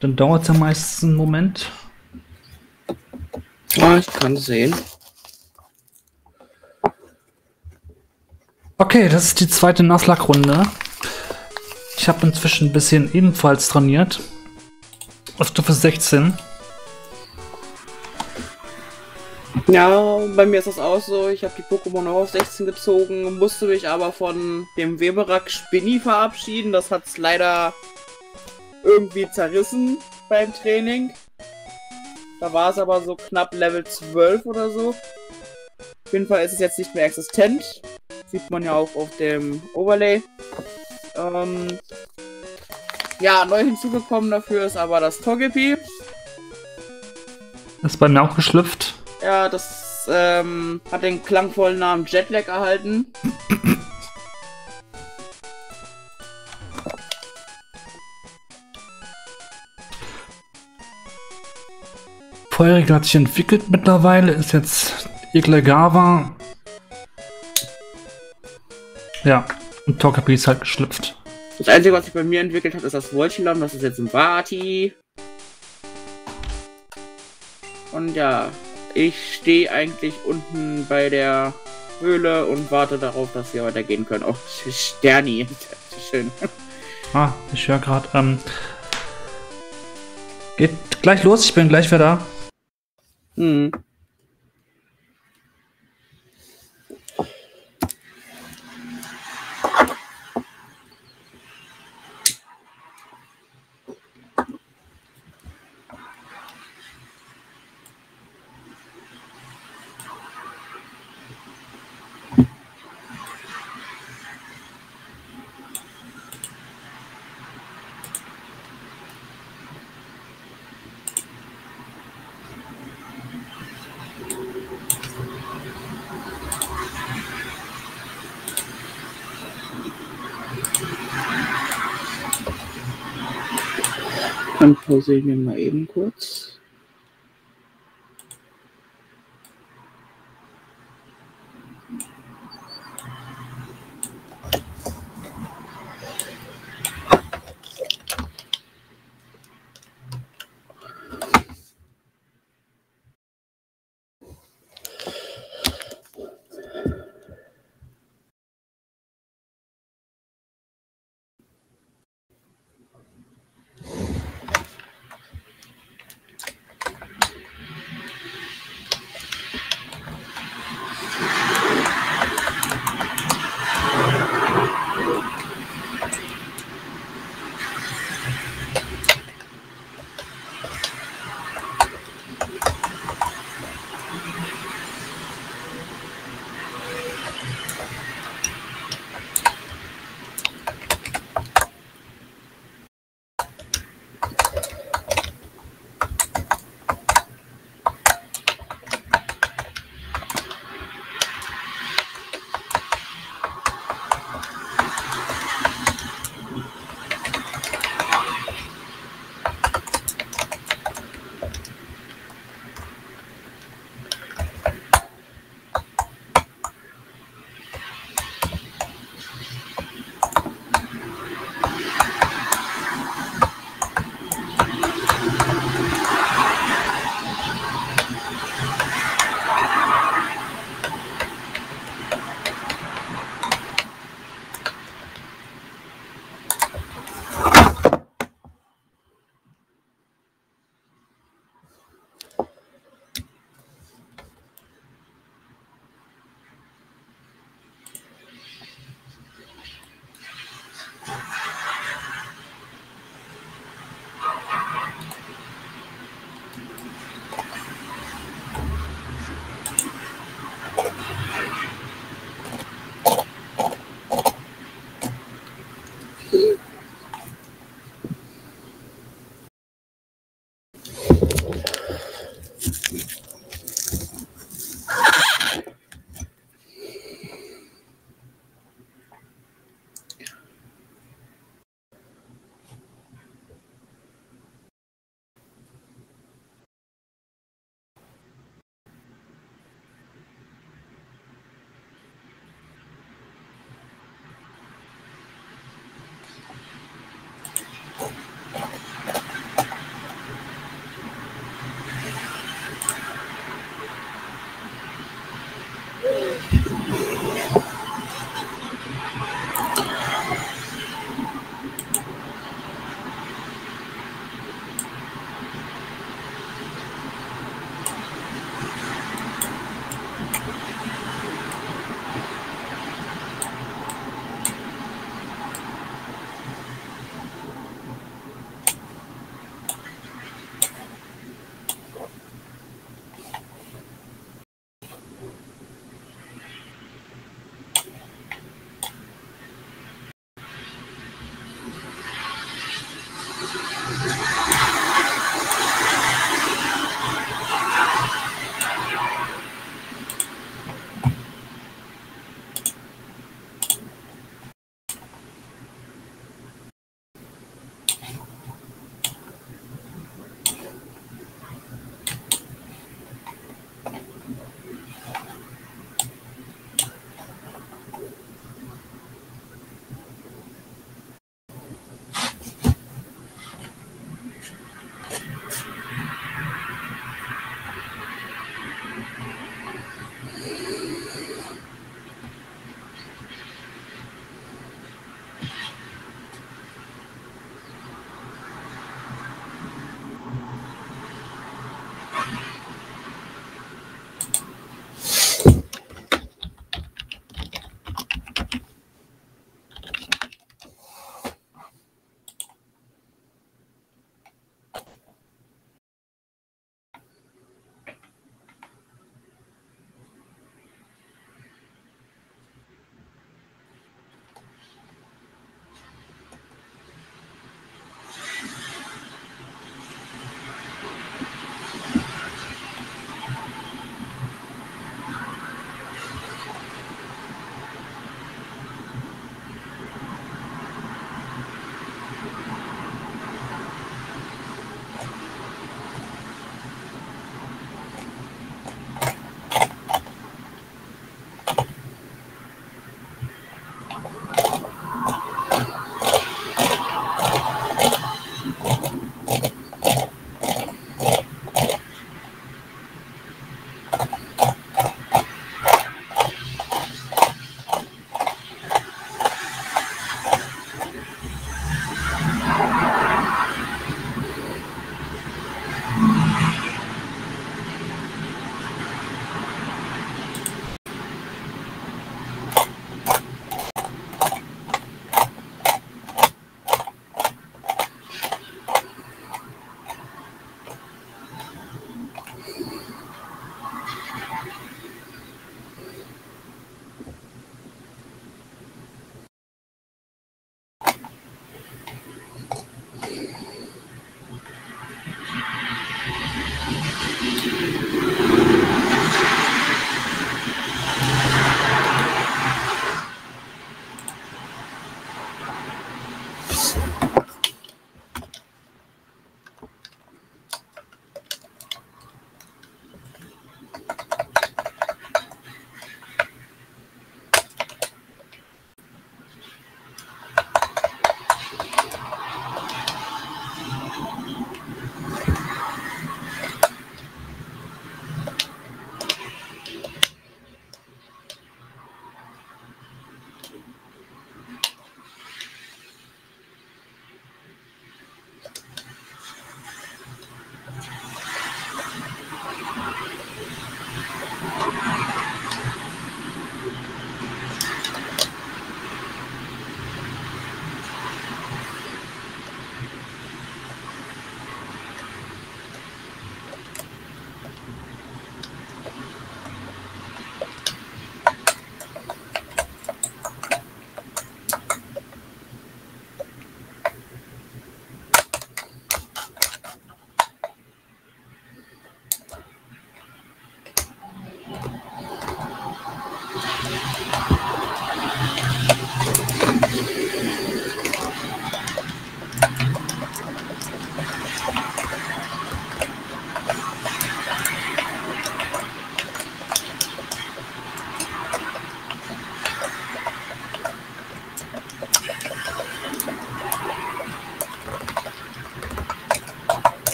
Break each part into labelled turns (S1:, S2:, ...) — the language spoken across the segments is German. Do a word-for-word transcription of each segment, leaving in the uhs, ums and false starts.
S1: Dann dauert es ja meistens einen Moment.
S2: Ah, ich kann sehen.
S1: Okay, das ist die zweite Nasslackrunde. Ich habe inzwischen ein bisschen ebenfalls trainiert. Auf Stufe sechzehn.
S2: Ja, bei mir ist das auch so. Ich habe die Pokémon auch auf sechzehn gezogen, musste mich aber von dem Weberak Spinny verabschieden. Das hat es leider irgendwie zerrissen beim Training. Da war es aber so knapp Level zwölf oder so. Auf jeden Fall ist es jetzt nicht mehr existent. Sieht man ja auch auf dem Overlay. Ähm, ja, neu hinzugekommen dafür ist aber das Togepi.
S1: Ist bei mir auch geschlüpft.
S2: Ja, das ähm, hat den klangvollen Namen Jetlag erhalten.
S1: Feuerregel hat sich entwickelt mittlerweile, ist jetzt Eklagava. Ja, und Togepi ist halt geschlüpft.
S2: Das Einzige, was sich bei mir entwickelt hat, ist das Volchilam. Das ist jetzt ein Vati. Und ja, ich stehe eigentlich unten bei der Höhle und warte darauf, dass wir weitergehen können. Oh, Sterni. Schön.
S1: Ah, ich höre gerade. Ähm, geht gleich los, ich bin gleich wieder da.
S2: Hm. Dann pausieren wir mal eben kurz.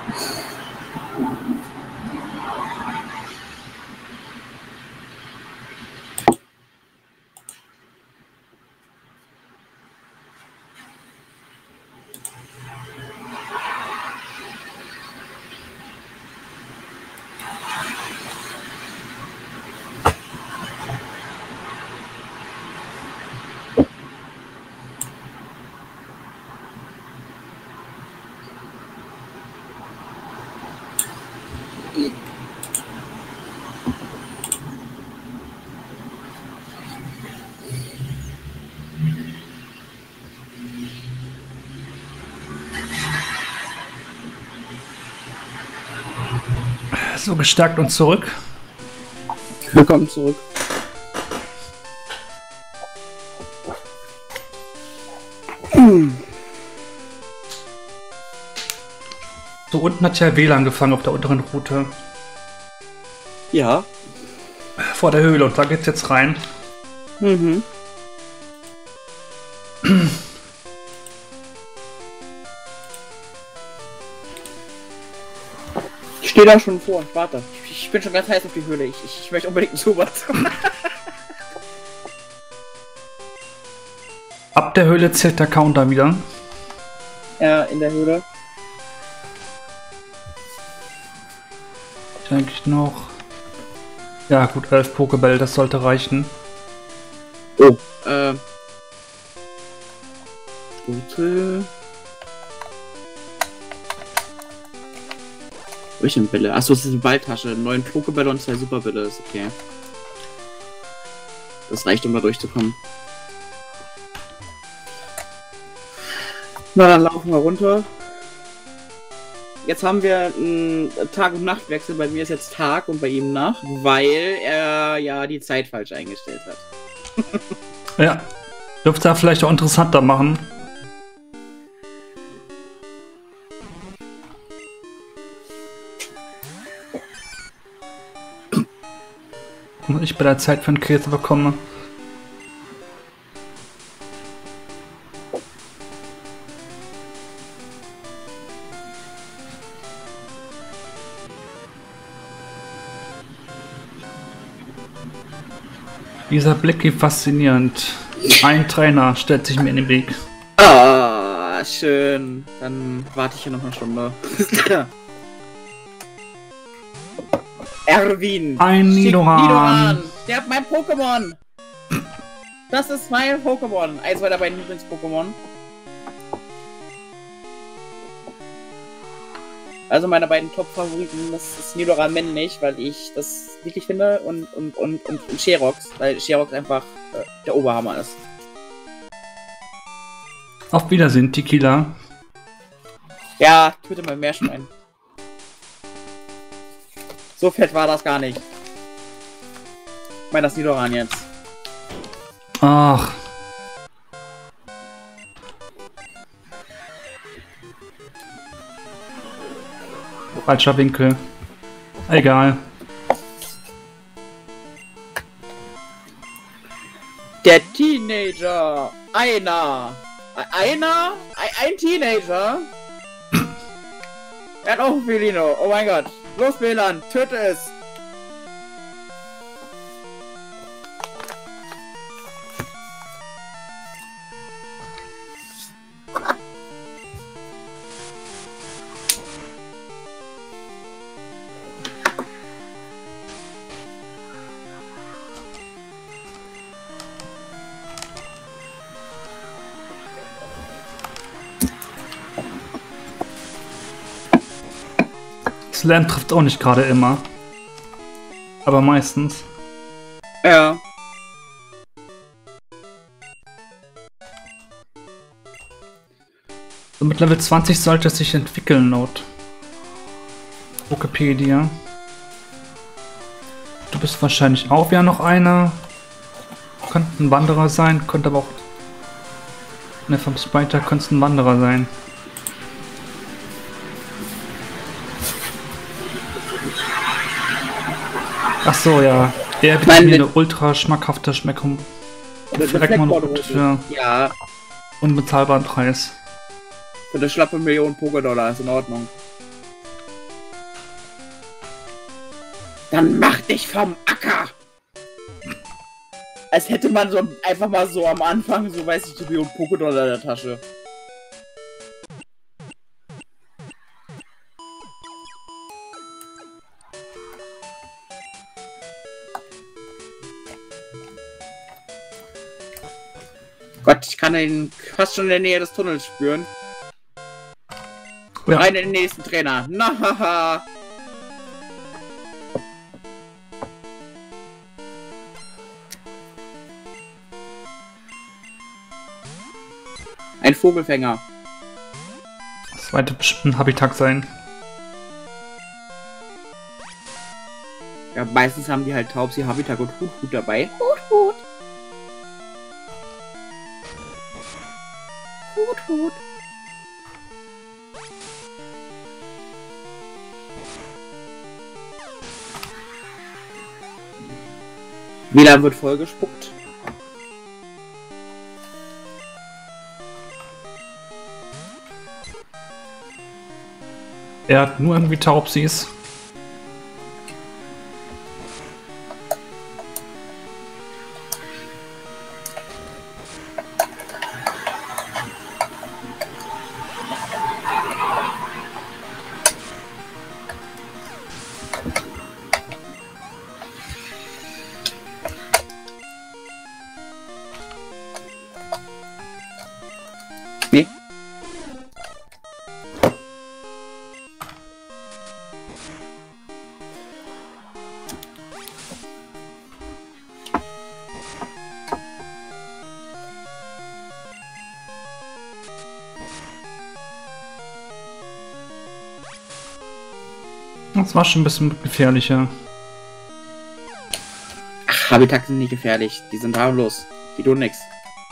S1: So, gestärkt und zurück.
S2: Willkommen zurück.
S1: So, unten hat ja W L A N gefangen auf der unteren Route.
S2: Ja.
S1: Vor der Höhle und da geht's jetzt rein.
S2: Mhm. Ich stehe da schon vor und warte. Ich, ich bin schon ganz heiß auf die Höhle. Ich, ich, ich möchte unbedingt einen Zubat.
S1: Ab der Höhle zählt der Counter wieder.
S2: Ja, in der Höhle.
S1: Denke ich noch. Ja gut, elf Pokébälle, das sollte reichen.
S2: Oh. Äh. Gute. Welche Bälle? Achso, es ist eine Balltasche. Neun Pokébälle und zwei Superbälle ist okay. Das reicht, um da durchzukommen. Na, dann laufen wir runter. Jetzt haben wir einen Tag- und Nachtwechsel. Bei mir ist jetzt Tag und bei ihm Nacht, weil er ja die Zeit falsch eingestellt hat.
S1: Ja, dürfte er vielleicht auch interessanter machen. Und ich bei der Zeit für einen Käse bekomme. Dieser Blick ist faszinierend. Ein Trainer stellt sich mir in den Weg.
S2: Ah, schön. Dann warte ich hier noch eine Stunde. Erwin.
S1: Ein Nidoran.
S2: Nidoran. Der hat mein Pokémon. Das ist mein Pokémon. Eins meiner beiden Lieblings-Pokémon. Also meine beiden Top-Favoriten, das ist Nidoran männlich, weil ich das wirklich finde, und und und und, und Sherox, weil Sherox einfach äh, der Oberhammer ist.
S1: Auf Wiedersehen, Tequila.
S2: Ja, töte mal Meerschwein. So fett war das gar nicht. Ich meine das Nidoran jetzt.
S1: Ach. Falscher Winkel. Egal.
S2: Der Teenager. Einer. Einer? Ein Teenager? Er hat auch ein Felino. Oh mein Gott. Los, W L A N. Töte es.
S1: Slam trifft auch nicht gerade immer. Aber meistens.
S2: Ja.
S1: So, mit Level zwanzig sollte es sich entwickeln, laut Wikipedia. Du bist wahrscheinlich auch ja noch einer. Könnte ein Wanderer sein, könnte aber auch. Ne, vom Spriter könnte es ein Wanderer sein. Ach so, ja. Er bietet mir eine ultra schmackhafte Schmeckung. Schmeckung für
S2: ja.
S1: unbezahlbaren Preis.
S2: Für eine schlappe Million Poké-Dollar ist in Ordnung. Dann mach dich vom Acker! Als hätte man so einfach mal so am Anfang, so weiß ich, so wie ein Pokédollar in der Tasche. Gott, ich kann ihn fast schon in der Nähe des Tunnels spüren. Ja. Rein in den nächsten Trainer. Na haha. Ein Vogelfänger.
S1: Das zweite bestimmt ein Habitat sein.
S2: Ja, meistens haben die halt Taubsi, Habitat und Hut, Hut dabei. Hut, Hut. Hut, Hut. W L A N wird vollgespuckt.
S1: Er hat nur irgendwie Taubsis.
S2: Nee.
S1: Das war schon ein bisschen gefährlicher.
S2: Ach, Habitat sind nicht gefährlich. Die sind harmlos. Die tun nichts.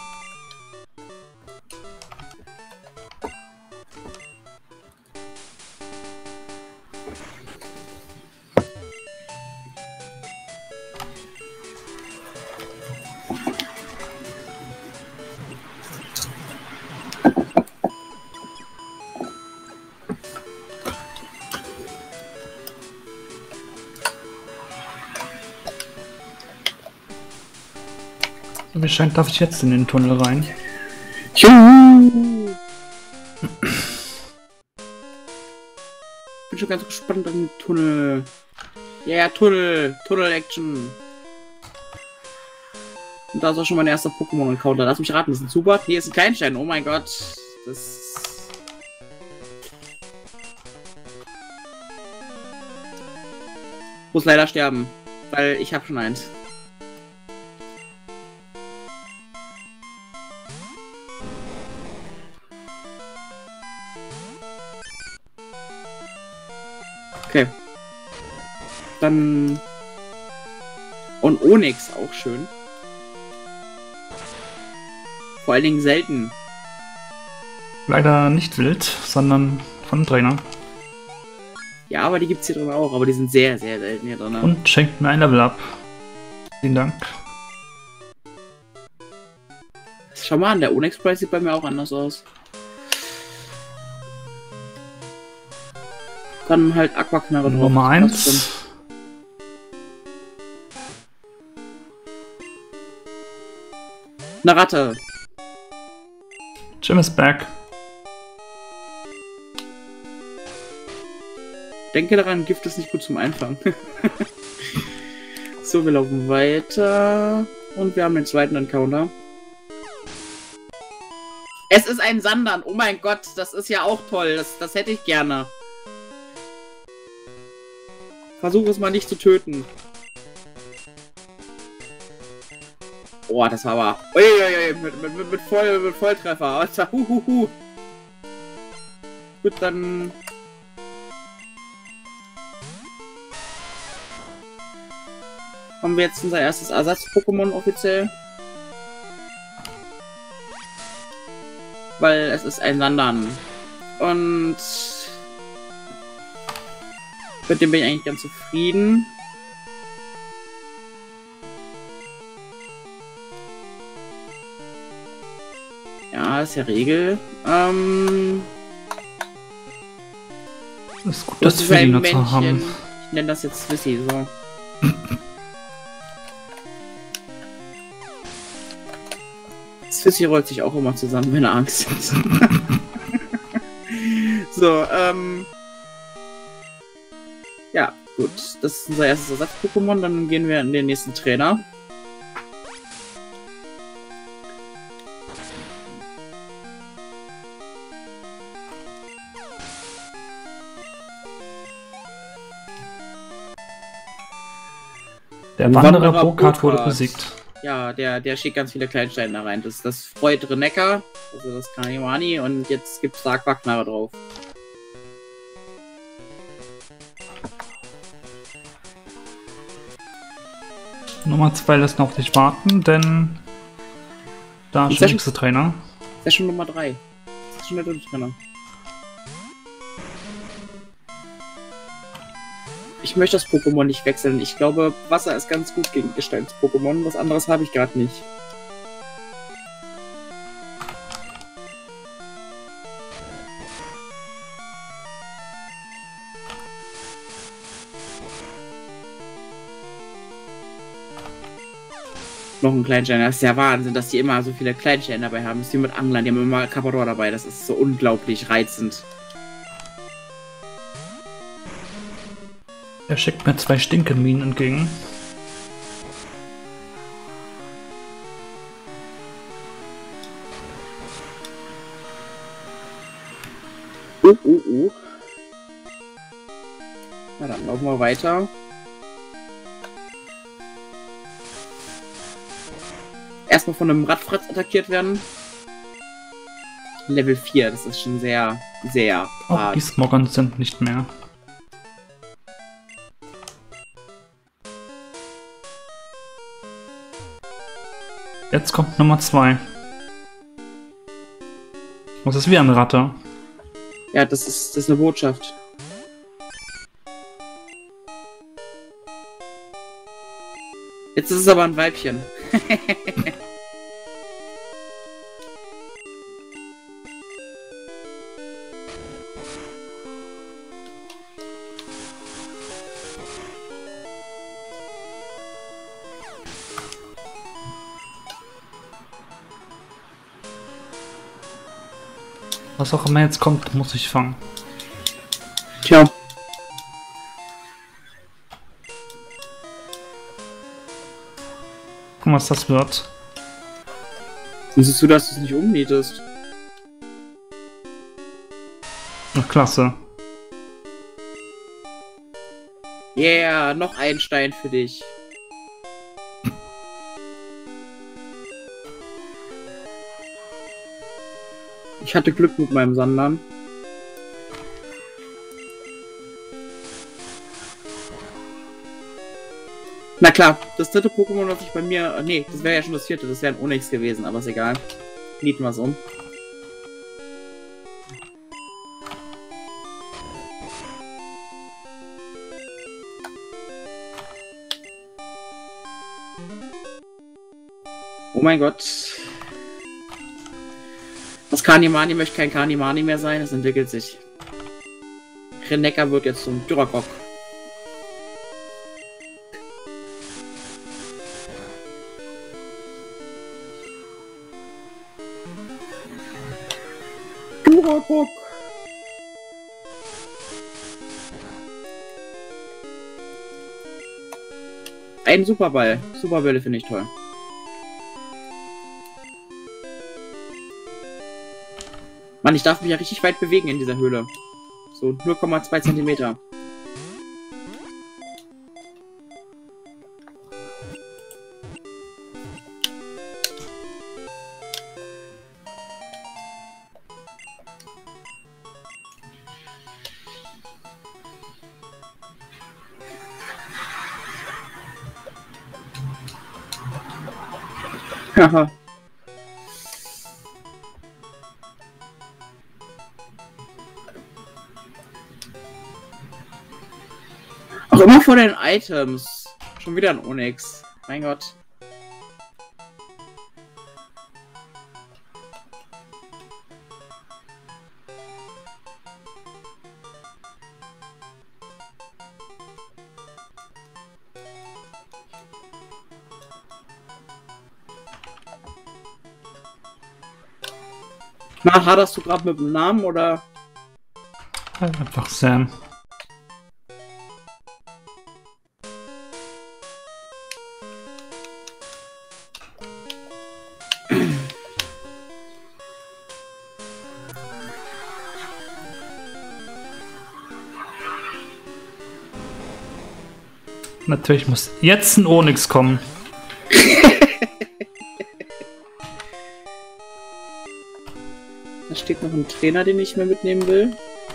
S1: Wie scheint, darf ich jetzt in den Tunnel rein?
S2: Juhu! Ich bin schon ganz gespannt an den Tunnel. Ja, yeah, Tunnel! Tunnel-Action! Und da ist auch schon mein erster Pokémon-Encounter. Lass mich raten, das ist ein Zubat? Hier ist ein Kleinstein. Oh mein Gott. Das... muss leider sterben. Weil ich habe schon eins. Okay. Dann... Und Onyx auch schön. Vor allen Dingen selten.
S1: Leider nicht wild, sondern von Trainer.
S2: Ja, aber die gibt's hier drin auch, aber die sind sehr, sehr selten hier drin.
S1: Und schenkt mir ein Level ab. Vielen Dank.
S2: Schau mal an, der Onyx-Preis sieht bei mir auch anders aus. Dann halt Aquaknarre drauf.
S1: Nummer eins.
S2: Eine Ratte.
S1: Jim ist back.
S2: Denke daran, Gift ist nicht gut zum Einfangen. So, wir laufen weiter. Und wir haben den zweiten Encounter. Es ist ein Sandern. Oh mein Gott, das ist ja auch toll. Das, das hätte ich gerne. Versuche es mal nicht zu töten. Oh, das war aber... Uiuiui, mit, mit, mit, mit, Voll, mit Volltreffer. Alter, huhuhu. Gut, dann... haben wir jetzt unser erstes Ersatz-Pokémon offiziell. Weil es ist ein Sandern. Und... mit dem bin ich eigentlich ganz zufrieden. Ja, ist ja Regel. Ähm...
S1: Das ist gut, dass wir ihn dazu haben.
S2: Ich nenne das jetzt Swissy, so. Sissy rollt sich auch immer zusammen, wenn er Angst hat. So, ähm... ja, gut. Das ist unser erstes Ersatz-Pokémon. Dann gehen wir in den nächsten Trainer.
S1: Der Wanderer Burkhardt wurde besiegt.
S2: Ja, der, der schickt ganz viele Kleinsteine da rein. Das, das freut Rennecker, also das Kanimani, und jetzt gibt's da Quacknarre drauf.
S1: Nummer zwei lässt noch auf sich warten, denn da ist der nächste Trainer.
S2: Session Nummer drei. Das ist schon der dritte Trainer. Ich möchte das Pokémon nicht wechseln. Ich glaube, Wasser ist ganz gut gegen Gesteins-Pokémon. Was anderes habe ich gerade nicht. Noch ein Kleinstein. Das ist ja Wahnsinn, dass die immer so viele Kleinsteine dabei haben. Das ist wie mit Anglern. Die haben immer Carpador dabei. Das ist so unglaublich reizend.
S1: Er schickt mir zwei Stinkeminen entgegen.
S2: Uh, uh, uh. Na dann laufen wir weiter. Erstmal von einem Radfratz attackiert werden. Level vier, das ist schon sehr, sehr
S1: Auch
S2: hart.
S1: die Smoggons sind nicht mehr. Jetzt kommt Nummer zwei. Was ist wie eine Ratte?
S2: Ja, das ist, das ist eine Botschaft. Jetzt ist es aber ein Weibchen.
S1: Was auch immer jetzt kommt, muss ich fangen.
S2: Tja.
S1: Gucken, was das wird.
S2: Wie siehst du, dass du es nicht umnietest?
S1: Ach, klasse.
S2: Yeah, noch ein Stein für dich. Ich hatte Glück mit meinem Sandern. Na klar, das dritte Pokémon, was ich bei mir... Nee, das wäre ja schon das vierte, das wäre ein Onix gewesen, aber ist egal. Nieten wir es um. Oh mein Gott. Das Kanimani möchte kein Kanimani mehr sein, es entwickelt sich. Rennecker wird jetzt zum Dürrakok. Dürrakok! Ein Superball. Superbälle finde ich toll. Mann, ich darf mich ja richtig weit bewegen in dieser Höhle. So null Komma zwei Zentimeter. Haha. Auch immer vor den Items. Schon wieder ein Onix. Mein Gott. Na, haderst du gerade mit dem Namen oder?
S1: Einfach Sam. Natürlich muss jetzt ein Onyx kommen.
S2: Da steht noch ein Trainer, den ich mehr mitnehmen will.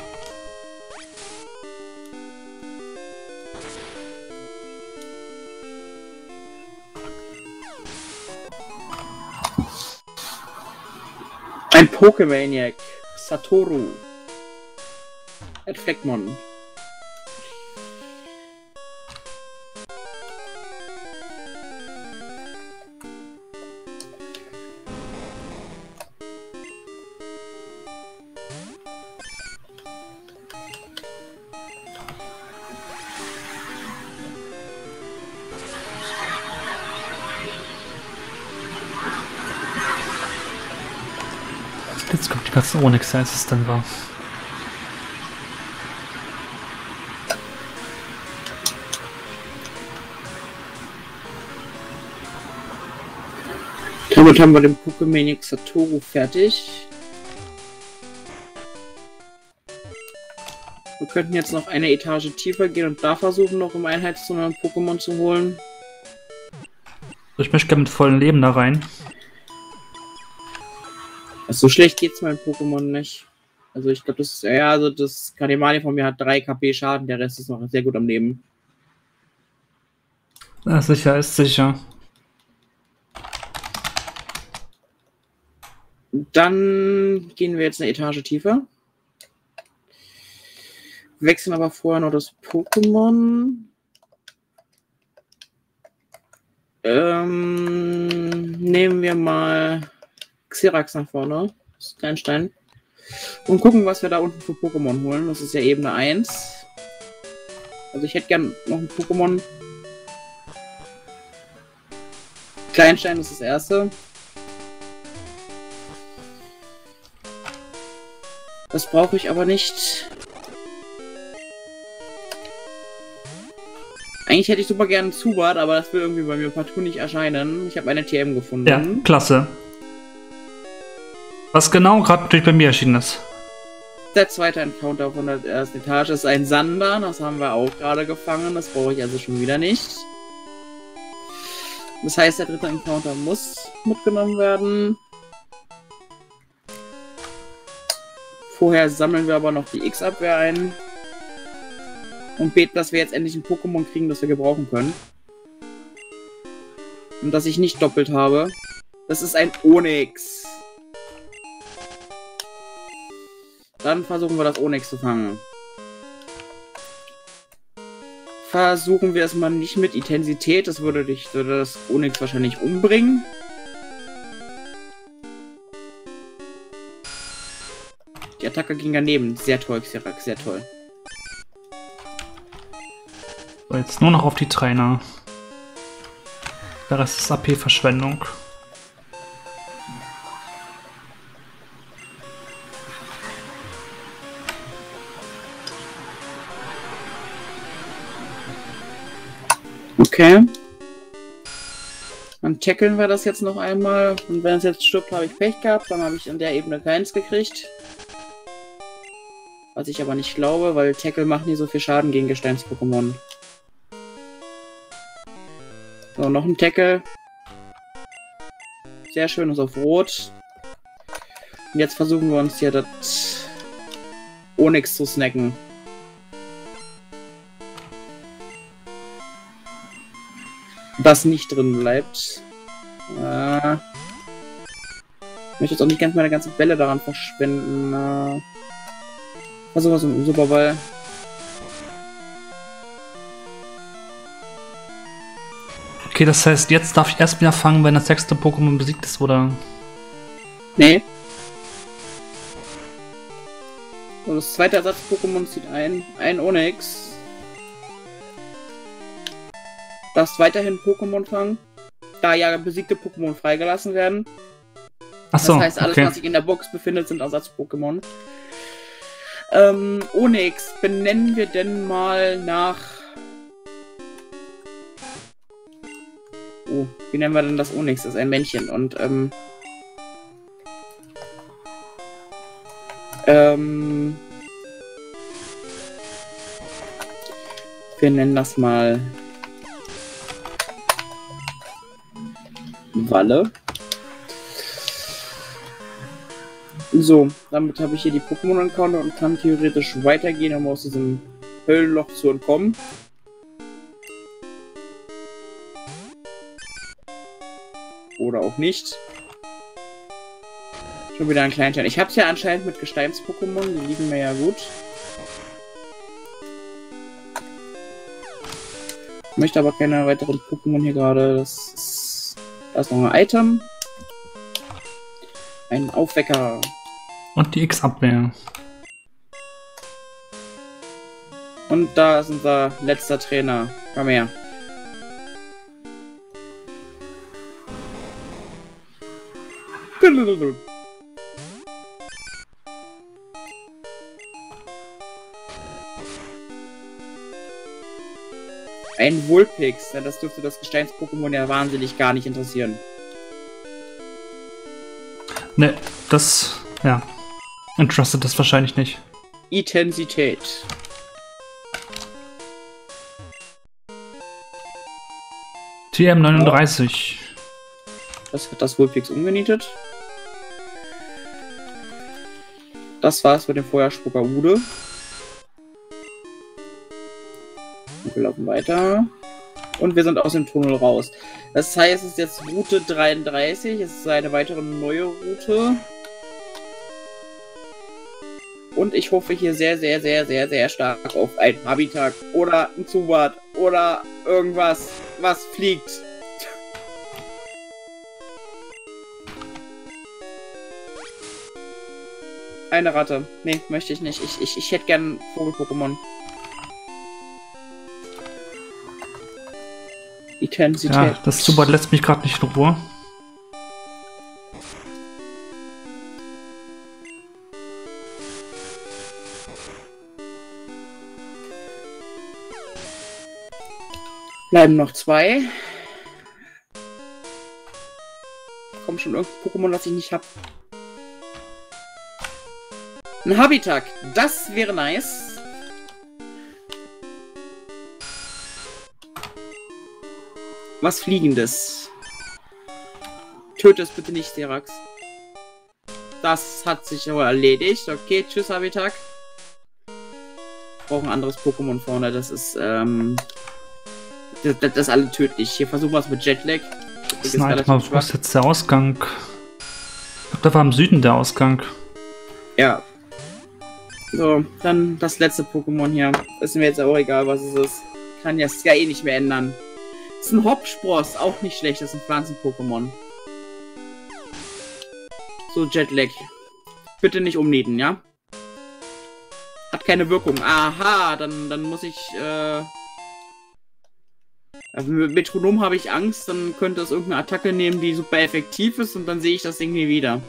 S2: Ein Pokemaniac. Satoru. Ed Fleckmon.
S1: Jetzt kommt die ganzen Onyx, als es dann war.
S2: Damit haben wir den Pokemaniac Satoru fertig. Wir könnten jetzt noch eine Etage tiefer gehen und da versuchen, noch im Einheitszone ein Pokémon zu holen.
S1: Ich möchte gerne mit vollem Leben da rein.
S2: So schlecht geht's meinem Pokémon nicht. Also ich glaube, das ist, ja, also das Kademali von mir hat drei K P Schaden, der Rest ist noch sehr gut am Leben.
S1: Ja, sicher ist sicher.
S2: Dann gehen wir jetzt eine Etage tiefer. Wechseln aber vorher noch das Pokémon. Ähm, nehmen wir mal Xerax nach vorne. Das ist kein Stein. Und gucken, was wir da unten für Pokémon holen. Das ist ja Ebene eins. Also ich hätte gern noch ein Pokémon. Kleinstein ist das erste. Das brauche ich aber nicht. Eigentlich hätte ich super gerne einen Zubat, aber das will irgendwie bei mir partout nicht erscheinen. Ich habe eine T M gefunden.
S1: Ja, klasse. Was genau gerade natürlich bei mir erschienen ist.
S2: Der zweite Encounter von der ersten Etage ist ein Sander. Das haben wir auch gerade gefangen. Das brauche ich also schon wieder nicht. Das heißt, der dritte Encounter muss mitgenommen werden. Vorher sammeln wir aber noch die X-Abwehr ein. Und beten, dass wir jetzt endlich ein Pokémon kriegen, das wir gebrauchen können. Und dass ich nicht doppelt habe. Das ist ein Onyx. Dann versuchen wir das Onyx zu fangen. Versuchen wir es mal nicht mit Intensität. Das würde, dich, würde das Onyx wahrscheinlich umbringen. Die Attacke ging daneben. Sehr toll, Xerax, sehr toll.
S1: So, jetzt nur noch auf die Trainer. Der Rest ist A P-Verschwendung.
S2: Okay. Dann tackeln wir das jetzt noch einmal. Und wenn es jetzt stirbt, habe ich Pech gehabt. Dann habe ich in der Ebene keins gekriegt. Was ich aber nicht glaube, weil Tackle macht nie so viel Schaden gegen Gesteins-Pokémon. So, noch ein Tackle. Sehr schön, ist auf Rot. Und jetzt versuchen wir uns hier das Onyx zu snacken. Das nicht drin bleibt. Äh, ich möchte jetzt auch nicht ganz meine ganzen Bälle daran verschwenden. Äh, versuchen wir so einen Superball.
S1: Okay, das heißt, jetzt darf ich erst wieder fangen, wenn das sechste Pokémon besiegt ist, oder?
S2: Nee. So, das zweite Ersatz-Pokémon zieht ein. Ein Onyx. Darfst weiterhin Pokémon fangen, da ja besiegte Pokémon freigelassen werden.
S1: Achso,
S2: das heißt, alles,
S1: okay.
S2: was sich in der Box befindet, sind Ersatz-Pokémon. Ähm, Onix benennen wir denn mal nach... Oh, wie nennen wir denn das Onix? Das ist ein Männchen und, ähm... Ähm... Wir nennen das mal... Walle. So, damit habe ich hier die Pokémon-Encounter und kann theoretisch weitergehen, um aus diesem Höllenloch zu entkommen. Oder auch nicht. Schon wieder ein Kleinstein. Ich habe es ja anscheinend mit Gesteins-Pokémon, die liegen mir ja gut. Ich möchte aber keine weiteren Pokémon hier gerade. Das ist... Da ist noch ein Item. Ein Aufwecker.
S1: Und die X-Abwehr.
S2: Und da ist unser letzter Trainer. Komm her. Ein Vulpix. Ja, das dürfte das Gesteins-Pokémon ja wahnsinnig gar nicht interessieren.
S1: Ne, das... ja. Interested das wahrscheinlich nicht.
S2: Intensität.
S1: T M neununddreißig.
S2: Das hat das Vulpix umgenietet. Das war's mit dem Feuerspucker Ude. Und wir laufen weiter. Und wir sind aus dem Tunnel raus. Das heißt, es ist jetzt Route dreiunddreißig. Es ist eine weitere neue Route. Und ich hoffe hier sehr, sehr, sehr, sehr, sehr stark auf ein Habitat oder ein Zubat oder irgendwas, was fliegt. Eine Ratte. Nee, möchte ich nicht. Ich, ich, ich hätte gern Vogel-Pokémon. Intensität.
S1: Ja, das Zubat lässt mich gerade nicht in Ruhe.
S2: Bleiben noch zwei. Kommt schon irgendein Pokémon, das ich nicht habe. Ein Habitat. Das wäre nice. Was Fliegendes. Töte es bitte nicht, Serax. Das hat sich aber erledigt. Okay, tschüss, Habitat. Ich brauche ein anderes Pokémon vorne. Das ist, ähm... Das, das, das ist alle tödlich. Hier versuchen wir es mit Jetlag.
S1: Das ist mal, wo ist jetzt der Ausgang? Ich glaube, da war im Süden der Ausgang.
S2: Ja. So, dann das letzte Pokémon hier. Ist mir jetzt auch egal, was es ist. Kann ja, ja eh nicht mehr ändern. Das ist ein Hopspross, auch nicht schlecht. Das ist ein Pflanzen-Pokémon. So, Jetlag. Bitte nicht umnieten, ja? Hat keine Wirkung. Aha, dann, dann muss ich, äh... Also mit Metronom habe ich Angst, dann könnte es irgendeine Attacke nehmen, die super effektiv ist und dann sehe ich das Ding nie wieder.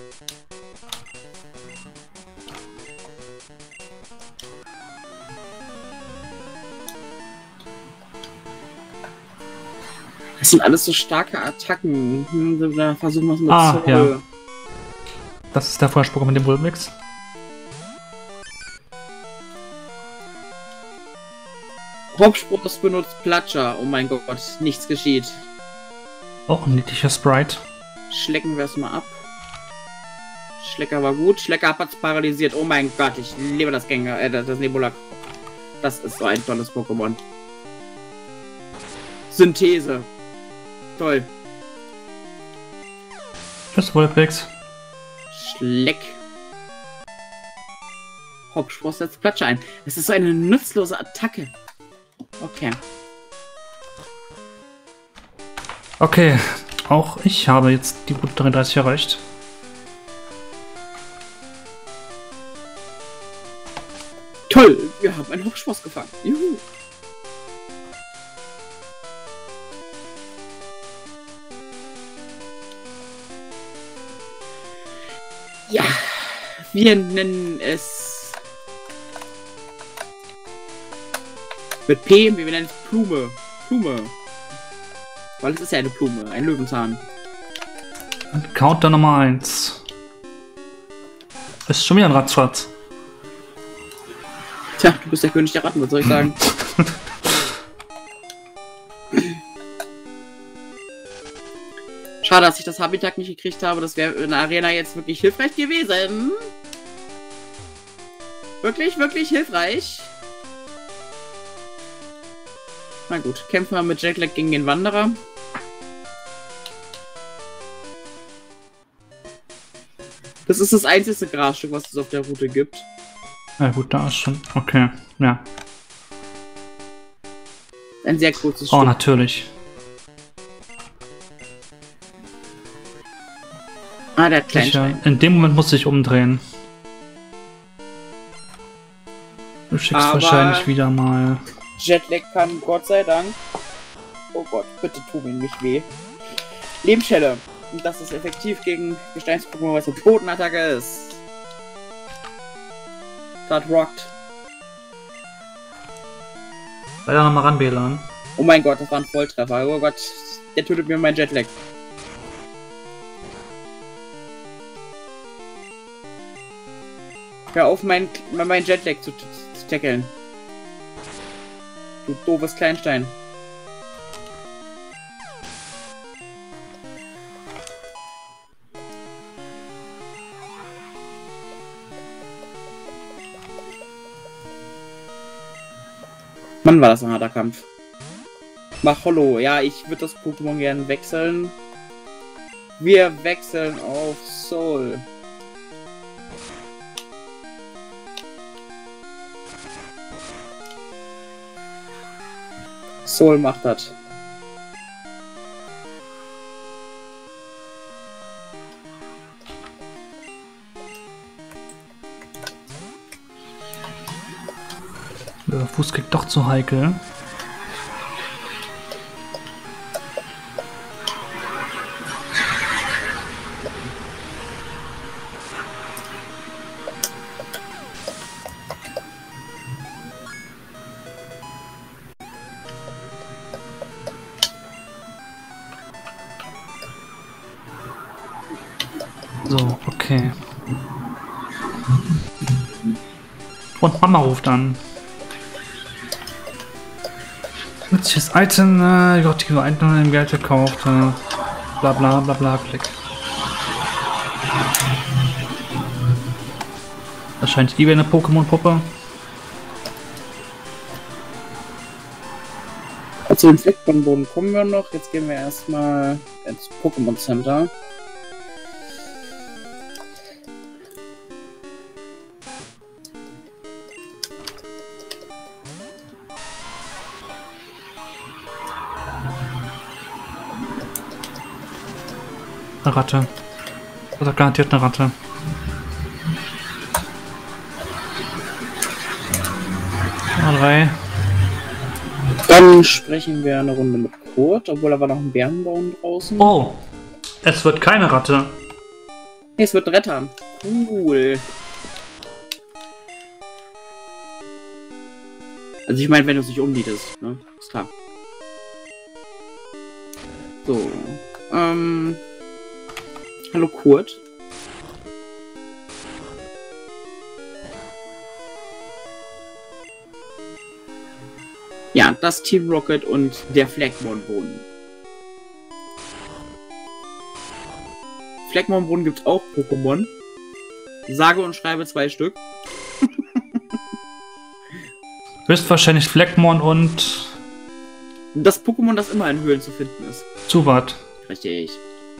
S2: Das sind alles so starke Attacken. Hm, da versuchen wir es mit
S1: Ah,
S2: Zoll.
S1: ja. Das ist der Vorspruch mit dem Vulpix.
S2: Hauptspross benutzt Platscher. Oh mein Gott, nichts geschieht.
S1: Auch ein niedlicher Sprite.
S2: Schlecken wir es mal ab. Schlecker war gut. Schlecker hat es paralysiert. Oh mein Gott, ich liebe das Gengar, äh, das Nebulak. Das ist so ein tolles Pokémon. Synthese. Toll.
S1: Tschüss, Vulpix.
S2: Schleck. Hauptspross setzt Platscher ein. Es ist so eine nutzlose Attacke. Okay.
S1: Okay, auch ich habe jetzt die Route dreiunddreißig erreicht.
S2: Toll, wir haben einen Hauptspross gefangen. Juhu. Wir nennen es mit P, wir nennen es Blume. Blume. Weil es ist ja eine Blume, ein Löwenzahn.
S1: Counter Nummer eins. Ist schon wieder ein Ratzfatz.
S2: Tja, du bist der König der Ratten, was soll ich sagen? Schade, dass ich das Habitat nicht gekriegt habe. Das wäre in der Arena jetzt wirklich hilfreich gewesen. Wirklich, wirklich hilfreich. Na gut, kämpfen wir mit Jetlag gegen den Wanderer. Das ist das einzige Grasstück, was es auf der Route gibt.
S1: Ja gut, da ist schon. Okay, ja.
S2: Ein sehr kurzes
S1: Oh,
S2: Stück.
S1: natürlich.
S2: Ah, der hat
S1: Sicher.
S2: Kleinstein.
S1: In dem Moment muss ich umdrehen. Du schickst
S2: Aber
S1: wahrscheinlich wieder mal.
S2: Jetlag kann, Gott sei Dank. Oh Gott, bitte tu mir nicht weh. Lebensschelle. Und das ist effektiv gegen Gesteinspokémon, was eine Bodenattacke ist. Das rockt.
S1: Leider nochmal ran, B L A N.
S2: Oh mein Gott, das war ein Volltreffer. Oh Gott, der tötet mir mein Jetlag. Hör auf, mein, mein Jetlag zu, zu tackeln. Du doofes Kleinstein. Mann, war das ein harter Kampf. Mach Hollow. Ja, ich würde das Pokémon gerne wechseln. Wir wechseln auf Soul. Soul macht das.
S1: Der Fußkick doch zu heikel. So, okay. Und Mama ruft an. Nützliches Item, äh, Gott, die Item im Geld gekauft, äh, bla bla bla bla, klick. Wahrscheinlich lieber eine Pokémon-Puppe.
S2: Zu dem Fleckboden kommen wir noch. Jetzt gehen wir erstmal ins Pokémon Center.
S1: Eine Ratte. Das ist garantiert eine Ratte. Ah, drei.
S2: Dann sprechen wir eine Runde mit Kurt, obwohl da war noch ein Bärenbaum draußen.
S1: Oh! Es wird keine Ratte.
S2: Nee, es wird ein Retter. Cool. Also ich meine, wenn du dich umnietest, ne? Ist klar. So. Ähm. Hallo Kurt. Ja, das Team Rocket und der Phlegmonboden. Phlegmonboden gibt es auch Pokémon. Sage und schreibe zwei Stück.
S1: Höchstwahrscheinlich Fleckmon und
S2: Das Pokémon, das immer in Höhlen zu finden ist.
S1: Zubat.
S2: Richtig.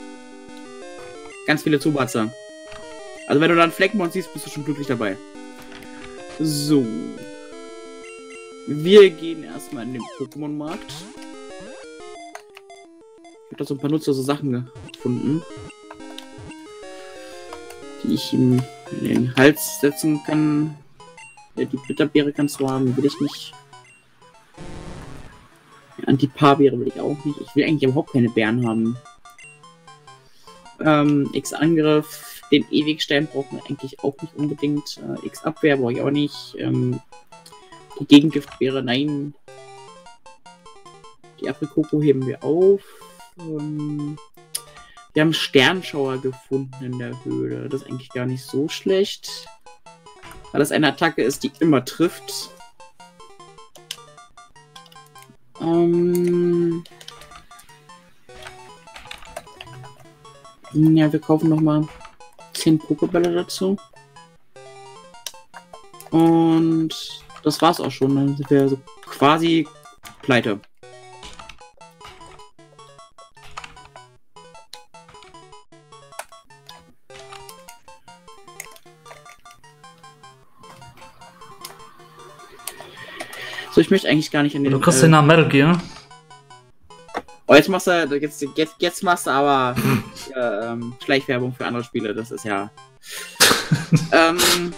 S2: Ganz viele Zubatzer. Also wenn du dann Fleckmon siehst, bist du schon glücklich dabei. So. Wir gehen erstmal in den Pokémon-Markt. Ich habe da so ein paar nutzlose Sachen gefunden, die ich ihm in den Hals setzen kann. Ja, die Bitterbeere kannst du haben, will ich nicht. Die Antiparbeere will ich auch nicht. Ich will eigentlich überhaupt keine Beeren haben. Ähm, X-Angriff. Den Ewigstein brauchen wir eigentlich auch nicht unbedingt. Äh, X-Abwehr brauche ich auch nicht. Ähm, die Gegengiftbeere, nein. Die Aprikoko heben wir auf. Ähm, wir haben Sternschauer gefunden in der Höhle. Das ist eigentlich gar nicht so schlecht. Weil das eine Attacke ist, die immer trifft. Ähm ja, wir kaufen nochmal zehn Pokébälle dazu. Und das war's auch schon. Dann sind wir so quasi pleite. So, ich möchte eigentlich gar nicht in den...
S1: Du kriegst den nach Metal Gear.
S2: Oh, jetzt machst du... Jetzt, jetzt, jetzt machst du aber äh, ähm, Schleichwerbung für andere Spiele. Das ist ja... ähm...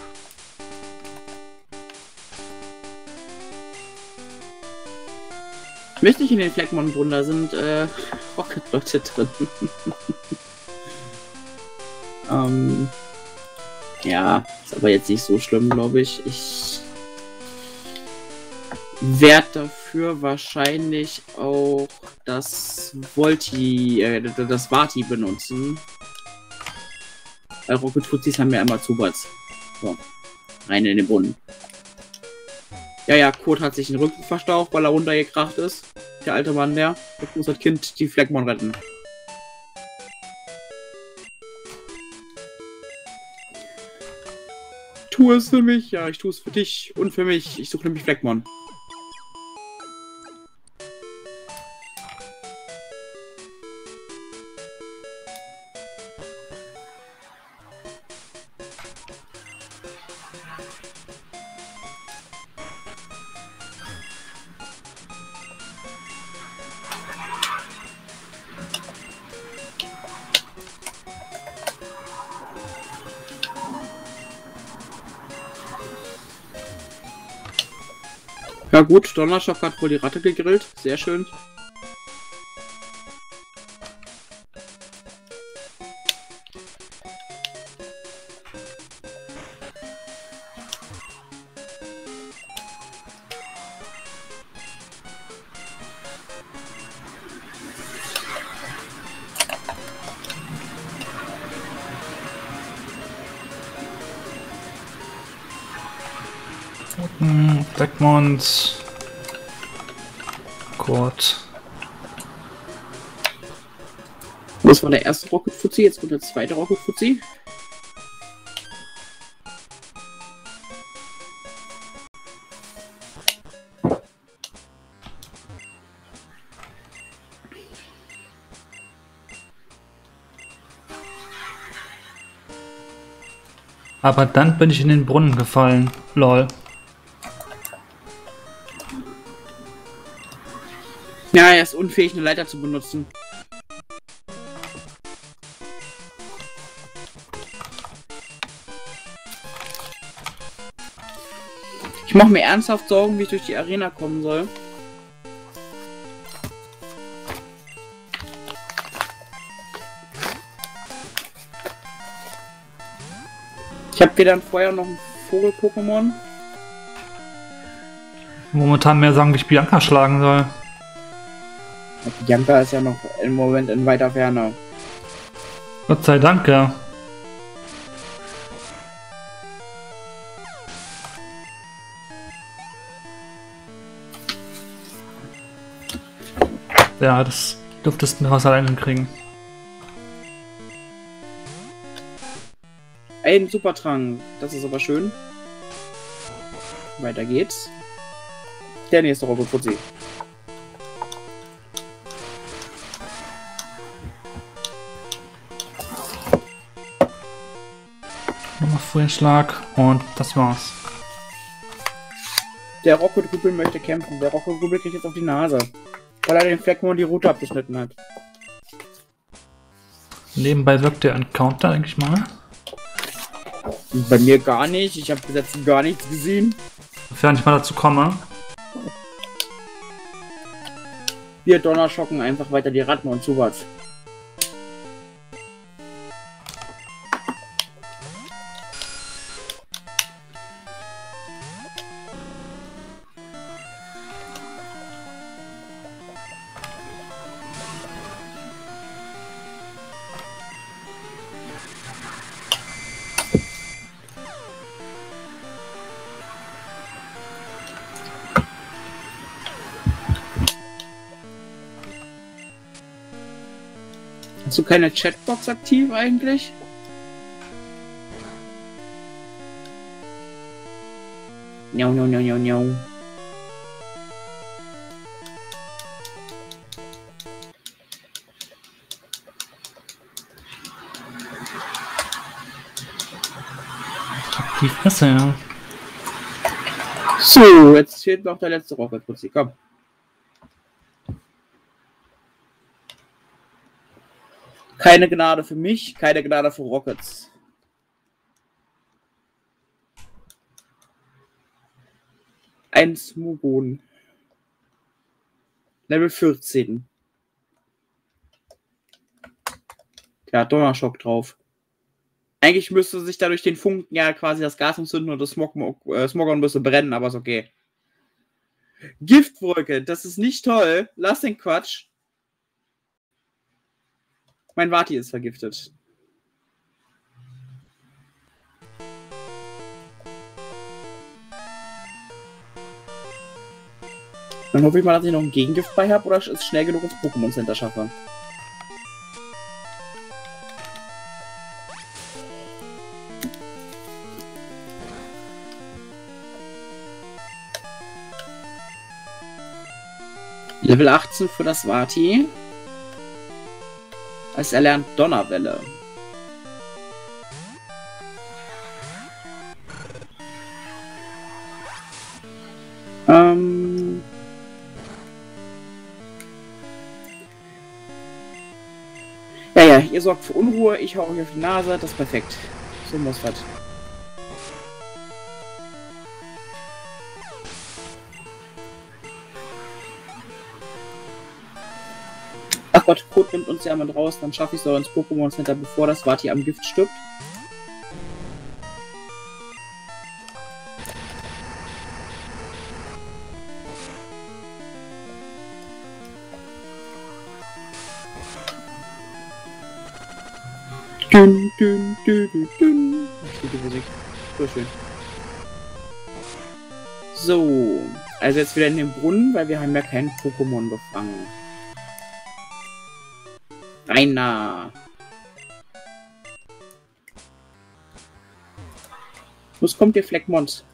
S2: Ich möchte nicht in den Fleckmon-Brunnen, da sind äh, Rocket-Leute drin. ähm... Ja, ist aber jetzt nicht so schlimm, glaube ich. Ich... werde dafür wahrscheinlich auch das Volti, äh, das Vati benutzen. Weil Rocket Fuzis haben ja immer Zubats. So, rein in den Brunnen. Ja, ja, Kurt hat sich den Rücken verstaucht, weil er runtergekracht ist. Der alte Mann, der. Jetzt muss das Kind die Fleckmon retten. Tu es für mich, ja, ich tue es für dich und für mich. Ich suche nämlich Fleckmon. Ja gut, Donnerschock hat wohl die Ratte gegrillt. Sehr schön.
S1: Blackmons. Gut.
S2: Das war der erste Rocket Fuzzi, jetzt kommt der zweite Rocket Fuzzi.
S1: Aber dann bin ich in den Brunnen gefallen. Lol.
S2: Ja, er ist unfähig, eine Leiter zu benutzen. Ich mache mir ernsthaft Sorgen, wie ich durch die Arena kommen soll. Ich habe weder vorher noch ein Vogel-Pokémon.
S1: Momentan mehr sagen, wie ich Bianca schlagen soll.
S2: Bianca ist ja noch im Moment in weiter Ferne.
S1: Gott sei Dank, ja. Ja, das dürftest du was alleine kriegen.
S2: Ein Supertrank, das ist aber schön. Weiter geht's. Der nächste Rocket Fuzzi.
S1: Nochmal Vorschlag und das war's.
S2: Der Rocket Rübel möchte kämpfen. Der Rocket Rübel kriegt jetzt auf die Nase. Weil er den Fleckmon die Route abgeschnitten hat.
S1: Nebenbei wirkt der Encounter, denke ich mal.
S2: Bei mir gar nicht. Ich habe bis jetzt gar nichts gesehen.
S1: Sofern ich mal dazu komme.
S2: Wir Donnerschocken einfach weiter die Ratten und Zubats. Hast du keine Chatbox aktiv eigentlich? Njau, njau, njau, njau, njau.
S1: Aktiv ist er, ja.
S2: So, jetzt fehlt noch der letzte Rocket-Putzi. Komm. Keine Gnade für mich, keine Gnade für Rockets. Ein Smugon. Level vierzehn. Der hat Donnerschock drauf. Eigentlich müsste sich dadurch den Funken ja quasi das Gas entzünden und das Smog äh, Smogon müsste brennen, aber ist okay. Giftwolke, das ist nicht toll. Lass den Quatsch. Mein Vati ist vergiftet. Dann hoffe ich mal, dass ich noch ein Gegengift bei habe oder es schnell genug ins Pokémon Center schaffe. Level achtzehn für das Vati. Es erlernt Donnerwelle. Ähm... Ja, ja, ihr sorgt für Unruhe, ich hau euch auf die Nase, das ist perfekt. So muss das. Ach Gott, Code nimmt uns ja mit raus, dann schaffe ich es auch ins Pokémon Center, bevor das Vati am Gift stirbt. Dün, dün, dün, dün, dün. Gute Musik. So schön. So, also jetzt wieder in den Brunnen, weil wir haben ja kein Pokémon gefangen. Rainer. Los kommt ihr Fleckmons.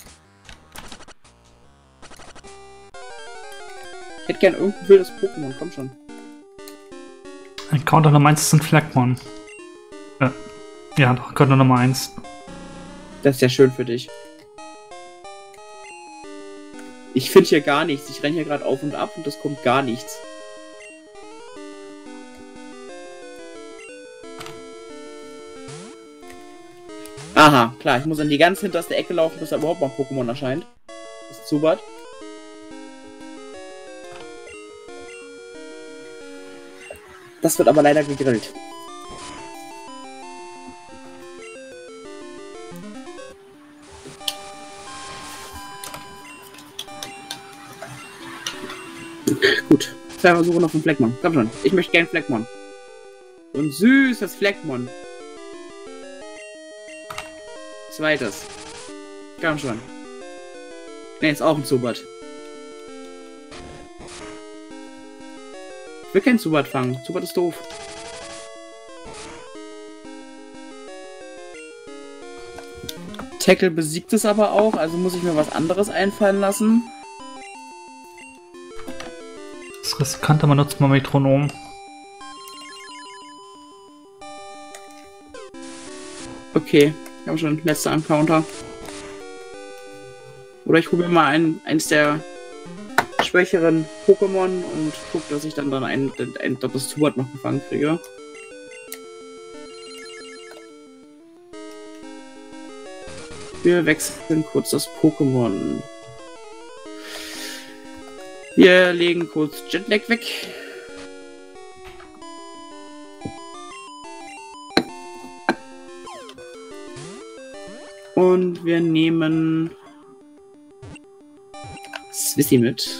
S2: Ich hätte gern irgendein wildes Pokémon, komm schon.
S1: Encounter Nummer eins ist ein Fleckmon. Äh, ja, doch, Encounter Nummer eins.
S2: Das ist ja schön für dich. Ich finde hier gar nichts. Ich renne hier gerade auf und ab und es kommt gar nichts. Aha, klar, ich muss an die ganz hinterste Ecke laufen, bis da überhaupt mal ein Pokémon erscheint. Das ist Zubat. Das wird aber leider gegrillt. Gut, zwei Versuche noch von Fleckmon. Komm schon, ich möchte gern Fleckmon. So ein süßes Fleckmon. Zweites. Komm schon. Ne, ist auch ein Zubat. Ich will keinen Zubat fangen. Zubat ist doof. Tackle besiegt es aber auch, also muss ich mir was anderes einfallen lassen.
S1: Das Riskante, man nutzt mal Metronom.
S2: Okay. Ich habe schon letzter Encounter. Oder ich probiere mal ein, eins der schwächeren Pokémon und gucke, dass ich dann, dann ein, ein doppeltes Zubat noch gefangen kriege. Wir wechseln kurz das Pokémon. Wir legen kurz Jetlag weg. Und wir nehmen Swissy mit.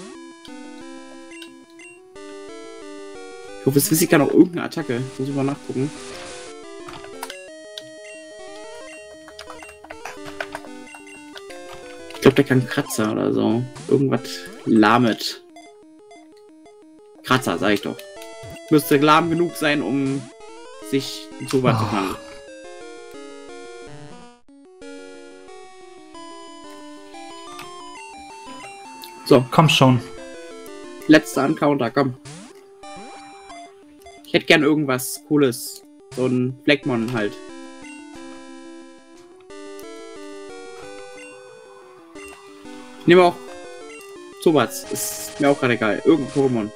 S2: Ich hoffe, Swissy kann auch irgendeine Attacke. Muss ich mal nachgucken. Ich glaube, der kann Kratzer oder so. Irgendwas lahmet. Kratzer, sag ich doch. Müsste lahm genug sein, um sich einen Zubat
S1: Oh.
S2: zu fangen. So,
S1: Komm schon.
S2: letzter Encounter, komm. Ich hätte gern irgendwas Cooles. So ein Fleckmon halt. Ich nehme auch Zubats. Ist mir auch gerade egal. Irgendein Pokémon.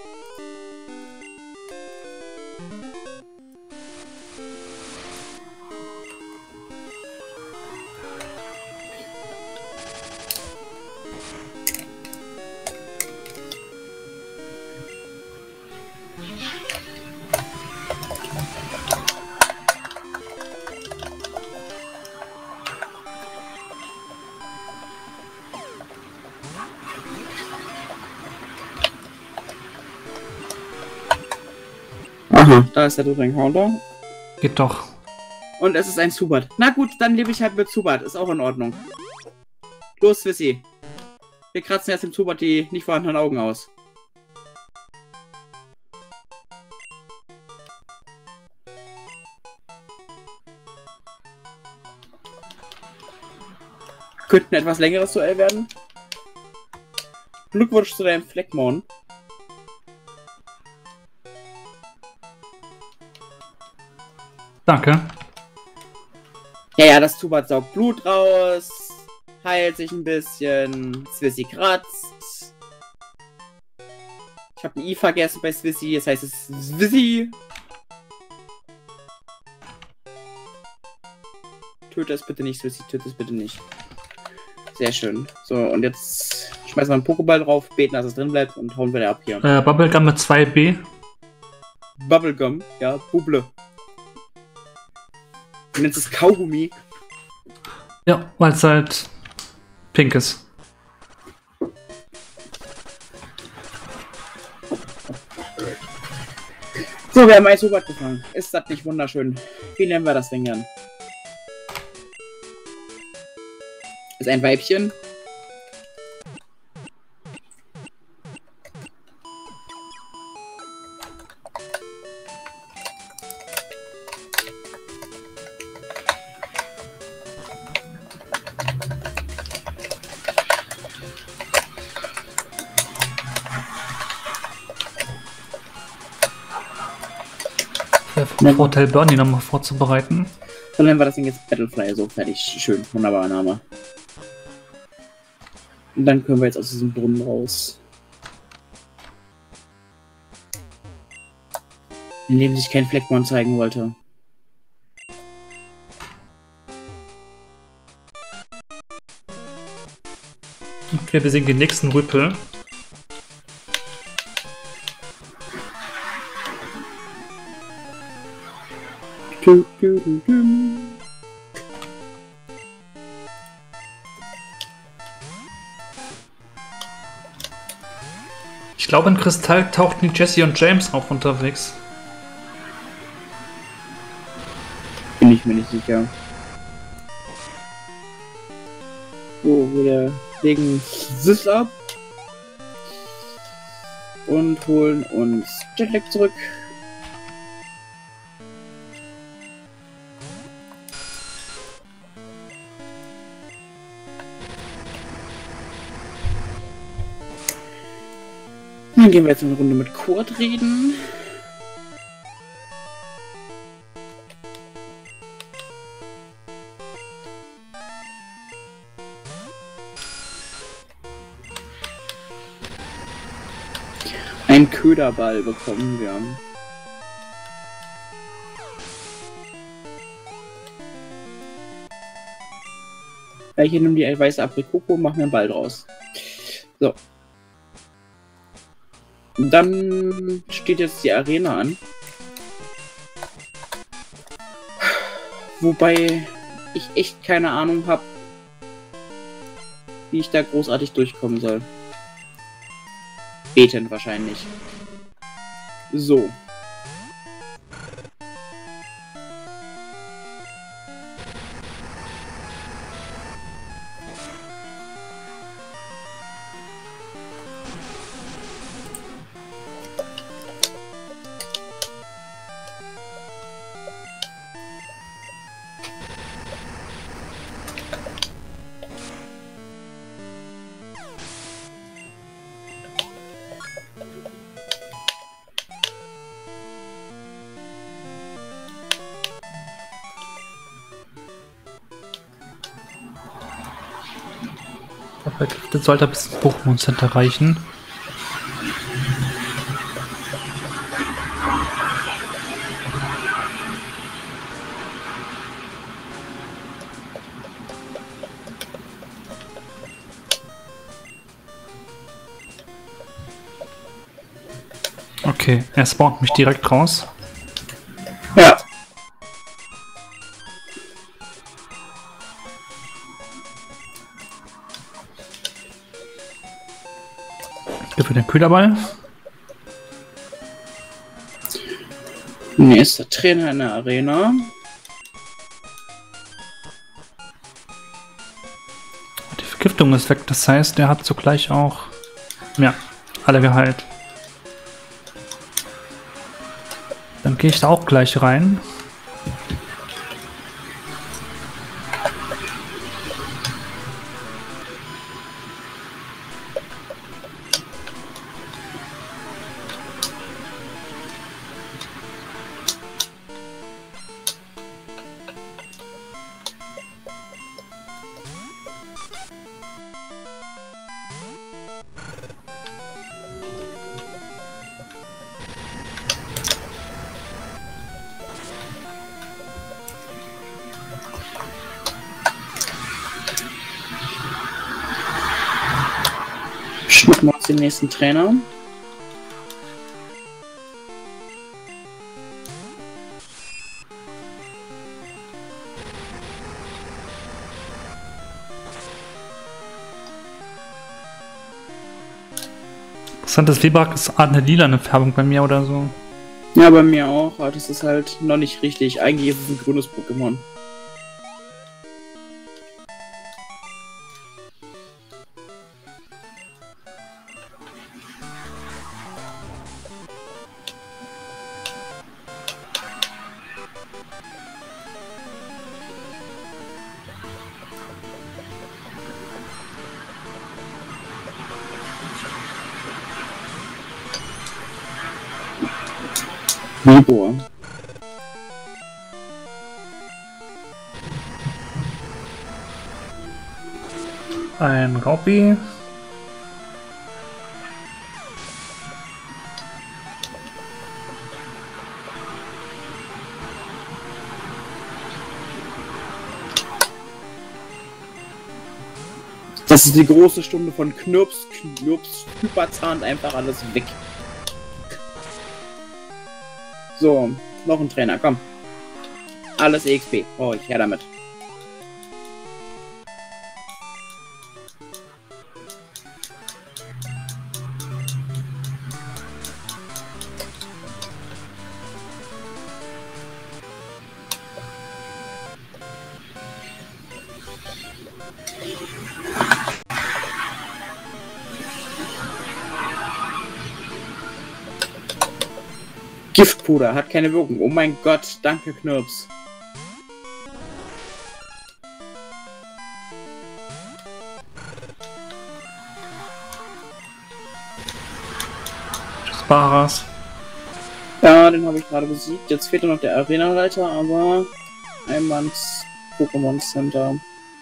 S2: Aha, da ist der dritte Encounter.
S1: Geht doch.
S2: Und es ist ein Zubat. Na gut, dann lebe ich halt mit Zubat. Ist auch in Ordnung. Los, Swissy. Wir kratzen jetzt dem Zubat die nicht vorhandenen Augen aus. Könnte ein etwas längeres Duell werden. Glückwunsch zu deinem Fleckmon.
S1: Danke.
S2: Ja, ja, das Zubat saugt Blut raus, heilt sich ein bisschen, Swissy kratzt. Ich habe ein I vergessen bei Swissy, das heißt es ist Swissy. Töte es bitte nicht, Swissy, töte es bitte nicht. Sehr schön. So, und jetzt schmeißen wir einen Pokéball drauf, beten, dass es drin bleibt und hauen wieder ab hier.
S1: Äh, Bubblegum mit zwei B.
S2: Bubblegum, ja, Bubble. Du nennst es Kaugummi.
S1: Ja, weil es halt pink ist.
S2: So, wir haben ein Zubat gefangen. Ist das nicht wunderschön? Wie nennen wir das Ding dann? Ist ein Weibchen.
S1: Hotel Bernie nochmal vorzubereiten.
S2: Dann nennen wir das Ding jetzt Battlefly, so fertig. Schön, wunderbarer Name. Und dann können wir jetzt aus diesem Brunnen raus. In dem sich kein Fleckmon zeigen wollte.
S1: Okay, wir sehen den nächsten Rüppel.
S2: Du, du, du, du.
S1: Ich glaube, in Kristall tauchten die Jesse und James auch unterwegs.
S2: Bin ich mir nicht sicher. So, wir legen Sis ab. Und holen uns Jetlag zurück. Dann gehen wir jetzt eine Runde mit Kurt reden. Ein Köderball bekommen wir. Ja, hier nimm die weiße Aprikoko, machen wir einen Ball draus. So. Dann steht jetzt die Arena an. Wobei ich echt keine Ahnung habe, wie ich da großartig durchkommen soll. Beten wahrscheinlich. So.
S1: Das sollte bis ins Pokémon Center reichen. Okay, er spawnt mich direkt raus.
S2: Ja.
S1: Hier für den Köderball.
S2: Nächster Trainer in der Arena.
S1: Die Vergiftung ist weg, das heißt, der hat zugleich auch, ja, alle geheilt. Dann gehe ich da auch gleich rein.
S2: Schnappen wir uns den nächsten Trainer.
S1: Interessant, das Webak ist eine lilane Färbung bei mir oder so.
S2: Ja, bei mir auch, aber das ist halt noch nicht richtig. Eigentlich ist es ein grünes Pokémon. Libor.
S1: Ein Raupi.
S2: Das ist die große Stunde von Knirps, Knirps, Hyperzahnt einfach alles weg. So, noch ein Trainer, komm. Alles E X P, oh, ich her damit. Giftpuder hat keine Wirkung. Oh mein Gott, danke Knirps.
S1: Baras.
S2: Ja, den habe ich gerade besiegt. Jetzt fehlt nur noch der Arenaleiter, aber einmal ins Pokémon Center.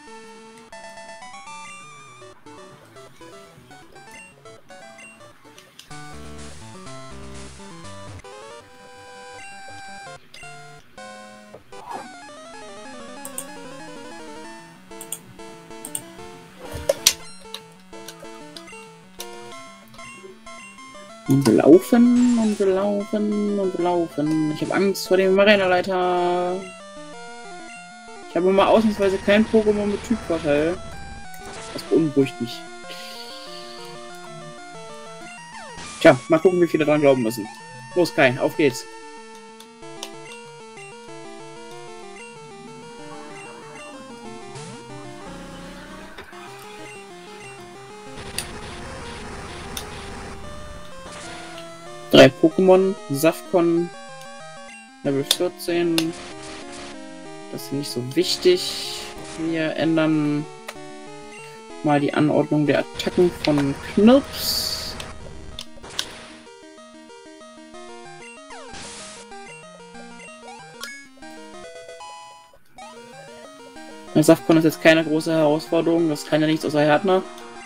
S2: Und wir laufen und wir laufen und wir laufen. Ich habe Angst vor dem Arenaleiter. Ich habe mal ausnahmsweise kein Pokémon mit Typvorteil. Das beunruhigt mich. Tja, mal gucken, wie viele dran glauben müssen. Los Kai, auf geht's. Drei Pokémon, Safcon, Level vierzehn. Das ist nicht so wichtig. Wir ändern mal die Anordnung der Attacken von Knirps. Der Safcon ist jetzt keine große Herausforderung, das kann ja nichts außer Härtner.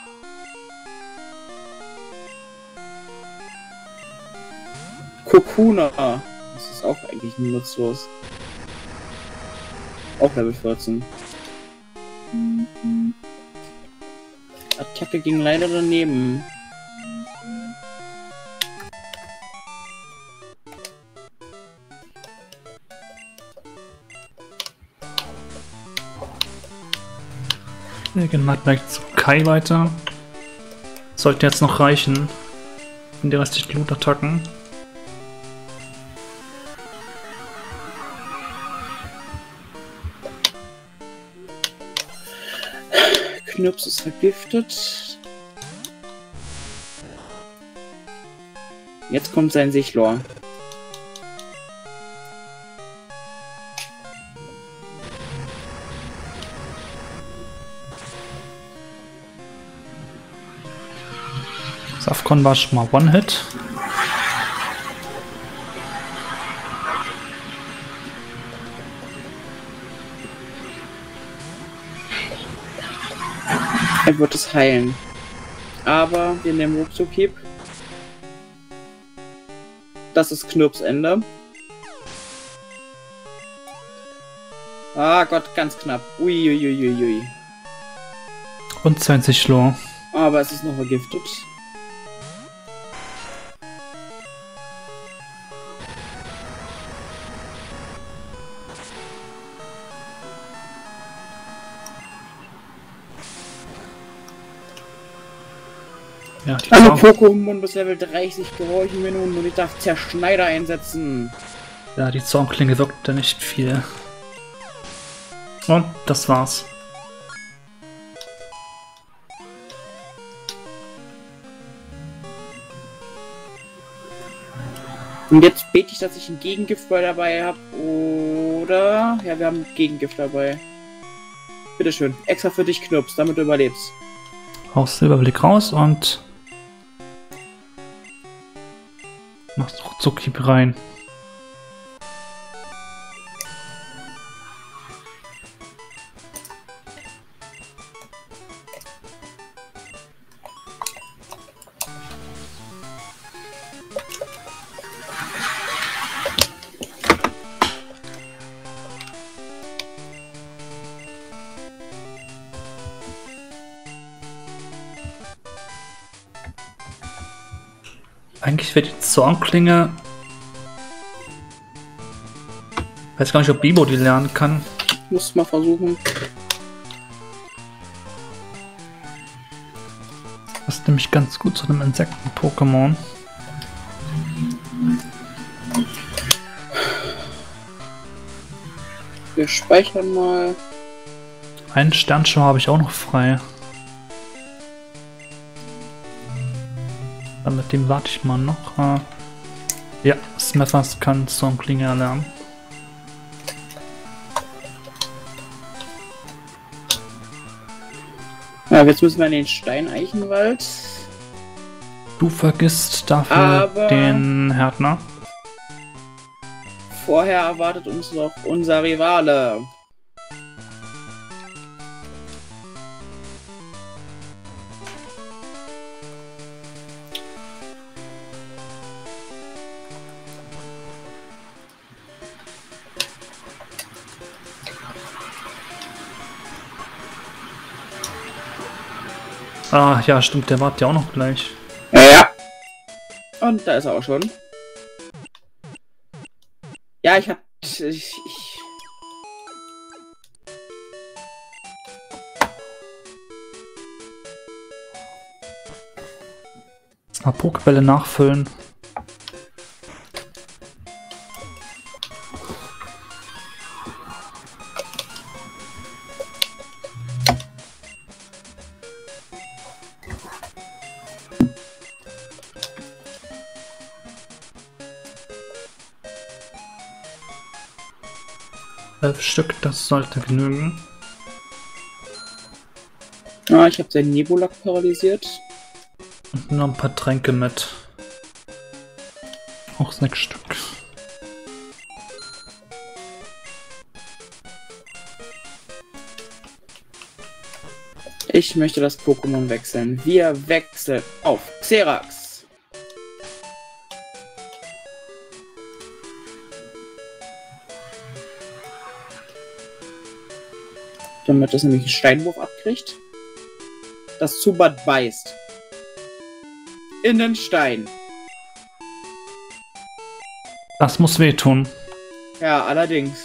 S2: Kokuna. Das ist auch eigentlich nutzlos. Auch Level vierzehn. Attacke ging leider daneben.
S1: Wir gehen mal gleich zu Kai weiter. Sollte jetzt noch reichen. Und die restlichen Loot-Attacken.
S2: Knirps ist vergiftet. Jetzt kommt sein Sichlor.
S1: Safkon war schon mal One-Hit.
S2: Er wird es heilen. Aber wir nehmen Ruckzuck-Hieb. Das ist Knirps Ende. Ah Gott, ganz knapp. Uiuiuiui. Ui, ui.
S1: Und sein Sichlor.
S2: Aber es ist noch vergiftet.
S1: Ja, die
S2: Alle Pokémon bis Level dreißig gehorchen mir nun und ich darf Zerschneider einsetzen.
S1: Ja, die Zornklinge wirkte nicht viel. Und das war's.
S2: Und jetzt bete ich, dass ich ein Gegengift dabei habe. Oder... Ja, wir haben Gegengift dabei. Bitteschön. Extra für dich, Knirps, damit du überlebst.
S1: Aus Silberblick raus und... machst Ruckzuck-Hieb rein. Eigentlich wird die Zornklinge... Ich weiß gar nicht, ob Bibo die lernen kann.
S2: Muss mal versuchen.
S1: Das ist nämlich ganz gut zu einem Insekten-Pokémon.
S2: Wir speichern mal.
S1: Einen Sternschauer habe ich auch noch frei. Dann mit dem warte ich mal noch. Äh ja, Smethers kann Zornklinge erlernen.
S2: Ja, jetzt müssen wir in den Steineichenwald.
S1: Du vergisst dafür
S2: Aber
S1: den Härtner.
S2: Vorher erwartet uns noch unser Rivale.
S1: Ah, ja, stimmt, der wartet ja auch noch gleich.
S2: Ja. Und da ist er auch schon. Ja, ich hab... Ich, ich...
S1: Mal Pokebälle nachfüllen. Elf Stück, das sollte genügen.
S2: Ah, ich habe den Nebulak paralysiert.
S1: Und noch ein paar Tränke mit. Auch sechs Stück.
S2: Ich möchte das Pokémon wechseln. Wir wechseln auf Xerax. Damit das nämlich einen Steinwurf abkriegt. Das Zubat beißt. In den Stein.
S1: Das muss wehtun.
S2: Ja, allerdings.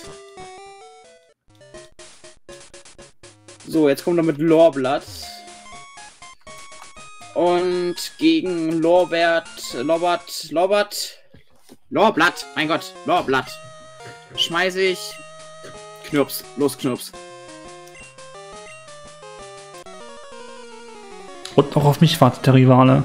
S2: So, jetzt kommt er mit Lorblatt. Und gegen Lorbert, Lorbert, Lorbert, Lorblatt, mein Gott, Lorblatt. Schmeiße ich. Knirps, los Knirps.
S1: Und noch auf mich wartet der Rivale.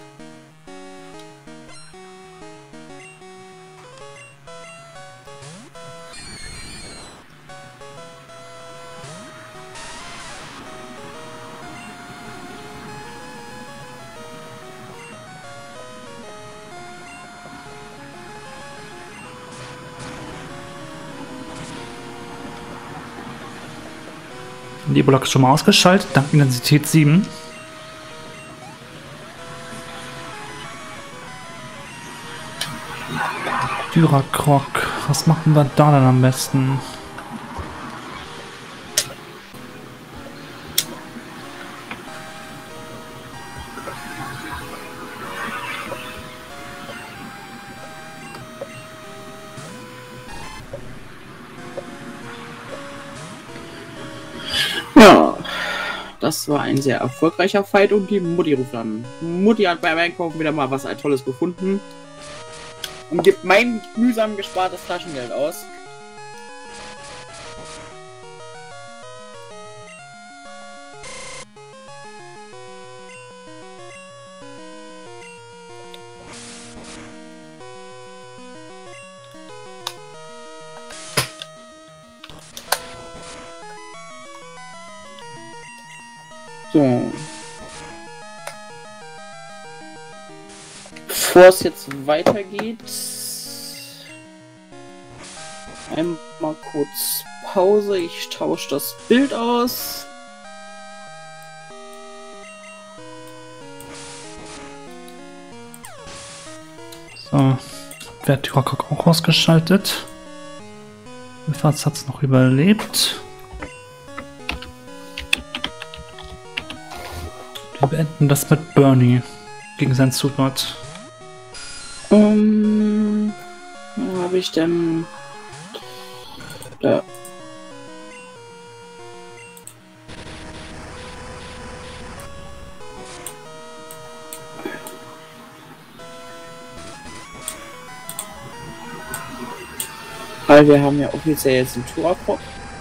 S1: Die Ebola ist schon mal ausgeschaltet, dank Intensität sieben. Dyrakrok, was machen wir da dann am besten?
S2: Ja, das war ein sehr erfolgreicher Fight und die Mutti ruft an. Mutti hat beim Einkaufen wieder mal was Tolles gefunden und gibt mein mühsam gespartes Taschengeld aus. So. Bevor es jetzt weitergeht, einmal kurz Pause. Ich tausche das Bild aus.
S1: So, wird Dyrakrok auch ausgeschaltet. Jedenfalls hat es noch überlebt. Wir beenden das mit Bernie gegen sein Zubat.
S2: Um, wo habe ich denn? Da. Weil wir haben ja offiziell jetzt einen Dyrakrok.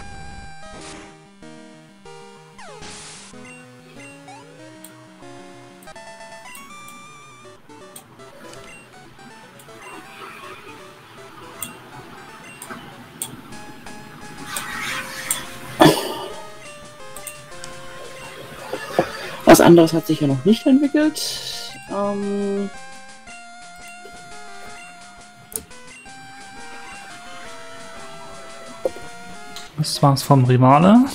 S2: Was anderes hat sich ja noch nicht entwickelt. Ähm
S1: Das war's vom Rivale.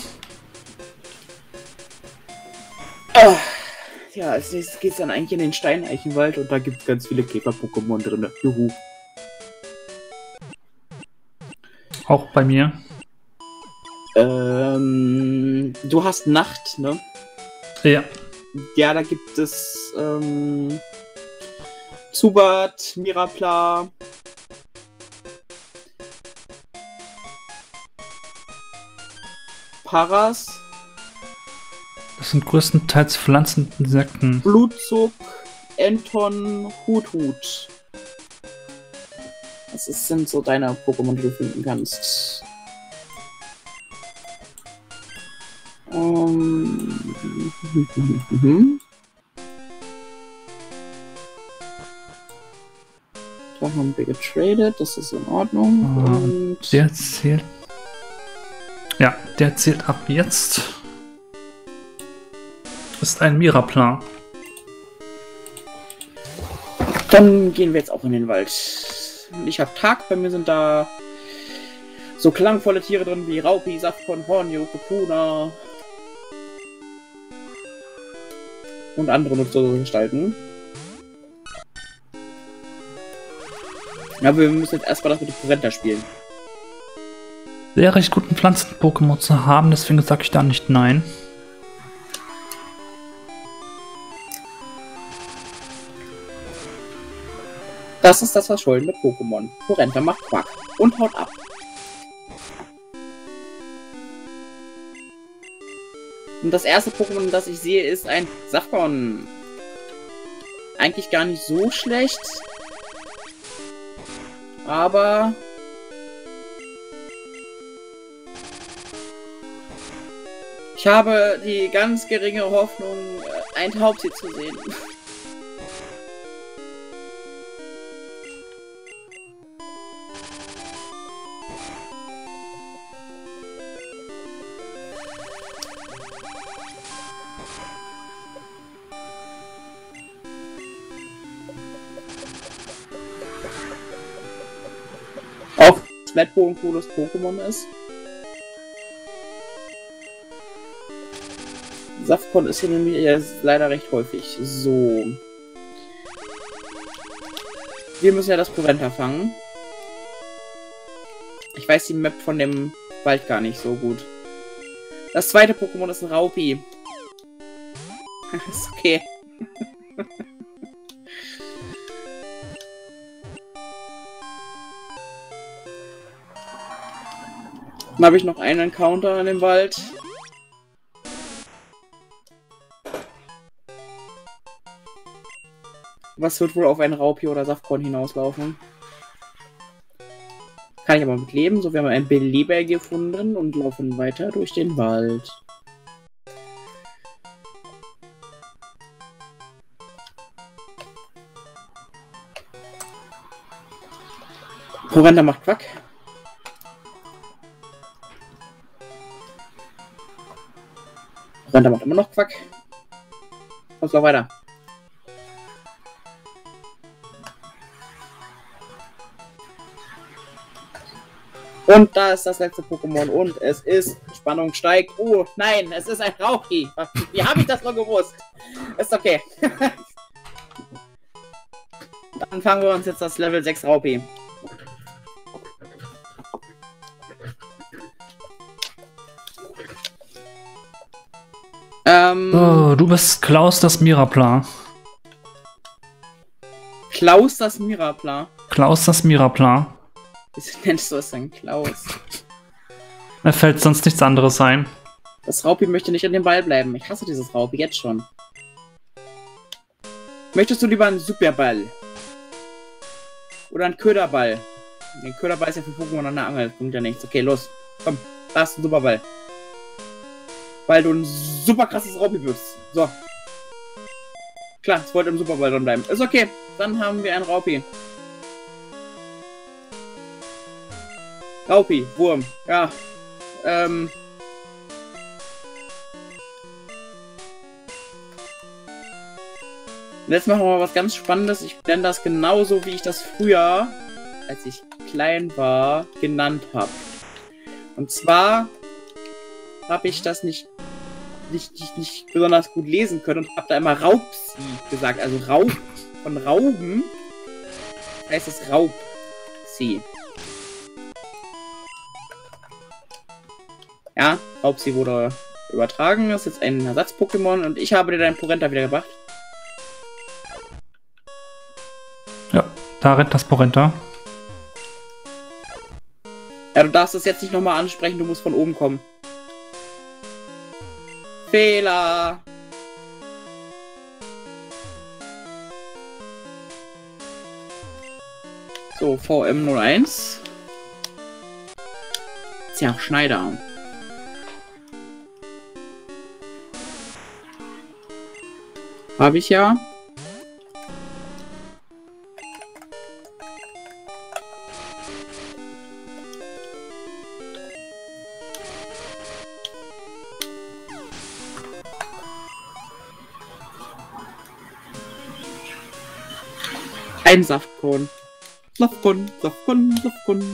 S2: Ah, ja, als nächstes geht's dann eigentlich in den Steineichenwald und da gibt es ganz viele Käfer-Pokémon drin. Juhu.
S1: Auch bei mir.
S2: Ähm, du hast Nacht, ne?
S1: Ja.
S2: Ja, da gibt es ähm, Zubat, Mirapla, Paras,
S1: Das sind größtenteils Pflanzen und Insekten.
S2: Blutzug, Enton, Huthut. Das ist, sind so deine Pokémon, die du finden kannst. Um, da haben wir getradet, das ist in Ordnung.
S1: Und
S2: Und
S1: der zählt. Ja, der zählt ab jetzt. Ist ein Miraplan.
S2: dann gehen wir jetzt auch in den Wald. Ich habe Tag, bei mir sind da so klangvolle Tiere drin wie Raupi, Safkon, Hornio, Kokuna und andere Nutzergestalten. Ja, wir müssen jetzt erstmal das mit dem Präsenter spielen.
S1: wäre recht gut, ein Pflanzen-Pokémon zu haben, deswegen sage ich da nicht nein.
S2: Das ist das verschollene Pokémon. Porenta macht Quack und haut ab. Und das erste Pokémon, das ich sehe, ist ein Safgon. Eigentlich gar nicht so schlecht. Aber... ich habe die ganz geringe Hoffnung, ein Taubsi zu sehen. Auch Smetbo ein cooles Pokémon ist. Safkon ist hier nämlich ja, leider recht häufig. So. Wir müssen ja das Porenta fangen. Ich weiß die Map von dem Wald gar nicht so gut. Das zweite Pokémon ist ein Raupi. Ist okay. Dann habe ich noch einen Encounter in dem Wald. Was wird wohl auf einen Raupi oder Safkon hinauslaufen? Kann ich aber mit leben. So, wir haben einen Beleber gefunden und laufen weiter durch den Wald. Porenta macht Quack. Porenta macht immer noch Quack. Lass doch weiter. Und da ist das letzte Pokémon und es ist, Spannung steigt. Oh nein, es ist ein Raupi. Wie habe ich das noch gewusst? Ist okay. Dann fangen wir uns jetzt das Level sechs Raupi. Ähm,
S1: Oh, du bist Klaus das Mirapla.
S2: Klaus das Mirapla.
S1: Klaus das Mirapla.
S2: Wieso nennst du es denn Klaus?
S1: Mir fällt sonst nichts anderes ein.
S2: Das Raupi möchte nicht an dem Ball bleiben. Ich hasse dieses Raupi jetzt schon. Möchtest du lieber einen Superball? Oder einen Köderball? Den Köderball ist ja für Pokémon an der Angel. Bringt ja nichts. Okay, los. Komm, da ist ein Superball. Weil du ein super krasses Raupi bist. So. Klar, es wollte im Superball dran bleiben. Ist okay. Dann haben wir einen Raupi. Raupi, Wurm. Ja. Ähm. Jetzt machen wir mal was ganz Spannendes. Ich nenne das genauso, wie ich das früher, als ich klein war, genannt habe. Und zwar habe ich das nicht, nicht, nicht, nicht besonders gut lesen können und habe da immer Raubsi gesagt. Also Raub von Rauben heißt es Raubsi. Ja, Raubsi wurde übertragen. Das ist jetzt ein Ersatz-Pokémon und ich habe dir dein Porenta wiedergebracht.
S1: Ja, da rennt das Porenta.
S2: Ja, du darfst es jetzt nicht nochmal ansprechen, du musst von oben kommen. Fehler! So, V M null eins. Tja, Schneider. Habe ich ja. Ein Saftkon. Saftkon, Saftkon, Saftkon.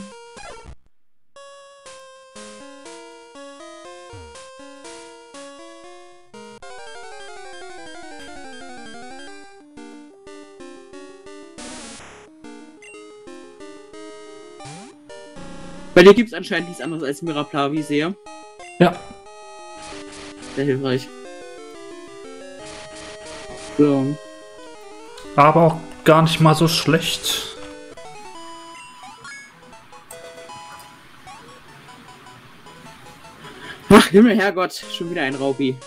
S2: Bei dir gibt es anscheinend nichts anderes als Mirapla, wie ich sehe.
S1: Ja.
S2: Sehr hilfreich. So.
S1: Aber auch gar nicht mal so schlecht.
S2: Ach, Himmel, Herrgott, schon wieder ein Raupi.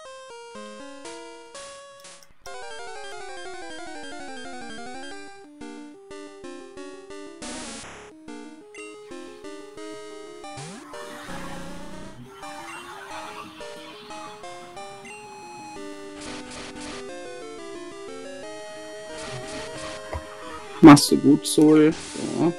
S2: Machst du gut, Sol. So.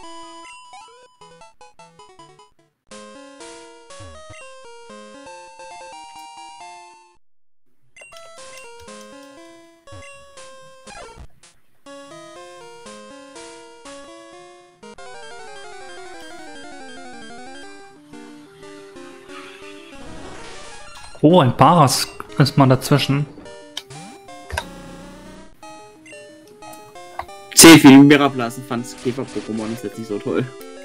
S1: Oh, ein Paras ist mal dazwischen.
S2: Zählt wie die Mirablasen fand's Käfer-Pokémon ist jetzt nicht so toll.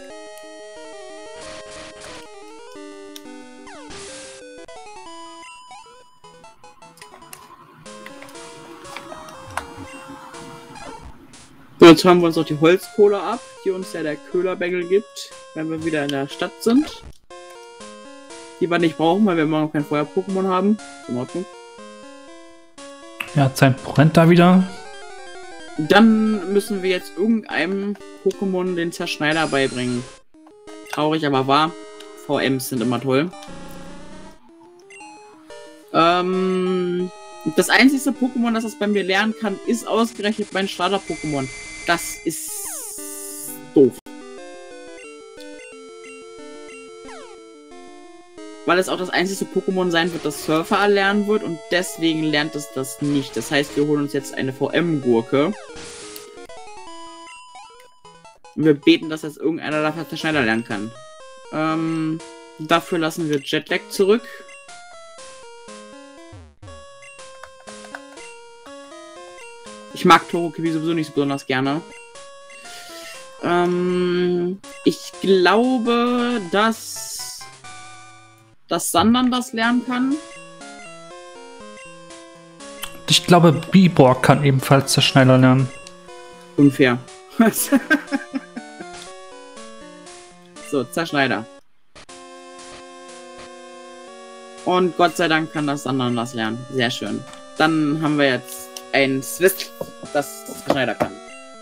S2: So, jetzt haben wir uns noch die Holzkohle ab, die uns ja der Köhlerbengel gibt, wenn wir wieder in der Stadt sind. Die wir nicht brauchen, weil wir immer noch kein Feuer-Pokémon haben. In Ordnung.
S1: Ja, sein brennt da wieder.
S2: Dann müssen wir jetzt irgendeinem Pokémon den Zerschneider beibringen. Traurig, aber wahr. V Ms sind immer toll. Ähm, das einzige Pokémon, das es bei mir lernen kann, ist ausgerechnet mein Starter-Pokémon. Das ist doof. Weil es auch das einzige Pokémon sein wird, das Surfer erlernen wird und deswegen lernt es das nicht. Das heißt, wir holen uns jetzt eine V M-Gurke. Und wir beten, dass jetzt irgendeiner dafür der Schneider lernen kann. Ähm, dafür lassen wir Jetlag zurück. Ich mag Togekiwi sowieso nicht so besonders gerne. Ähm, ich glaube, dass dass Sandern das lernen kann.
S1: Ich glaube, Biborg kann ebenfalls Zerschneider lernen.
S2: Unfair. So, Zerschneider. Und Gott sei Dank kann das Sandern das lernen. Sehr schön. Dann haben wir jetzt ein Swiss, das Zerschneider kann.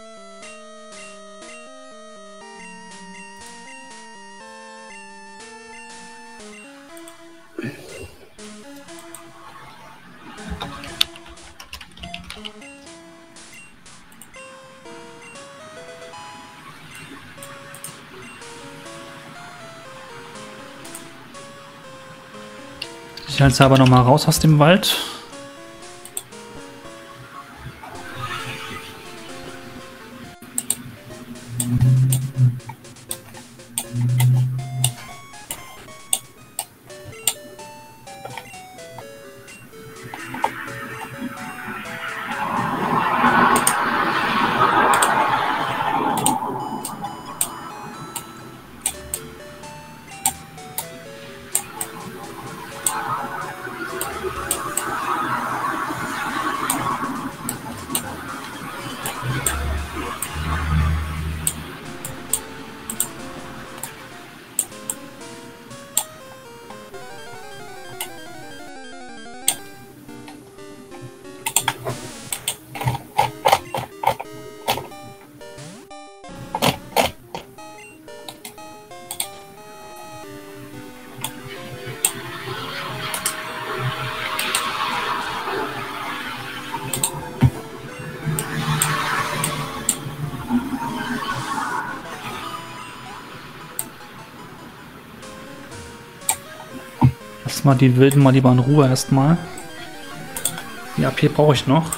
S1: Ich halte aber noch mal raus aus dem Wald. Lass mal die Wilden mal lieber in Ruhe erstmal. Die A P brauche ich noch.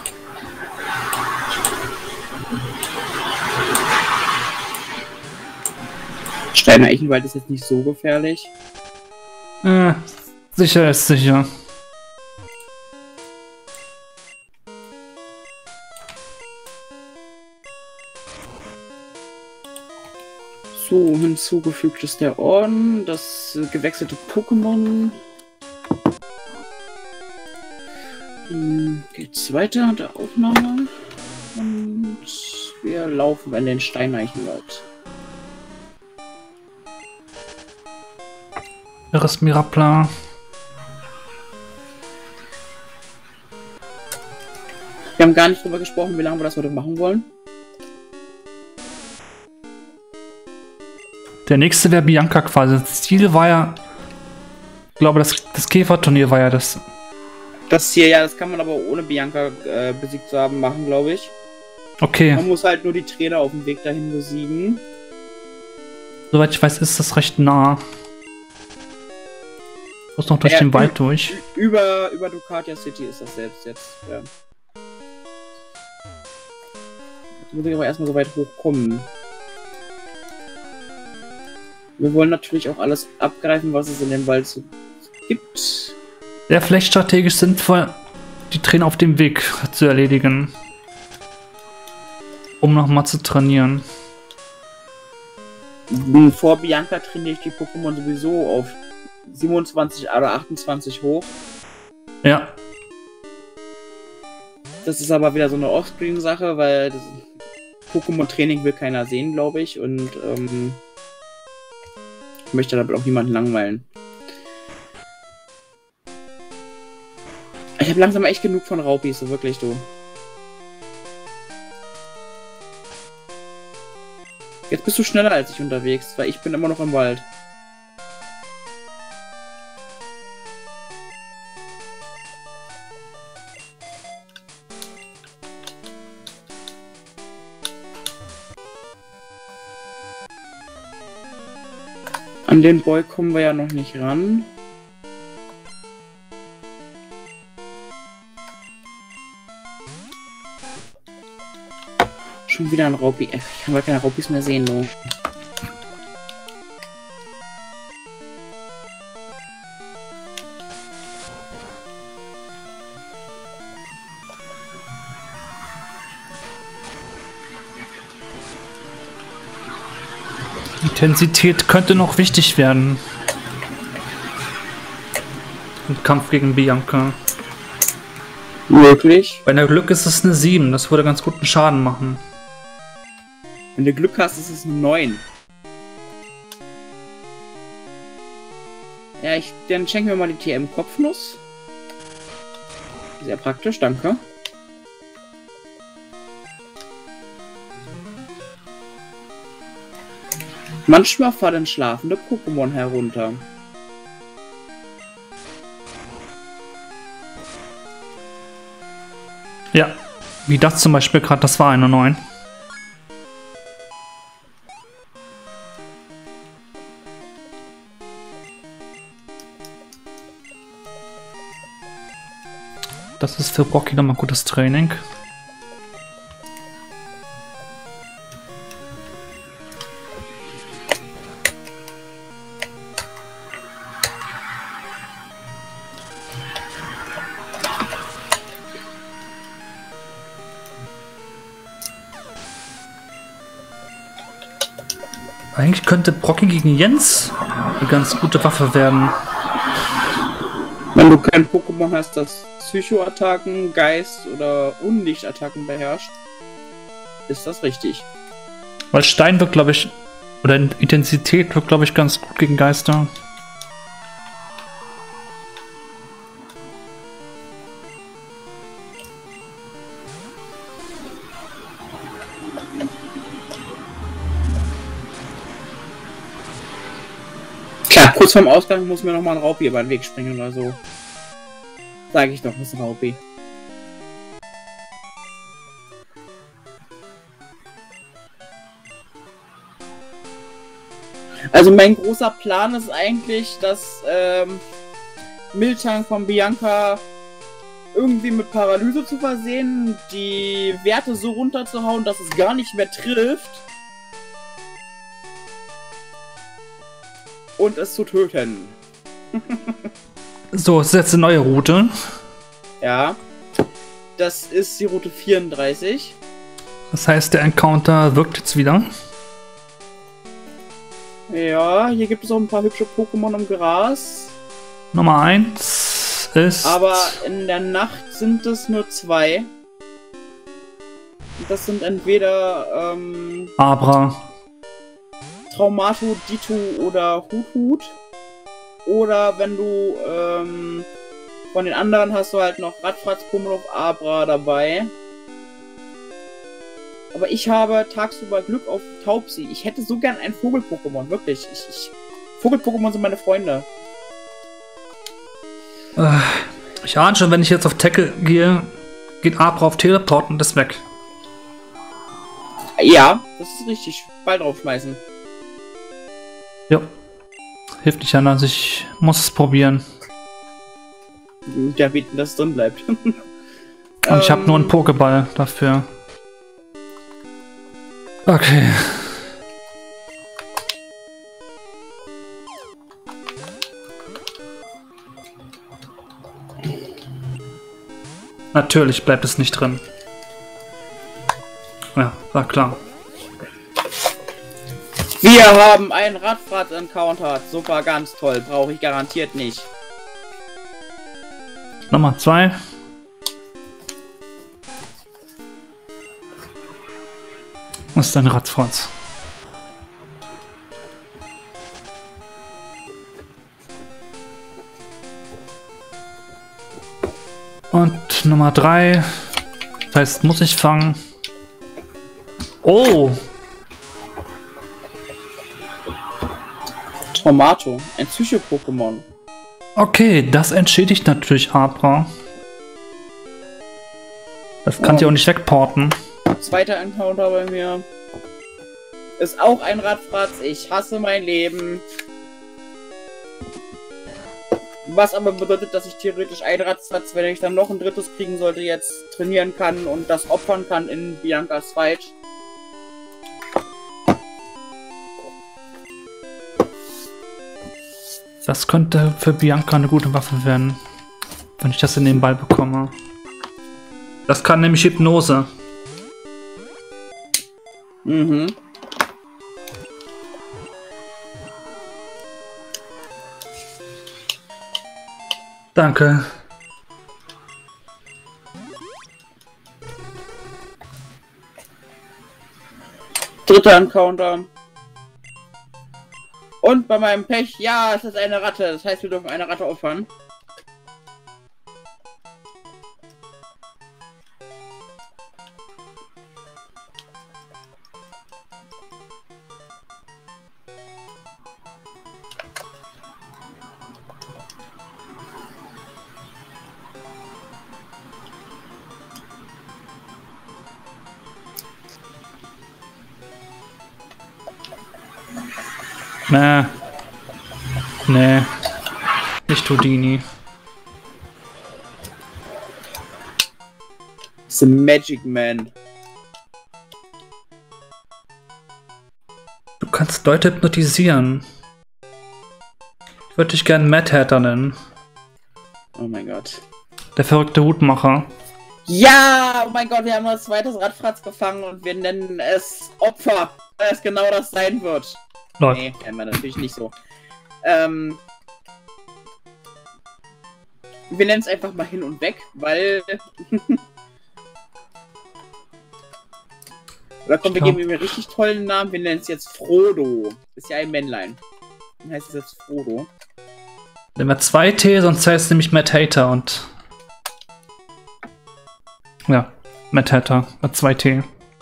S2: Steiner Eichenwald ist jetzt nicht so gefährlich.
S1: Äh, sicher ist sicher.
S2: So, hinzugefügt ist der Orden, das gewechselte Pokémon. Hm, geht's weiter mit der Aufnahme. Und wir laufen in den Steineichenwald.
S1: Irres Mirapla.
S2: Wir haben gar nicht drüber gesprochen, wie lange wir das heute machen wollen.
S1: Der nächste wäre Bianca quasi. Das Ziel war ja, ich glaube, das, das Käferturnier war ja das.
S2: Das hier, ja, das kann man aber ohne Bianca äh, besiegt zu haben machen, glaube ich.
S1: Okay.
S2: Man muss halt nur die Trainer auf dem Weg dahin besiegen.
S1: Soweit ich weiß, ist das recht nah. Muss noch durch
S2: ja,
S1: den Wald durch.
S2: Über, über Ducatia City ist das selbst jetzt. Ja. Jetzt muss ich aber erstmal so weit hochkommen. Wir wollen natürlich auch alles abgreifen, was es in dem Wald so gibt.
S1: Ja, vielleicht strategisch sinnvoll, die Trainer auf dem Weg zu erledigen. Um nochmal zu trainieren.
S2: Vor Bianca trainiere ich die Pokémon sowieso auf siebenundzwanzig oder achtundzwanzig hoch.
S1: Ja.
S2: Das ist aber wieder so eine Offscreen-Sache, weil Pokémon-Training will keiner sehen, glaube ich. Und ähm, ich möchte damit auch niemanden langweilen. Ich habe langsam echt genug von Raupis, so wirklich, du. Jetzt bist du schneller als ich unterwegs, weil ich bin immer noch im Wald. An den Boy kommen wir ja noch nicht ran. Schon wieder ein Raupi. Ich kann gar keine Raupis mehr sehen, nur.
S1: Intensität könnte noch wichtig werden. Im Kampf gegen Bianca.
S2: Wirklich?
S1: Bei der Glück ist es eine sieben. Das würde ganz guten Schaden machen.
S2: Wenn du Glück hast, ist es eine neun. Ja, ich, dann schenken wir mal die T M-Kopfnuss. Sehr praktisch, danke. Manchmal fallen schlafende Pokémon herunter.
S1: Ja, wie das zum Beispiel gerade, das war eine neun. Das ist für Brocky nochmal gutes Training. Eigentlich könnte Brocky gegen Jens eine ganz gute Waffe werden.
S2: Wenn du kein Pokémon hast, das Psycho-Attacken, Geist oder Unlicht-Attacken beherrscht, ist das richtig.
S1: Weil Stein wird, glaube ich, oder Intensität wird, glaube ich, ganz gut gegen Geister.
S2: Klar, kurz vorm Ausgang muss mir noch mal ein Raupi über den Weg springen oder so. Sage ich doch, das ist ein Raupi. Also mein großer Plan ist eigentlich, dass ähm, Miltank von Bianca irgendwie mit Paralyse zu versehen, die Werte so runterzuhauen, dass es gar nicht mehr trifft. Und es zu töten.
S1: So, es ist jetzt eine neue Route.
S2: Ja. Das ist die Route vierunddreißig.
S1: Das heißt, der Encounter wirkt jetzt wieder.
S2: Ja, hier gibt es auch ein paar hübsche Pokémon im Gras.
S1: Nummer eins ist...
S2: Aber in der Nacht sind es nur zwei. Das sind entweder ähm,
S1: Abra.
S2: Traumato, Ditto oder Hut-Hut. Oder wenn du ähm, von den anderen hast du halt noch Radfratz, Pummeluff, Abra dabei. Aber ich habe tagsüber Glück auf Taubsi. Ich hätte so gern ein Vogel-Pokémon, wirklich. Ich, ich, Vogel-Pokémon sind meine Freunde.
S1: Äh, ich ahne schon, wenn ich jetzt auf Tackle gehe, geht Abra auf Teleport und ist weg.
S2: Ja, das ist richtig. Ball draufschmeißen.
S1: Ja. Hilft nicht anders, ich muss es probieren.
S2: Ja, wie das drin bleibt.
S1: Und ich habe nur einen Pokéball dafür. Okay. Natürlich bleibt es nicht drin. Ja, war klar.
S2: Wir haben einen Radfratz-Encounter. Super, ganz toll. Brauche ich garantiert nicht.
S1: Nummer zwei. Was ist ein Radfratz? Und Nummer drei. Das heißt, muss ich fangen. Oh!
S2: Tomato, ein Psycho-Pokémon.
S1: Okay, das entschädigt natürlich Abra. Das kann sie auch nicht wegporten.
S2: Zweiter Encounter bei mir. Ist auch ein Radfratz. Ich hasse mein Leben. Was aber bedeutet, dass ich theoretisch ein Radfratz, wenn ich dann noch ein drittes kriegen sollte, jetzt trainieren kann und das opfern kann in Biancas Fight.
S1: Das könnte für Bianca eine gute Waffe werden, wenn ich das in den Ball bekomme. Das kann nämlich Hypnose.
S2: Mhm.
S1: Danke.
S2: Dritter Encounter. Und bei meinem Pech, ja, es ist eine Ratte. Das heißt, wir dürfen eine Ratte opfern.
S1: Nee. Nee. Nicht Houdini.
S2: The Magic Man.
S1: Du kannst Leute hypnotisieren. Ich würde dich gerne Mad Hatter nennen.
S2: Oh mein Gott.
S1: Der verrückte Hutmacher.
S2: Ja! Oh mein Gott, wir haben das zweites Radfratz gefangen und wir nennen es Opfer, weil es genau das sein wird.
S1: Lol.
S2: Nee, kennen wir natürlich nicht so. Ähm, wir nennen es einfach mal hin und weg, weil... Oder komm, wir geben ihm einen richtig tollen Namen. Wir nennen es jetzt Frodo. Ist ja ein Männlein. Dann heißt es jetzt Frodo.
S1: Nehmen wir zwei T, sonst heißt es nämlich Mad Hater und... Ja, Mad Hatter mit zwei T.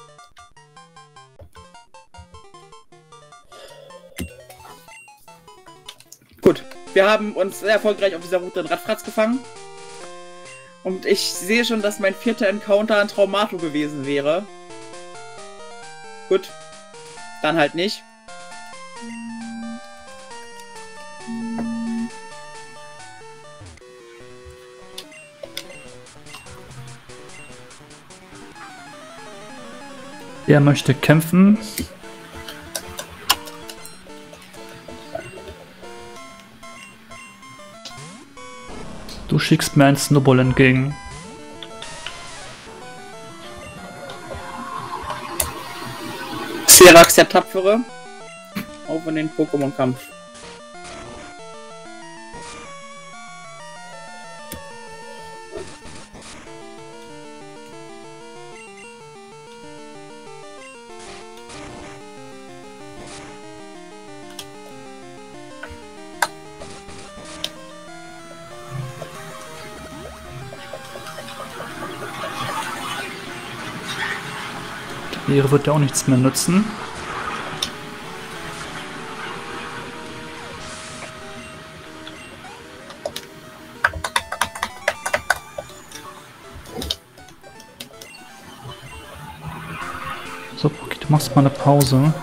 S2: Gut, wir haben uns sehr erfolgreich auf dieser Route einen Radfratz gefangen. Und ich sehe schon, dass mein vierter Encounter ein Traumato gewesen wäre. Gut, dann halt nicht.
S1: Er möchte kämpfen. Du schickst mir einen Snowball entgegen.
S2: Xerax der Tapfere. auf in den Pokémon-Kampf.
S1: Ihre wird ja auch nichts mehr nützen. So, okay, du machst mal eine Pause.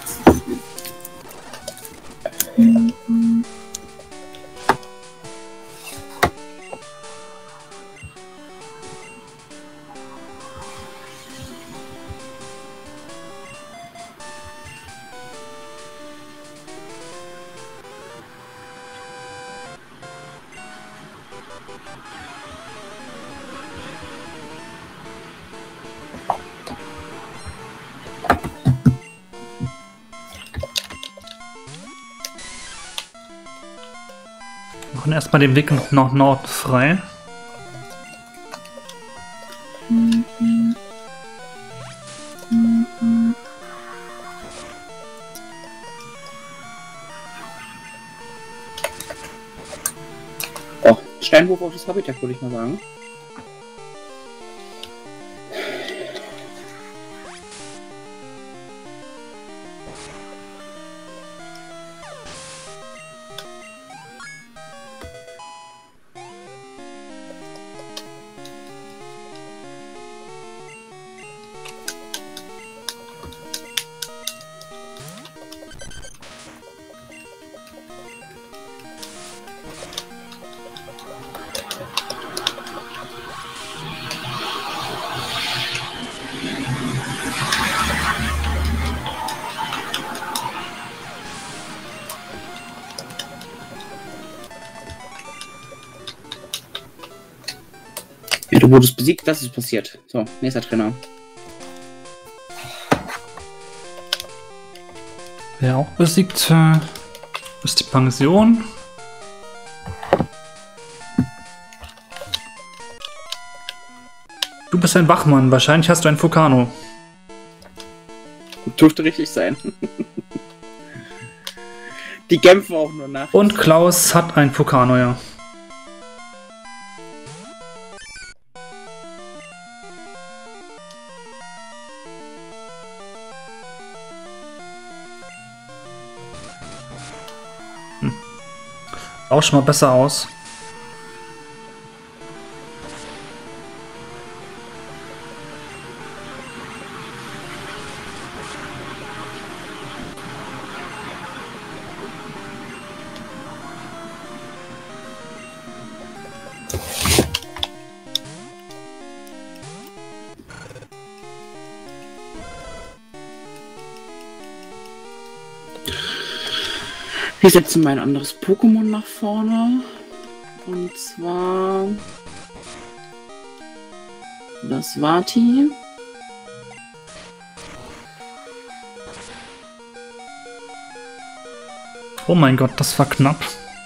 S1: Wir machen erstmal den Weg nach Norden frei.
S2: Oh, Steinwurf auf das Habitat, würde ich mal sagen. Ja, du wurdest besiegt, das ist passiert. So, nächster Trainer.
S1: Wer auch besiegt äh, ist die Pension. Du bist ein Wachmann, wahrscheinlich hast du ein Fukano.
S2: Dürfte richtig sein. Die kämpfen auch nur nach.
S1: Und Klaus hat ein Fukano, ja. Hm. Auch schon mal besser aus.
S2: Wir setzen mein anderes Pokémon nach vorne. Und zwar das Vati.
S1: Oh mein Gott, das war knapp.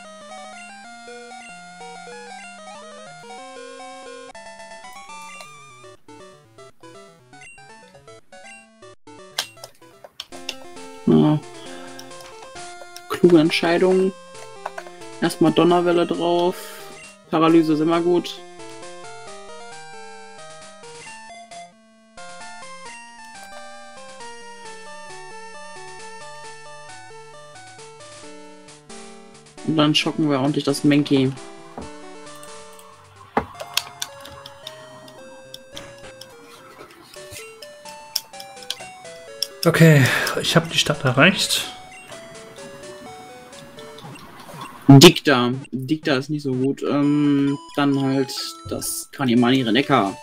S2: Ja. Kluge Entscheidung. Erstmal Donnerwelle drauf. Paralyse ist immer gut. Und dann schocken wir ordentlich das Mankey.
S1: Okay, ich habe die Stadt erreicht.
S2: Dicta. Dicta ist nicht so gut. Ähm, dann halt das Kanimani Reneka.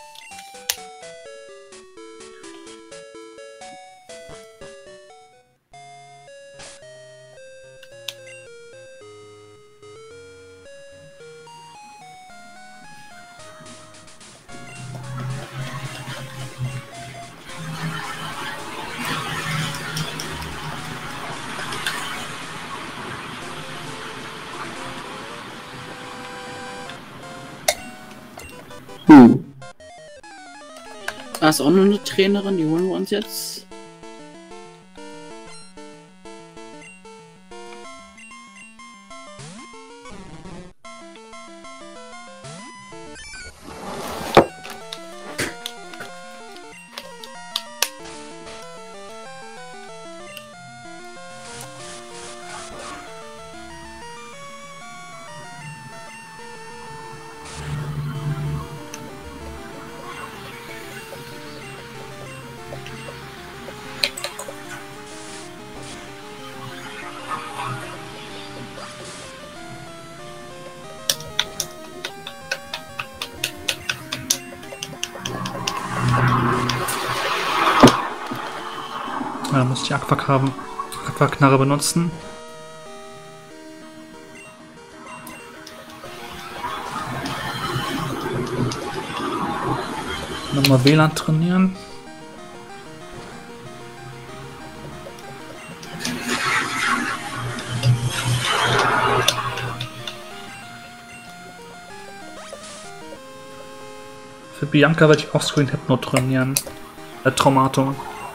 S2: Da ist auch noch eine Trainerin, die holen wir uns jetzt.
S1: Da muss ich die Aquaknarre, Aquaknarre benutzen. Nochmal W L A N trainieren. Für Bianca werde ich Offscreen Hypno trainieren. Äh, Traumatum.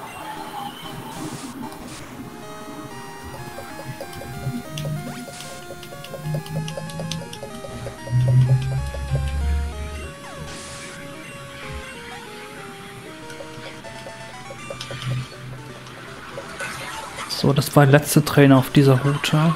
S1: So, das war der letzte Trainer auf dieser Route.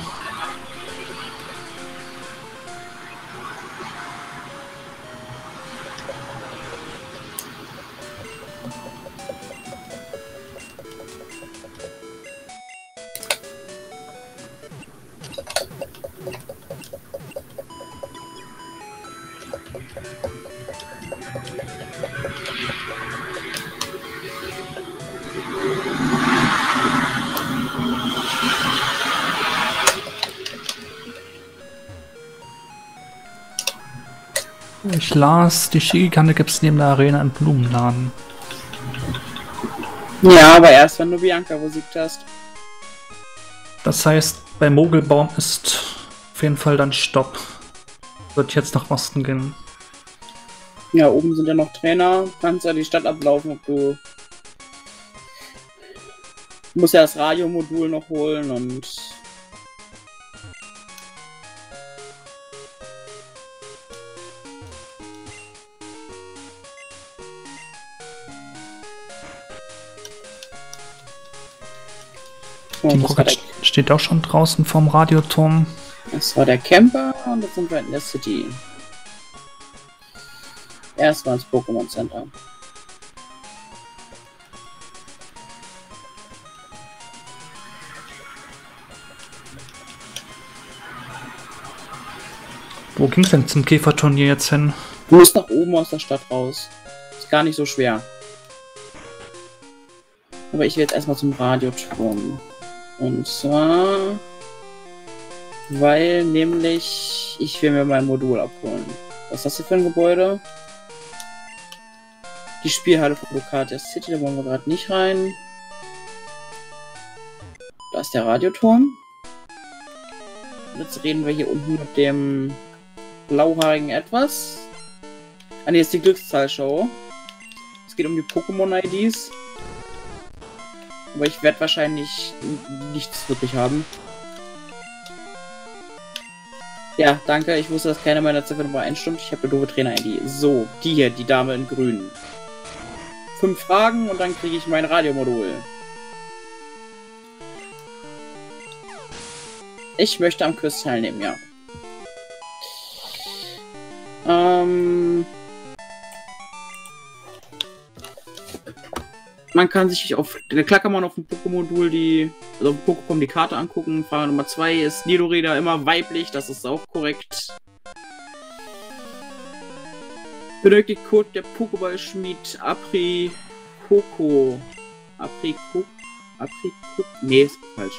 S1: Ich las, die Shigikante gibt es neben der Arena im Blumenladen.
S2: Ja, aber erst wenn du Bianca besiegt hast.
S1: Das heißt, bei Mogelbaum ist auf jeden Fall dann Stopp. Wird jetzt nach Osten gehen.
S2: Ja, oben sind ja noch Trainer. Du kannst ja die Stadt ablaufen, ob du... Du musst ja das Radiomodul noch holen und...
S1: Die Rocket steht auch schon draußen vom Radioturm.
S2: Das war der Camper und jetzt sind wir in der City. Erstmal ins Pokémon Center.
S1: Wo ging's denn zum Käferturnier jetzt hin?
S2: Du musst nach oben aus der Stadt raus. Ist gar nicht so schwer. Aber ich will jetzt erstmal zum Radioturm. Und zwar, weil nämlich ich will mir mein Modul abholen. Was ist das hier für ein Gebäude? Die Spielhalle von Lucatia City, da wollen wir gerade nicht rein. Da ist der Radioturm. Und jetzt reden wir hier unten mit dem blauhaarigen Etwas. Ah ne, ist die Glückszahlshow. Es geht um die Pokémon-I Ds. Aber ich werde wahrscheinlich nichts wirklich haben. Ja, danke. Ich wusste, dass keiner meiner Ziffern übereinstimmt. Ich habe eine doofe Trainer-I D. So, die hier, die Dame in grün. Fünf Fragen und dann kriege ich mein Radiomodul. Ich möchte am Quiz teilnehmen, ja. Ähm... Man kann sich auf der Klackermann auf dem Pokémon-Modul die, also auf dem Pokémon die Karte angucken. Frage Nummer zwei ist Nidorina immer weiblich, das ist auch korrekt. Benötigt Code der Pokéball-Schmied Apri Coco. Apri Coco? Apri Coco? Nee, ist falsch.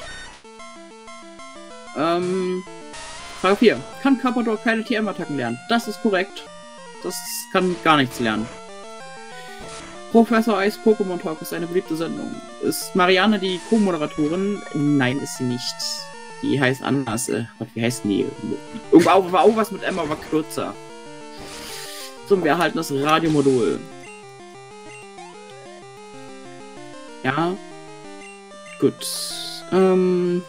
S2: Ähm, Frage vier. Kann Carpador keine T M-Attacken lernen? Das ist korrekt. Das kann gar nichts lernen. Professor Eis Pokémon Talk ist eine beliebte Sendung. Ist Marianne die Co-Moderatorin? Nein, ist sie nicht. Die heißt anders. Äh, wie heißt die? Irgendwo war auch was mit Emma, war kürzer. So, wir erhalten das Radiomodul. Ja. Gut. Ähm...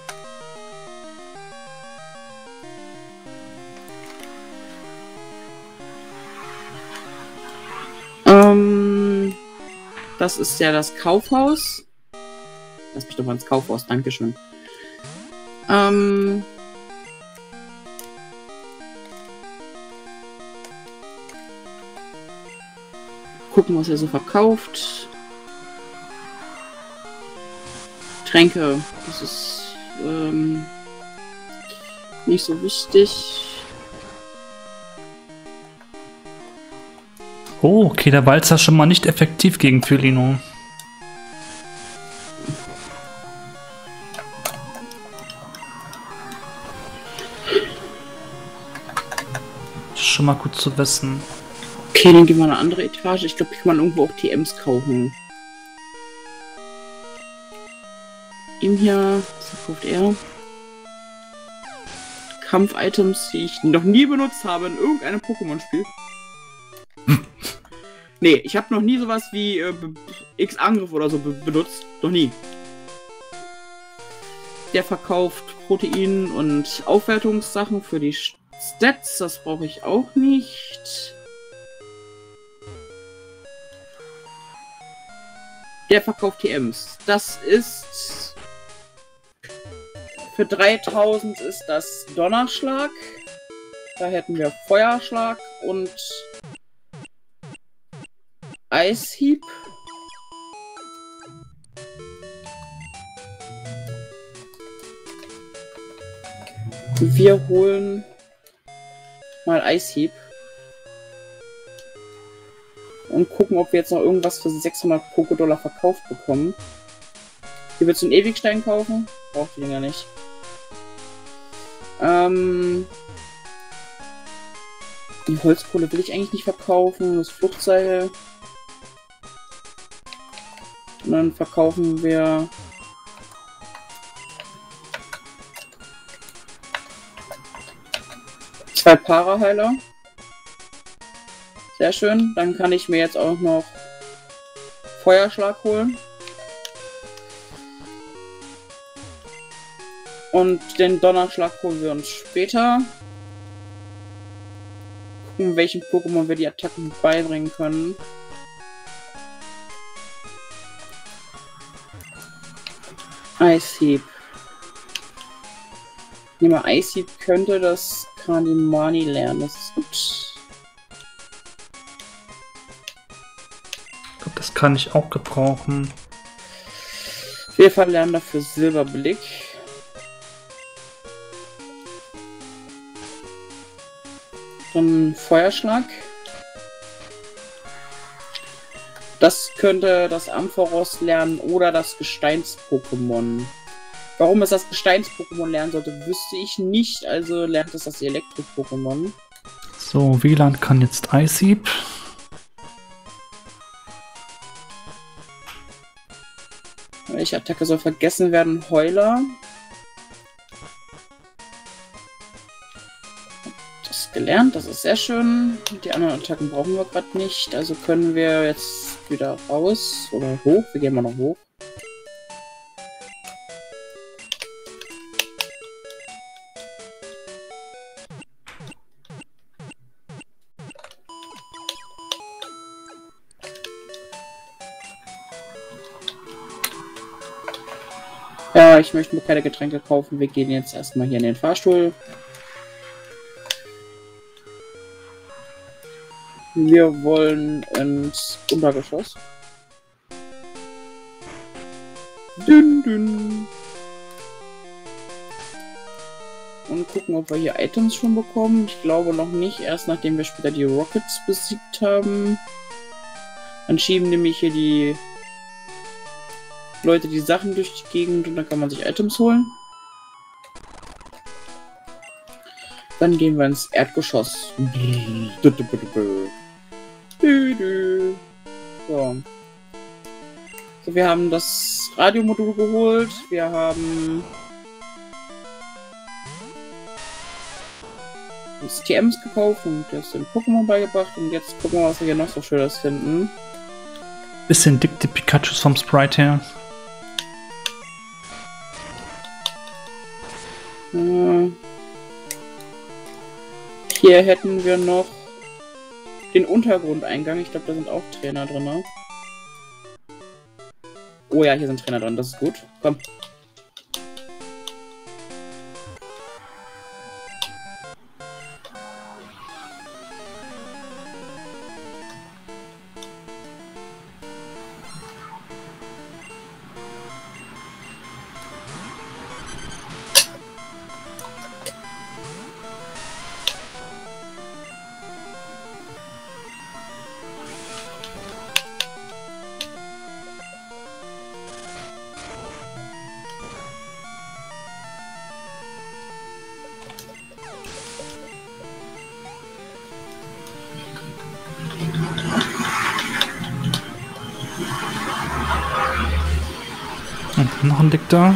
S2: Ähm... Das ist ja das Kaufhaus. Lass mich doch mal ins Kaufhaus, dankeschön. Ähm... Gucken, was er so verkauft. Tränke, das ist ähm, nicht so wichtig.
S1: Oh, okay, der Walzer ist schon mal nicht effektiv gegen Fylino. Das ist schon mal gut zu wissen.
S2: Okay, dann gehen wir in eine andere Etage. Ich glaube, ich kann man irgendwo auch T Ms kaufen. Ihm hier, was verkauft er? Kampf-Items, die ich noch nie benutzt habe in irgendeinem Pokémon-Spiel. Nee, ich habe noch nie sowas wie äh, X-Angriff oder so be benutzt. Noch nie. Der verkauft Protein und Aufwertungssachen für die Stats. Das brauche ich auch nicht. Der verkauft T Ms. Das ist... Für dreitausend ist das Donnerschlag. Da hätten wir Feuerschlag und Eishieb. Wir holen mal Eishieb. Und gucken, ob wir jetzt noch irgendwas für sechshundert Pokédollar verkauft bekommen. Hier willst du einen Ewigstein kaufen? Braucht die Dinger nicht. Ähm... Die Holzkohle will ich eigentlich nicht verkaufen. Das Fluchtseil. Und dann verkaufen wir... zwei Paraheiler. Sehr schön. Dann kann ich mir jetzt auch noch Feuerschlag holen. Und den Donnerschlag holen wir uns später. Gucken, welchen Pokémon wir die Attacken beibringen können. Eishieb. Nehmen wir Eishieb, könnte das Kandimani lernen. Das ist gut.
S1: Das kann ich auch gebrauchen.
S2: Wir verlernen dafür Silberblick. Dann Feuerschlag. Das könnte das Ampharos lernen oder das Gesteins-Pokémon. Warum es das Gesteins-Pokémon lernen sollte, wüsste ich nicht. Also lernt es das Elektro-Pokémon.
S1: So, W L A N kann jetzt Eishieb.
S2: Welche Attacke soll vergessen werden? Heuler. Das gelernt, das ist sehr schön. Die anderen Attacken brauchen wir gerade nicht. Also können wir jetzt wieder raus oder hoch. Wir gehen mal noch hoch. Ja, ich möchte mir keine Getränke kaufen. Wir gehen jetzt erstmal hier in den Fahrstuhl. Wir wollen ins Untergeschoss. Dünn, dünn. Und gucken, ob wir hier Items schon bekommen. Ich glaube noch nicht. Erst nachdem wir später die Rockets besiegt haben. Dann schieben nämlich hier die Leute die Sachen durch die Gegend und dann kann man sich Items holen. Dann gehen wir ins Erdgeschoss. So. So, wir haben das Radiomodul geholt. Wir haben uns T Ms gekauft und das den Pokémon beigebracht. Und jetzt gucken wir, was wir hier noch so Schönes finden.
S1: Bisschen dick die Pikachus vom Sprite her.
S2: Hier hätten wir noch den Untergrundeingang. Ich glaube, da sind auch Trainer drin. Ne? Oh ja, hier sind Trainer drin. Das ist gut. Komm.
S1: Und noch ein Dick da.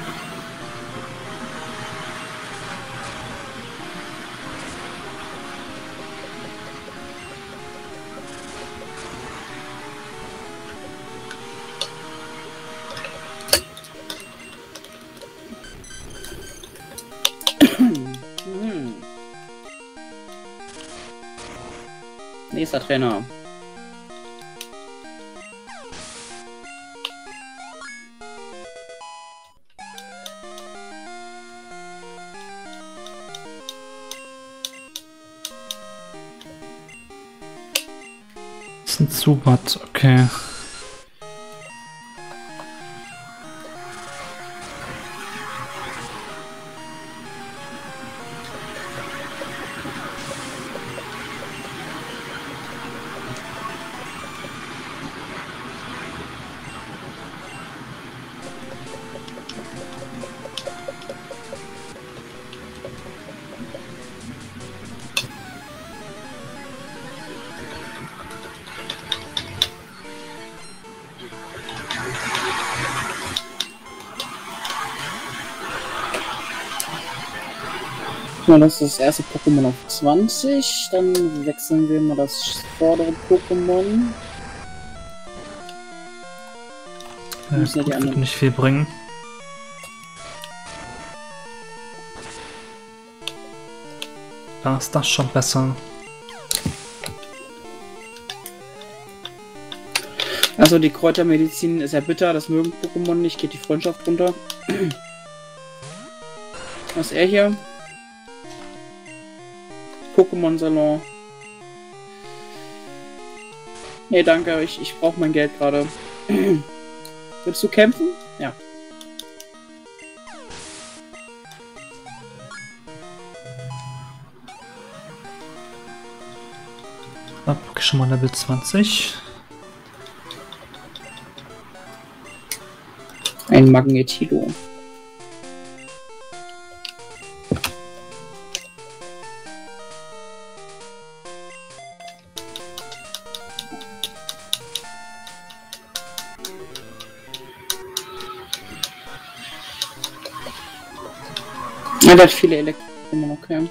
S2: Hm. Nächster Trainer.
S1: Das ist ein Zubat, okay.
S2: Das ist das erste Pokémon auf zwanzig. Dann wechseln wir mal das vordere Pokémon.
S1: Ja, gut, ja wird nicht viel bringen. Da ist das schon besser.
S2: Also die Kräutermedizin ist ja bitter, das mögen Pokémon nicht, geht die Freundschaft runter. Was ist er hier? Pokémon Salon. Nee, danke, ich, ich brauche mein Geld gerade. Willst du kämpfen? Ja.
S1: Da ich schon mal Level zwanzig.
S2: Ein Magnetilo. Ja, der hat viele Elektro-Pokémon, okay.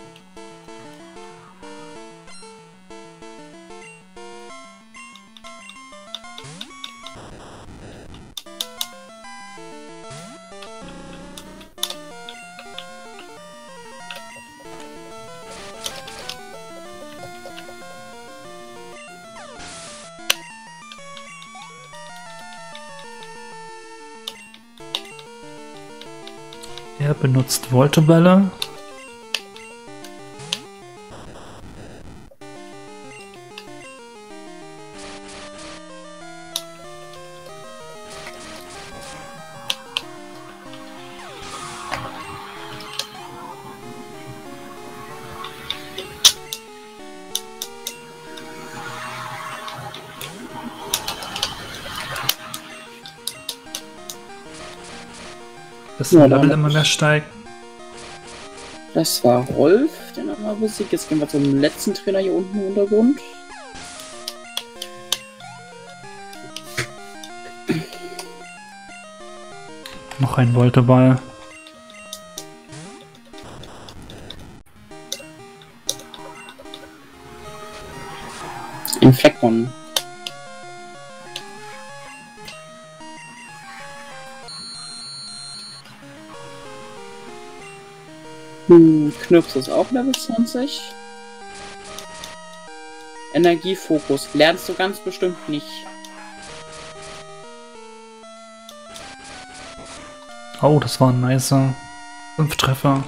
S1: Er benutzt Voltobälle. Das
S2: Ja,
S1: Level immer mehr steigt.
S2: Das war Rolf, den haben wir besiegt. Jetzt gehen wir zum letzten Trainer hier unten im Untergrund.
S1: Noch ein Voltoball.
S2: Ein Fleckmon. Hm, Knirps ist auch Level zwanzig. Energiefokus lernst du ganz bestimmt nicht.
S1: Oh, das war ein nicer. Fünf Treffer.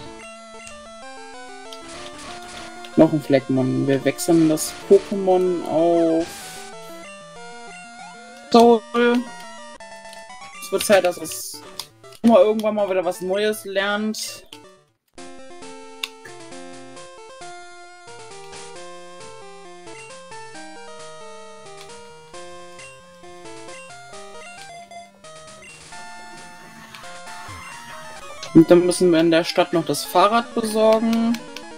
S2: Noch ein Fleckmon. Wir wechseln das Pokémon auf Soul. Es wird Zeit, dass es immer irgendwann mal wieder was Neues lernt. Und dann müssen wir in der Stadt noch das Fahrrad besorgen.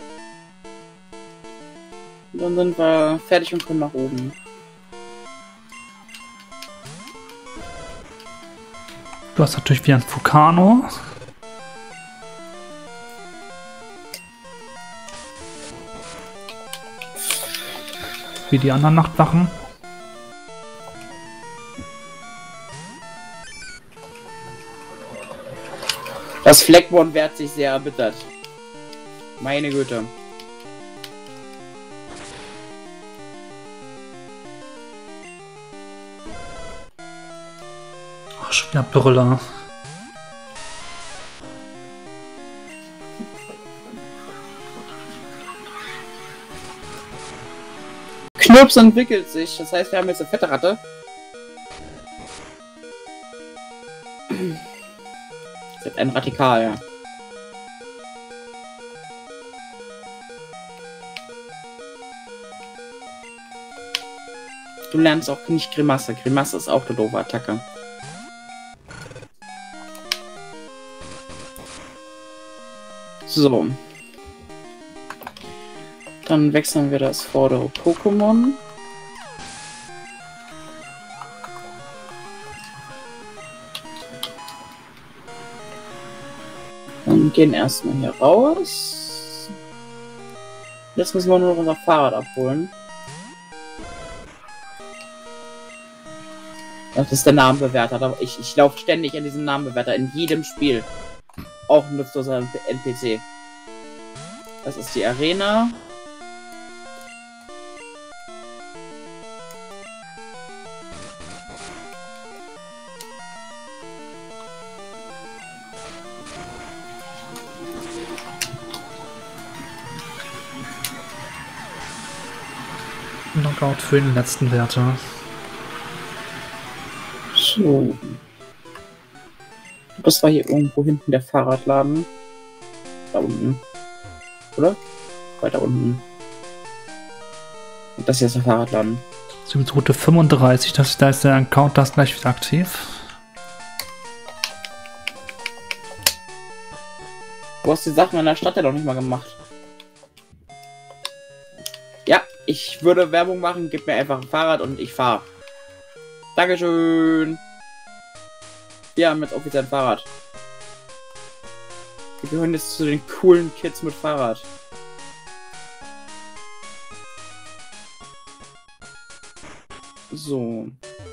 S2: Und dann sind wir fertig und können nach oben.
S1: Du hast natürlich wieder ein Vulcano. Wie die anderen Nachtwachen.
S2: Das Fleckmon wehrt sich sehr erbittert. Meine Güte.
S1: Ach, schon wieder Brüller.
S2: Knirps entwickelt sich. Das heißt, wir haben jetzt eine fette Ratte. Das wird ein Radikal, ja. Du lernst auch nicht Grimasse. Grimasse ist auch eine doofe Attacke. So. Dann wechseln wir das vordere Pokémon. Und gehen erstmal hier raus. Jetzt müssen wir nur noch unser Fahrrad abholen. Das ist der Namenbewerter. Ich, ich laufe ständig an diesem Namenbewerter in jedem Spiel. Auch ein nutzloser N P C. Das ist die Arena.
S1: Knockout für den letzten Wärter.
S2: So. Das war hier irgendwo hinten der Fahrradladen. Da unten. Oder? Weiter unten. Und das hier ist der Fahrradladen.
S1: Route fünfunddreißig, das, da ist der Account, das gleich wieder aktiv.
S2: Du hast die Sachen in der Stadt ja noch nicht mal gemacht. Ja, ich würde Werbung machen, gib mir einfach ein Fahrrad und ich fahre. Dankeschön. Wir haben jetzt offiziell ein Fahrrad. Wir gehören jetzt zu den coolen Kids mit Fahrrad. So.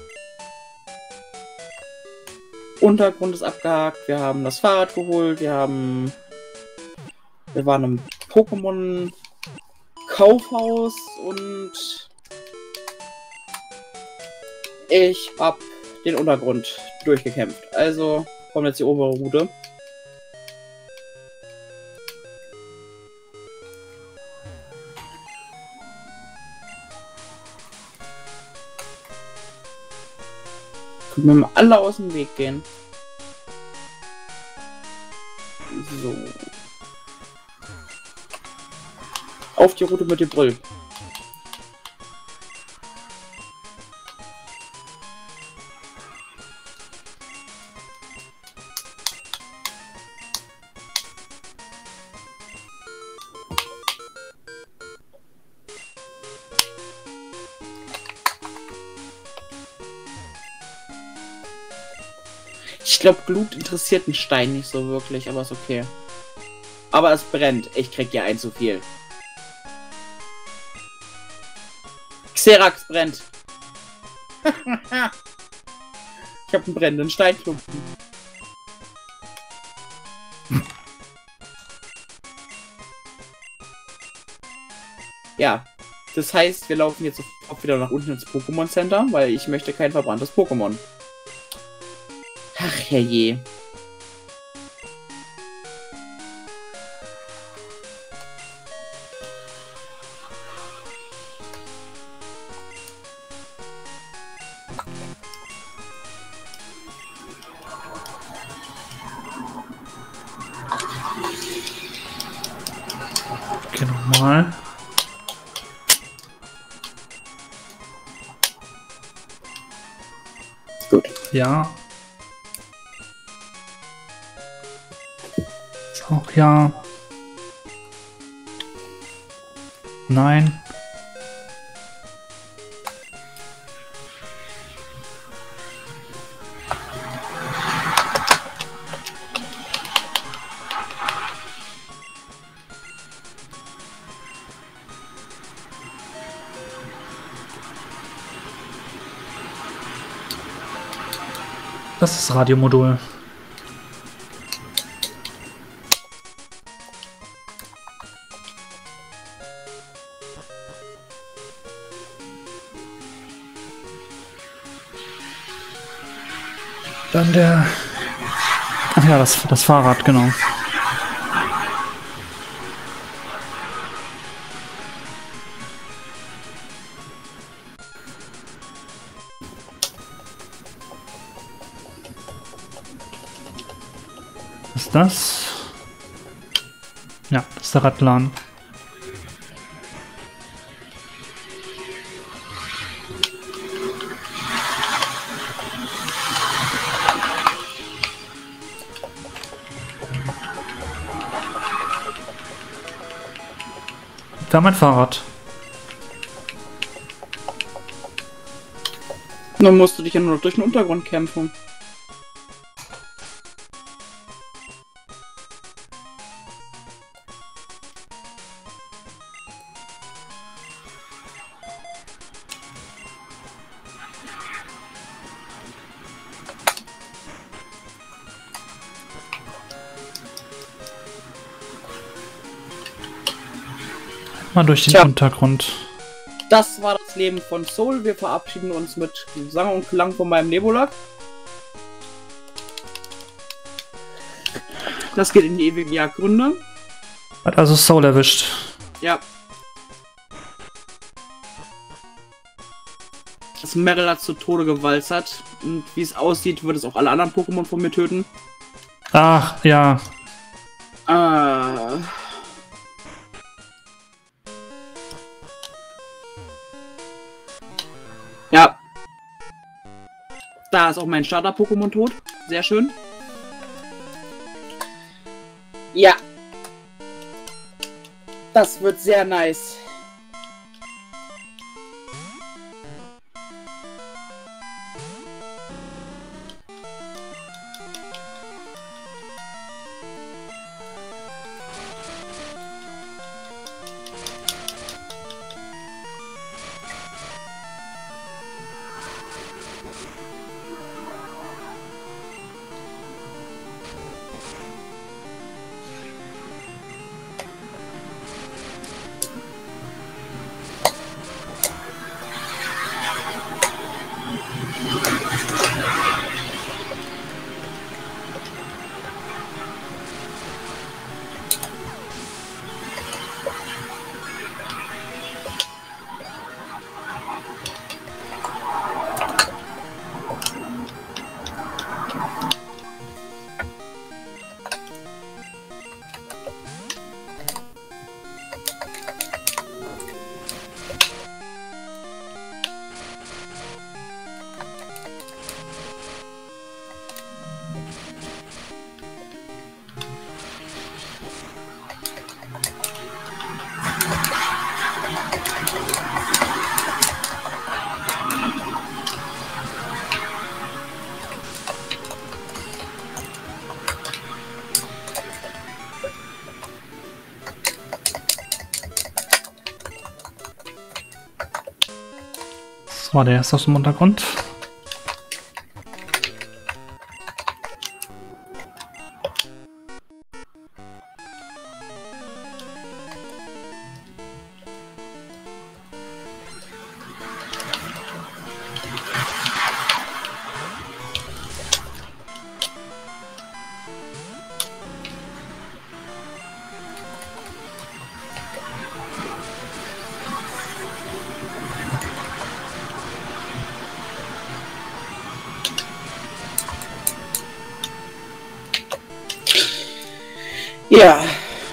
S2: Untergrund ist abgehakt. Wir haben das Fahrrad geholt. Wir haben... Wir waren im Pokémon Kaufhaus und ich hab den Untergrund durchgekämpft. Also kommt jetzt die obere Route. Können wir mal alle aus dem Weg gehen. So. Auf die Route mit dem Brüll. Ich glaube, Glut interessiert einen Stein nicht so wirklich, aber ist okay. Aber es brennt. Ich krieg ja ein zu viel. Xerax brennt. Ich habe einen brennenden Steinklumpen. Ja, Das heißt, wir laufen jetzt sofort wieder nach unten ins Pokémon Center, weil ich möchte kein verbranntes Pokémon. Ach herrje.
S1: Okay, nochmal.
S2: Gut.
S1: Ja. Ist auch ja. Nein. Das ist das Radiomodul. Dann der... Ach ja, das, das Fahrrad, genau. Was ist das? Ja, das ist der Radlan. Wir haben ein Fahrrad.
S2: Dann musst du dich ja nur noch durch den Untergrund kämpfen.
S1: Mal durch den
S2: Tja.
S1: Untergrund.
S2: Das war das Leben von Soul. Wir verabschieden uns mit Sang und Klang von meinem Nebulak. Das geht in die ewigen Jagdgründe.
S1: Hat also Soul erwischt.
S2: Ja. Das Meryl hat zu Tode gewalzert. Und wie es aussieht, wird es auch alle anderen Pokémon von mir töten.
S1: Ach, ja.
S2: Äh... Ja. Da ist auch mein Starter-Pokémon tot. Sehr schön. Ja. Das wird sehr nice.
S1: Das war der erste aus dem Untergrund.
S2: Ja.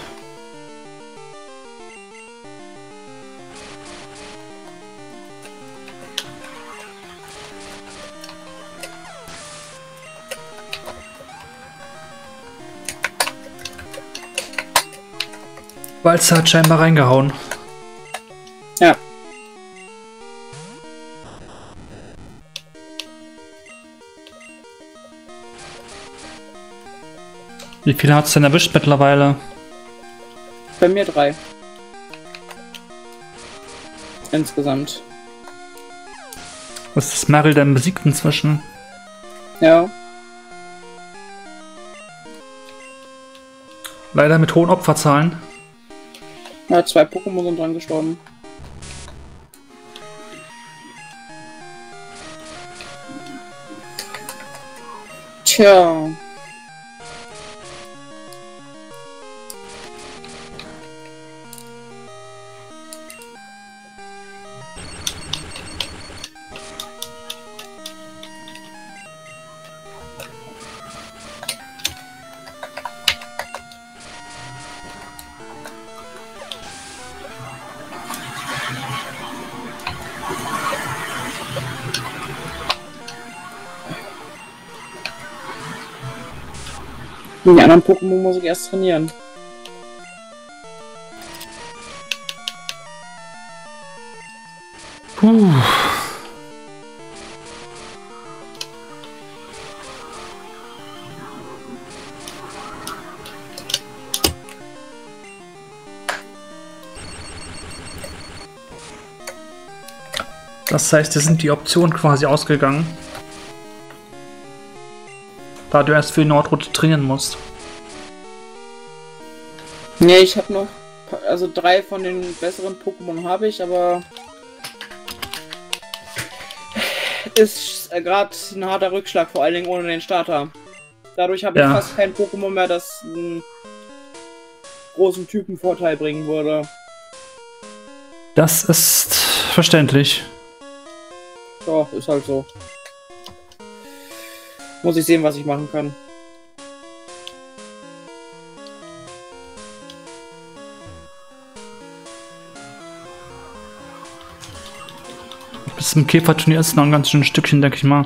S1: Walzer hat scheinbar reingehauen.
S2: Ja.
S1: Wie viele hat es denn erwischt mittlerweile?
S2: Bei mir drei. Insgesamt.
S1: Was ist Meryl denn besiegt inzwischen?
S2: Ja.
S1: Leider mit hohen Opferzahlen.
S2: Ja, zwei Pokémon sind dran gestorben. Tja. Die anderen Pokémon muss ich erst trainieren.
S1: Puh. Das heißt, dir sind die Optionen quasi ausgegangen. Da du erst für die Nordroute trainieren musst.
S2: Ne, ich habe noch, also drei von den besseren Pokémon habe ich, aber ist gerade ein harter Rückschlag, vor allen Dingen ohne den Starter. Dadurch habe ich
S1: Ja.
S2: fast kein Pokémon mehr, das einen großen Typenvorteil bringen würde.
S1: Das ist verständlich.
S2: Ja, ist halt so. Muss ich sehen, was ich machen kann.
S1: Bis zum Käferturnier ist noch ein ganz schönes Stückchen, denke ich mal.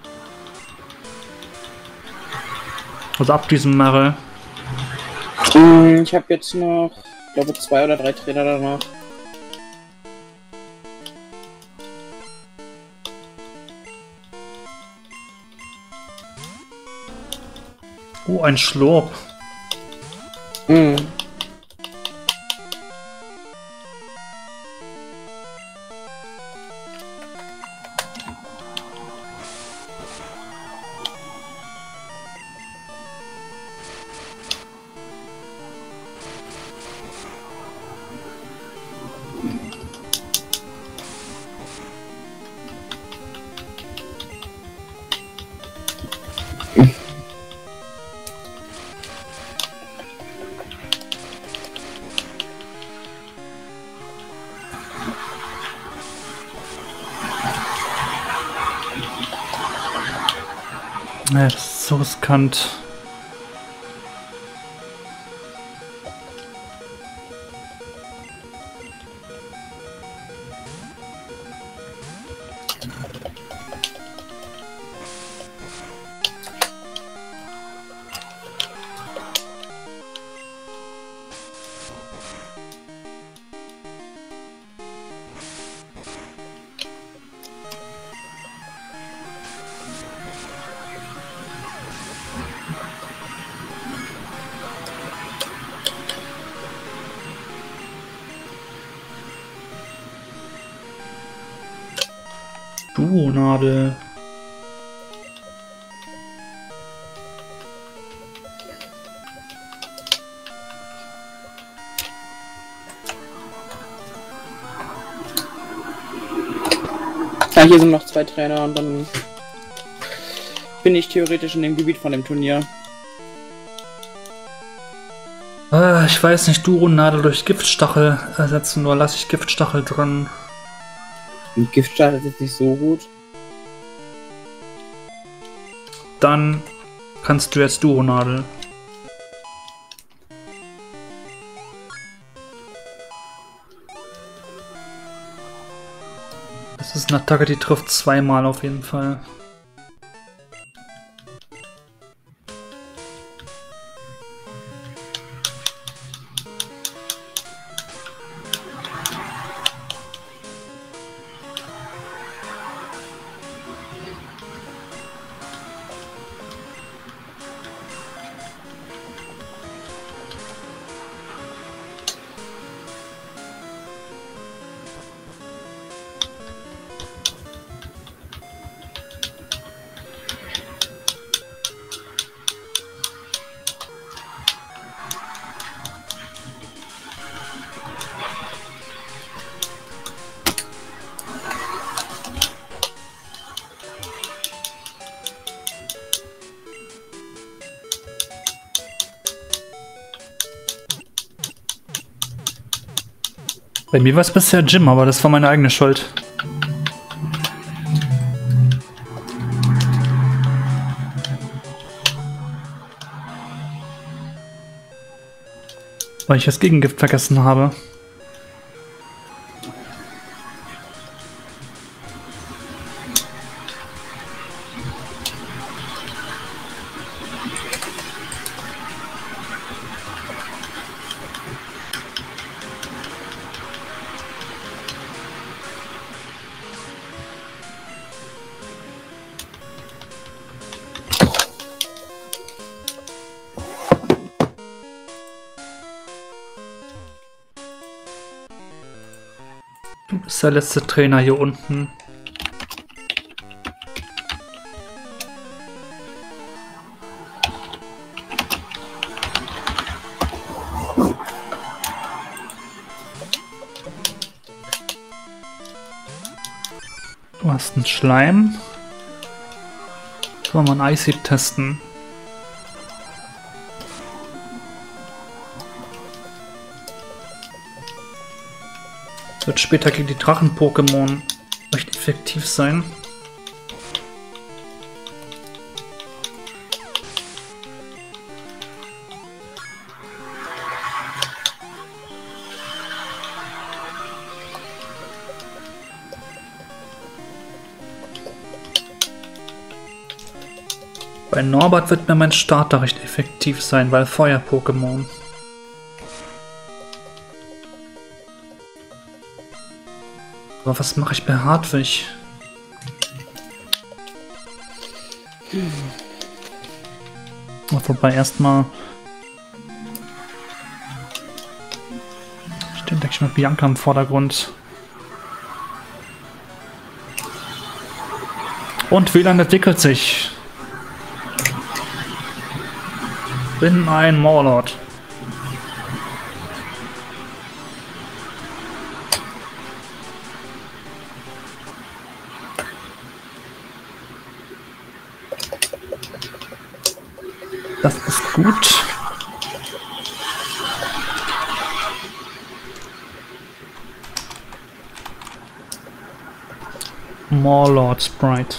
S1: Also ab diesem Meryl.
S2: Ich habe jetzt noch, ich glaube, zwei oder drei Trainer danach.
S1: Oh, ein Schlurp.
S2: Mhm.
S1: Ja, das ist so riskant. Duonadel.
S2: Ja, hier sind noch zwei Trainer und dann bin ich theoretisch in dem Gebiet von dem Turnier.
S1: Ah, ich weiß nicht, Duonadel durch Giftstachel ersetzen, oder lasse ich Giftstachel drin?
S2: Und Giftstachel ist jetzt nicht so gut.
S1: Dann kannst du jetzt Duonadel. Das ist eine Attacke, die trifft zweimal auf jeden Fall. Bei mir war es bisher Jim, aber das war meine eigene Schuld. Weil ich das Gegengift vergessen habe. Du bist der letzte Trainer hier unten. Du hast einen Schleim. Sollen wir mal ein Icy testen? Wird später gegen die Drachen-Pokémon recht effektiv sein. Bei Norbert wird mir mein Starter recht effektiv sein, weil Feuer-Pokémon. Aber was mache ich bei Hartwig? Hm. Wobei erstmal steht, denke ich mal, Bianca im Vordergrund. Und W L A N entwickelt sich. Bin ein Morlord. Das ist gut. Morlord Sprite.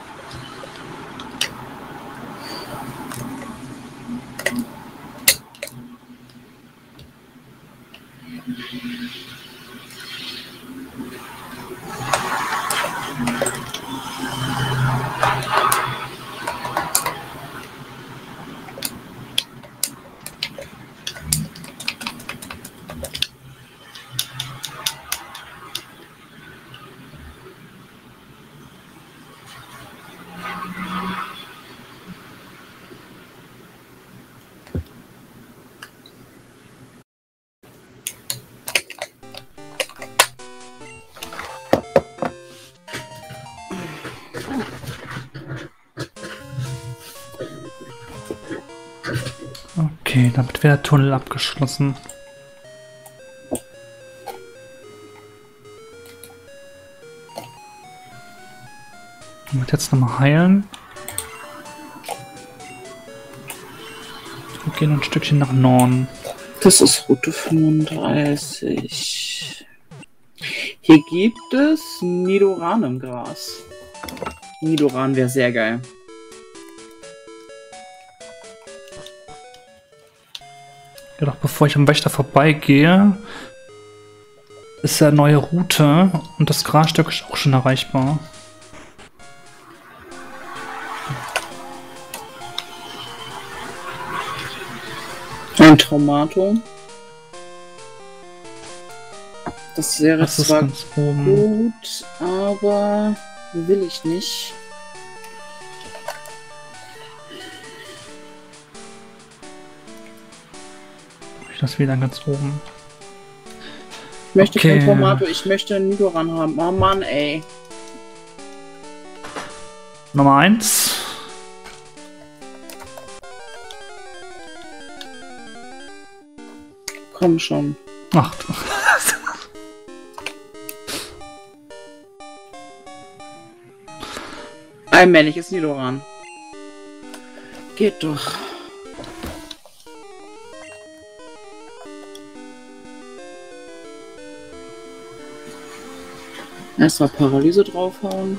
S1: Okay, damit wäre der Tunnel abgeschlossen. Ich muss jetzt nochmal heilen. Wir gehen ein Stückchen nach Norden.
S2: Das ist Route fünfunddreißig. Hier gibt es Nidoran im Gras. Nidoran wäre sehr geil.
S1: Ja, doch bevor ich am Wächter vorbeigehe, ist ja eine neue Route und das Grasstück ist auch schon erreichbar.
S2: Ein Traumato. Das wäre
S1: Das ist
S2: zwar
S1: ganz oben.
S2: gut, aber will ich nicht.
S1: Das wieder ganz oben.
S2: Ich möchte
S1: Okay.
S2: kein Traumato, ich möchte einen Nidoran haben. Oh Mann, ey.
S1: Nummer eins.
S2: Komm schon.
S1: Ach.
S2: Ein männliches Nidoran. Geht doch. Erstmal Paralyse draufhauen.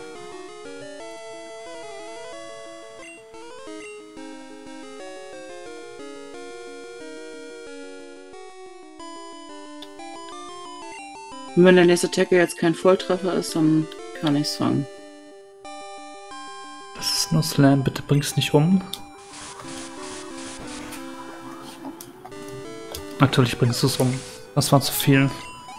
S2: Und wenn der nächste Tackle jetzt kein Volltreffer ist, dann kann ich's fangen.
S1: Das ist nur Slam, bitte bring's nicht um. Natürlich bringst du es um. Das war zu viel.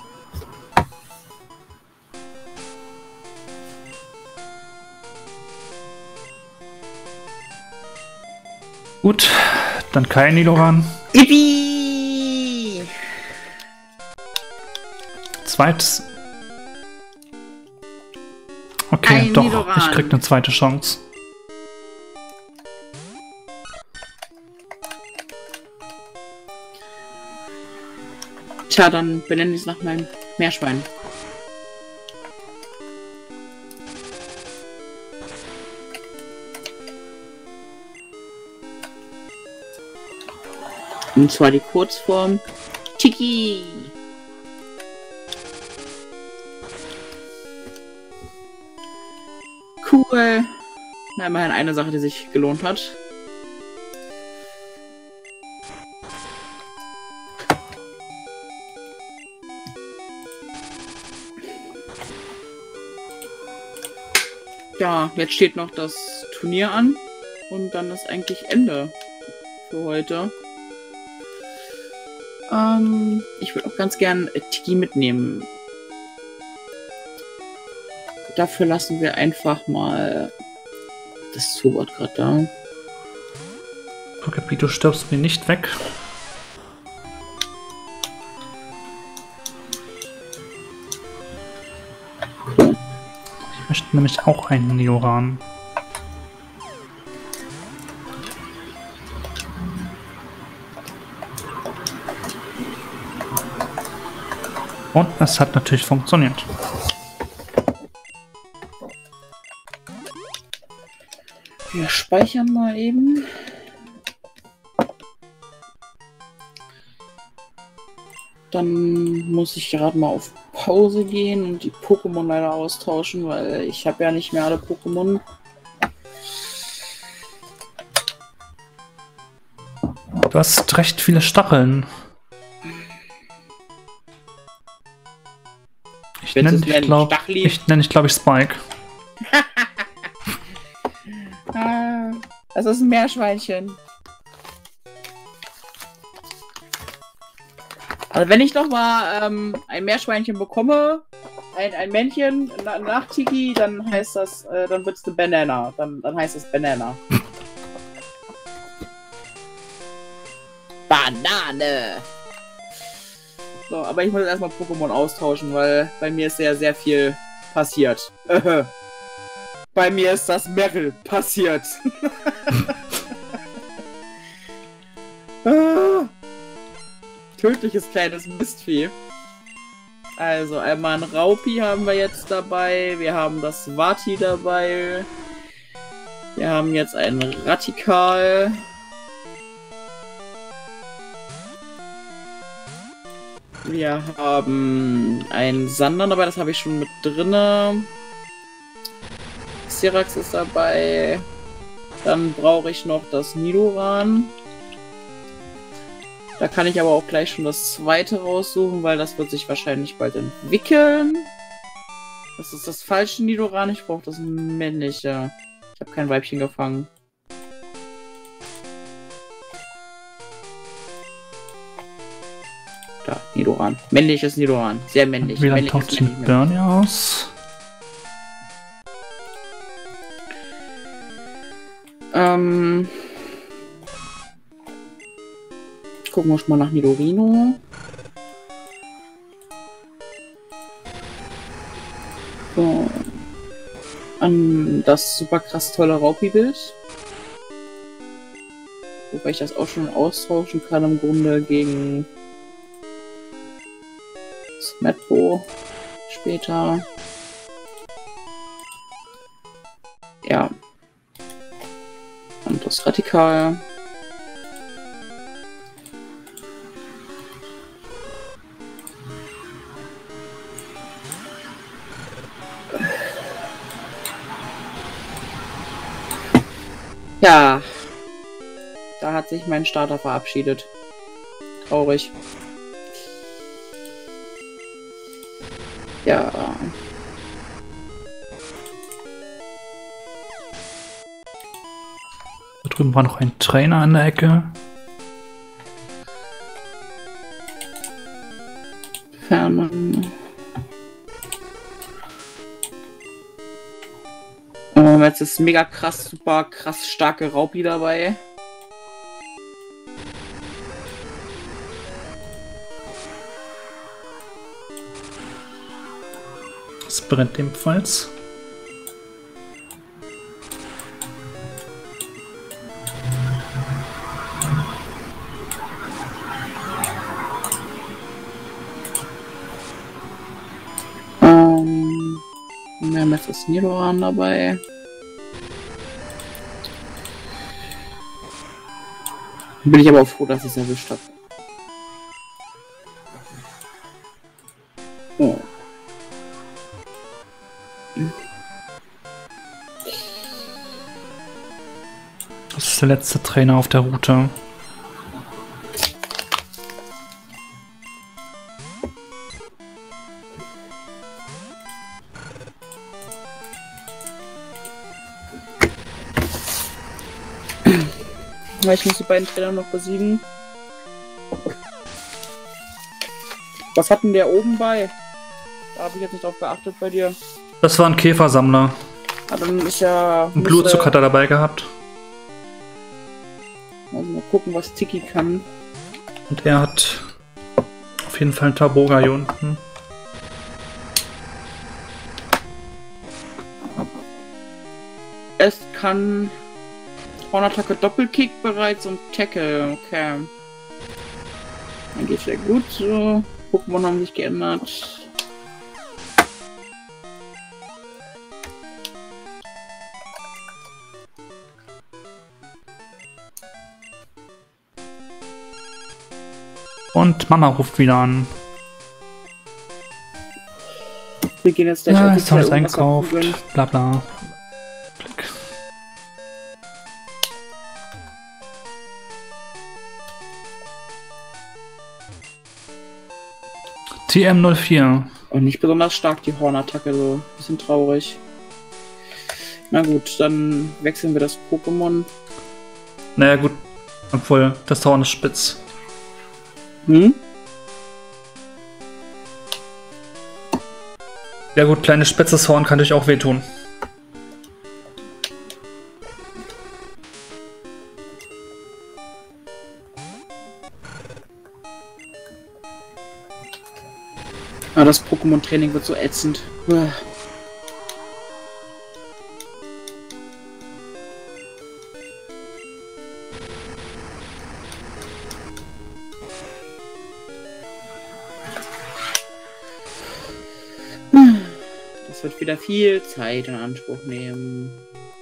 S1: Gut, dann kein Nidoran.
S2: Yippie!
S1: Zweites. Okay,
S2: Ein
S1: doch,
S2: Nidoran.
S1: ich krieg eine zweite Chance.
S2: Tja, dann benenne ich es nach meinem Meerschwein. Und zwar die Kurzform Tiki. Cool. Na, immerhin eine Sache, die sich gelohnt hat. Ja, jetzt steht noch das Turnier an und dann ist eigentlich Ende für heute. Ähm, ich würde auch ganz gern Tiki mitnehmen. Dafür lassen wir einfach mal das Zauberwort gerade da.
S1: Okay, du stirbst mir nicht weg. Ich möchte nämlich auch einen Nidoran. Und es hat natürlich funktioniert.
S2: Wir speichern mal eben. Dann muss ich gerade mal auf Pause gehen und die Pokémon leider austauschen, weil ich habe ja nicht mehr alle Pokémon.
S1: Du hast recht viele Stacheln. Ich
S2: Willst
S1: nenne
S2: du's
S1: dich,
S2: nennen?
S1: glaube
S2: Stachli?
S1: ich, nenn dich, glaub ich, Spike.
S2: Ah, das ist ein Meerschweinchen. Also wenn ich noch mal ähm, ein Meerschweinchen bekomme, ein, ein Männchen na, nach Tiki, dann heißt das, äh, dann wird's eine Banana. Dann, dann heißt es Banana. Banane! So, aber ich muss jetzt erstmal Pokémon austauschen, weil bei mir ist sehr, sehr viel passiert. Bei mir ist das Meryl passiert. ah. Tödliches kleines Mistvieh. Also einmal ein Raupi haben wir jetzt dabei. Wir haben das Vati dabei. Wir haben jetzt einen Radikal. Wir haben einen Sander dabei, das habe ich schon mit drinne. Xerax ist dabei. Dann brauche ich noch das Nidoran. Da kann ich aber auch gleich schon das zweite raussuchen, weil das wird sich wahrscheinlich bald entwickeln. Das ist das falsche Nidoran, ich brauche das männliche. Ich habe kein Weibchen gefangen. Da, Nidoran. Männliches Nidoran. Sehr männlich.
S1: Wie lange taucht sich ein Bernie aus?
S2: Ähm... Gucken wir schon mal nach Nidorino. So. An das super krass tolle Raupi-Bild. Wobei ich das auch schon austauschen kann im Grunde gegen Smetbo später. Ja. Und das Radikal. Ja, da hat sich mein Starter verabschiedet. Traurig. Ja.
S1: Da drüben war noch ein Trainer an der Ecke.
S2: Fernen. Oh, jetzt ist mega krass, super krass starke Raupi dabei.
S1: Es brennt ebenfalls.
S2: Ähm, wir haben jetzt das Nidoran dabei. Bin ich aber auch froh, dass ich es erwischt habe. Oh.
S1: Das ist der letzte Trainer auf der Route.
S2: Ich muss die beiden Trainer noch besiegen. Was hat denn der oben bei? Da habe ich jetzt nicht drauf geachtet bei dir.
S1: Das war ein Käfersammler.
S2: Ah, dann ist ja...
S1: Ein Blutzug hat er dabei gehabt.
S2: Also mal gucken, was Tiki kann.
S1: Und er hat auf jeden Fall einen Taboga hier unten.
S2: Es kann... Hornattacke Doppelkick bereits und Tackle, okay. Dann geht's ja gut so. Pokémon haben sich geändert.
S1: Und Mama ruft wieder an.
S2: Wir gehen jetzt gleich
S1: ja,
S2: auf
S1: ist alles einkauft, bla bla. Klick. T M null vier.
S2: Und nicht besonders stark die Hornattacke, so. Bisschen traurig. Na gut, dann wechseln wir das Pokémon.
S1: Naja gut, obwohl das Horn ist spitz.
S2: Hm?
S1: Ja gut, kleines spitzes Horn kann dich auch wehtun.
S2: Ah, das Pokémon-Training wird so ätzend. Uah. Das wird wieder viel Zeit in Anspruch nehmen.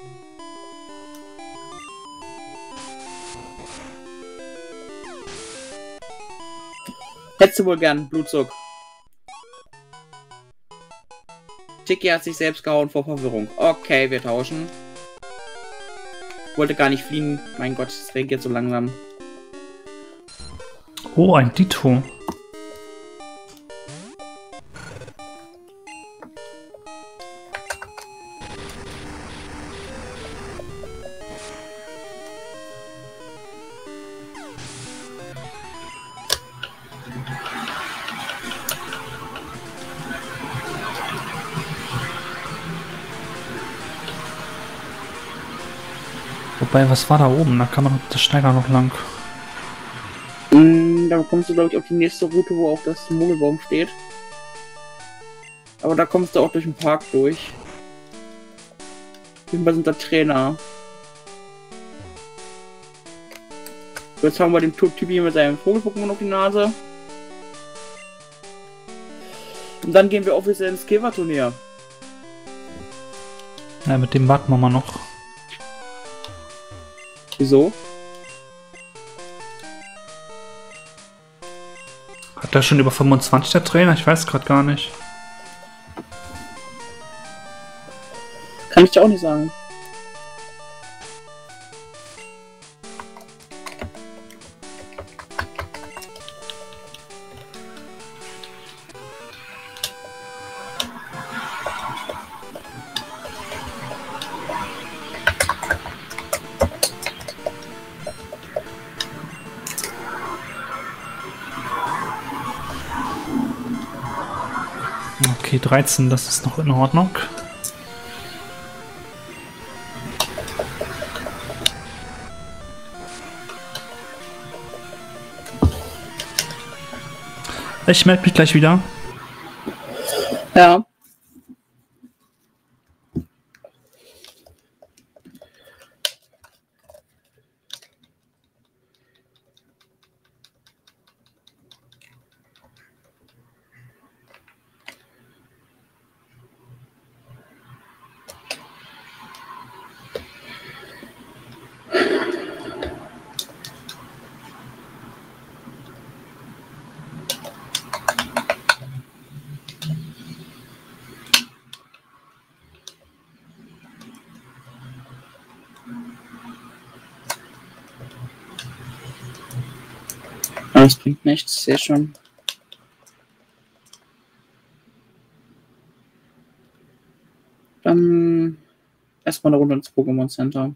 S2: Hättest du wohl gern Blutzug. Tiki hat sich selbst gehauen vor Verwirrung. Okay, wir tauschen. Wollte gar nicht fliehen. Mein Gott, es regnet so langsam.
S1: Oh, ein Dito. Wobei, was war da oben? Da kann man das Steiger noch lang.
S2: Mm, da kommst du, glaube ich, auf die nächste Route, wo auch das Mogelbaum steht. Aber da kommst du auch durch den Park durch. Wir sind der Trainer. Jetzt haben wir den Typi mit seinem Vogel-Pokémon auf die Nase. Und dann gehen wir offiziell ins Kewa-Turnier.
S1: Ja, mit dem warten wir mal noch.
S2: Wieso?
S1: Hat der schon über fünfundzwanzig, der Trainer? Ich weiß gerade gar nicht.
S2: Kann ich dir auch nicht sagen.
S1: Okay, dreizehn, das ist noch in Ordnung. Ich melde mich gleich wieder.
S2: Ja. Das bringt nichts, ich sehe schon. Dann erstmal eine Runde ins Pokémon Center.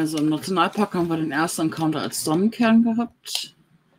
S2: Also im Nationalpark haben wir den ersten Encounter als Sonnenkern gehabt.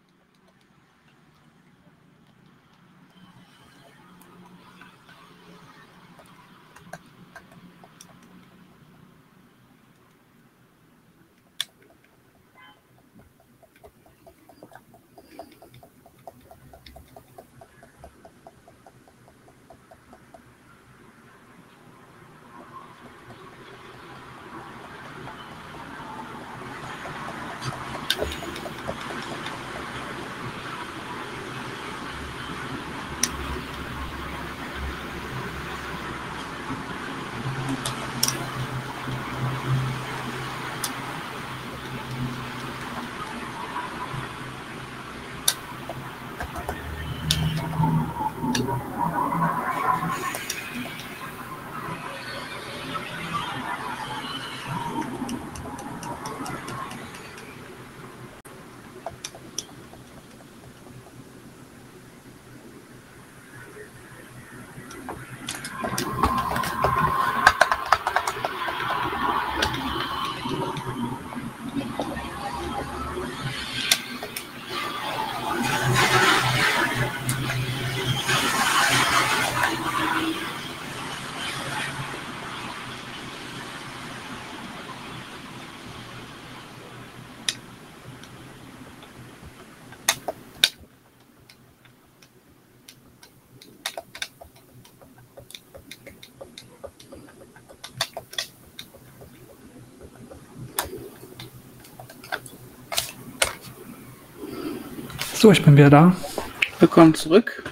S1: So, ich bin wieder da.
S2: Willkommen zurück.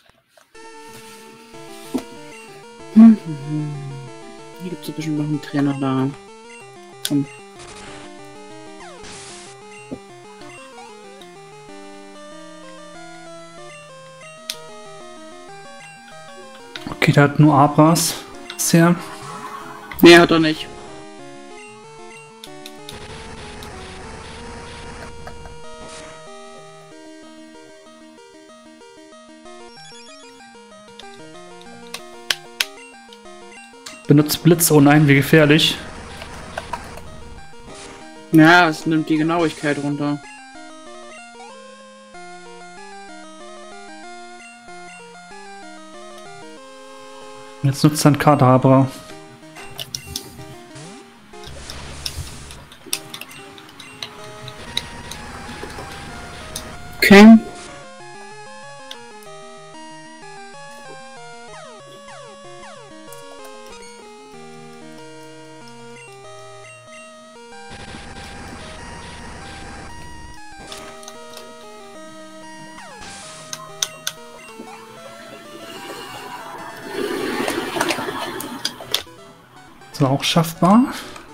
S2: Hm, hm, hm. Hier gibt es bestimmt noch einen Trainer da. Komm.
S1: Okay, der hat nur Abras. Sehr.
S2: Nee, hat er nicht.
S1: Benutzt Blitz, oh nein, wie gefährlich.
S2: Ja, es nimmt die Genauigkeit runter.
S1: Jetzt nutzt er ein Kadabra.
S2: Okay.
S1: Das war auch schaffbar.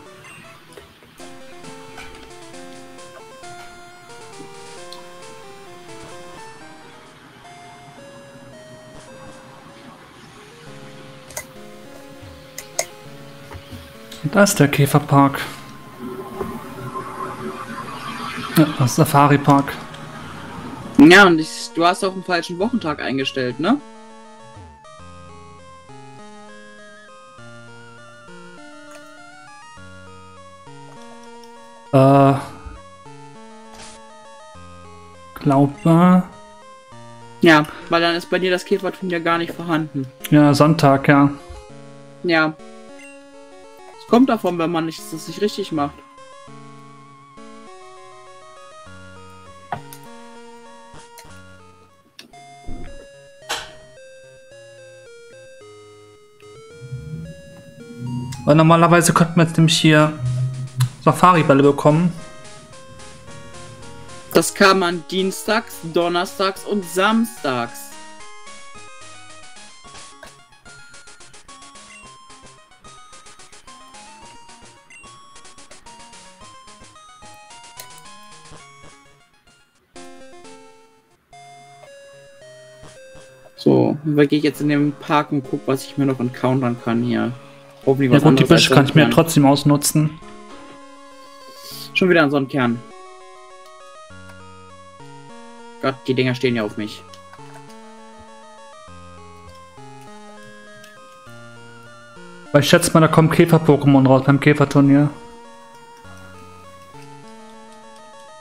S1: Und da ist der Käferpark. Ja, das ist Safari Park.
S2: Ja, und ich, du hast auch einen falschen Wochentag eingestellt, ne?
S1: Äh, glaube.
S2: Ja, weil dann ist bei dir das Käferturnier gar nicht vorhanden.
S1: Ja, Sonntag, ja.
S2: Ja. Es kommt davon, wenn man nicht, das nicht richtig macht.
S1: Weil normalerweise könnten wir jetzt nämlich hier Safari-Bälle bekommen.
S2: Das kann man dienstags, donnerstags und samstags. So, dann gehe ich jetzt in den Park und gucke, was ich mir noch encountern kann hier. Hoffentlich was
S1: Ja gut, die
S2: anderes
S1: Büsche
S2: als
S1: kann ich mir
S2: Sonnenkern.
S1: trotzdem ausnutzen.
S2: Schon wieder ein Sonnenkern. Gott, die Dinger stehen ja auf mich.
S1: Weil ich schätze mal, da kommen Käfer-Pokémon raus beim Käferturnier.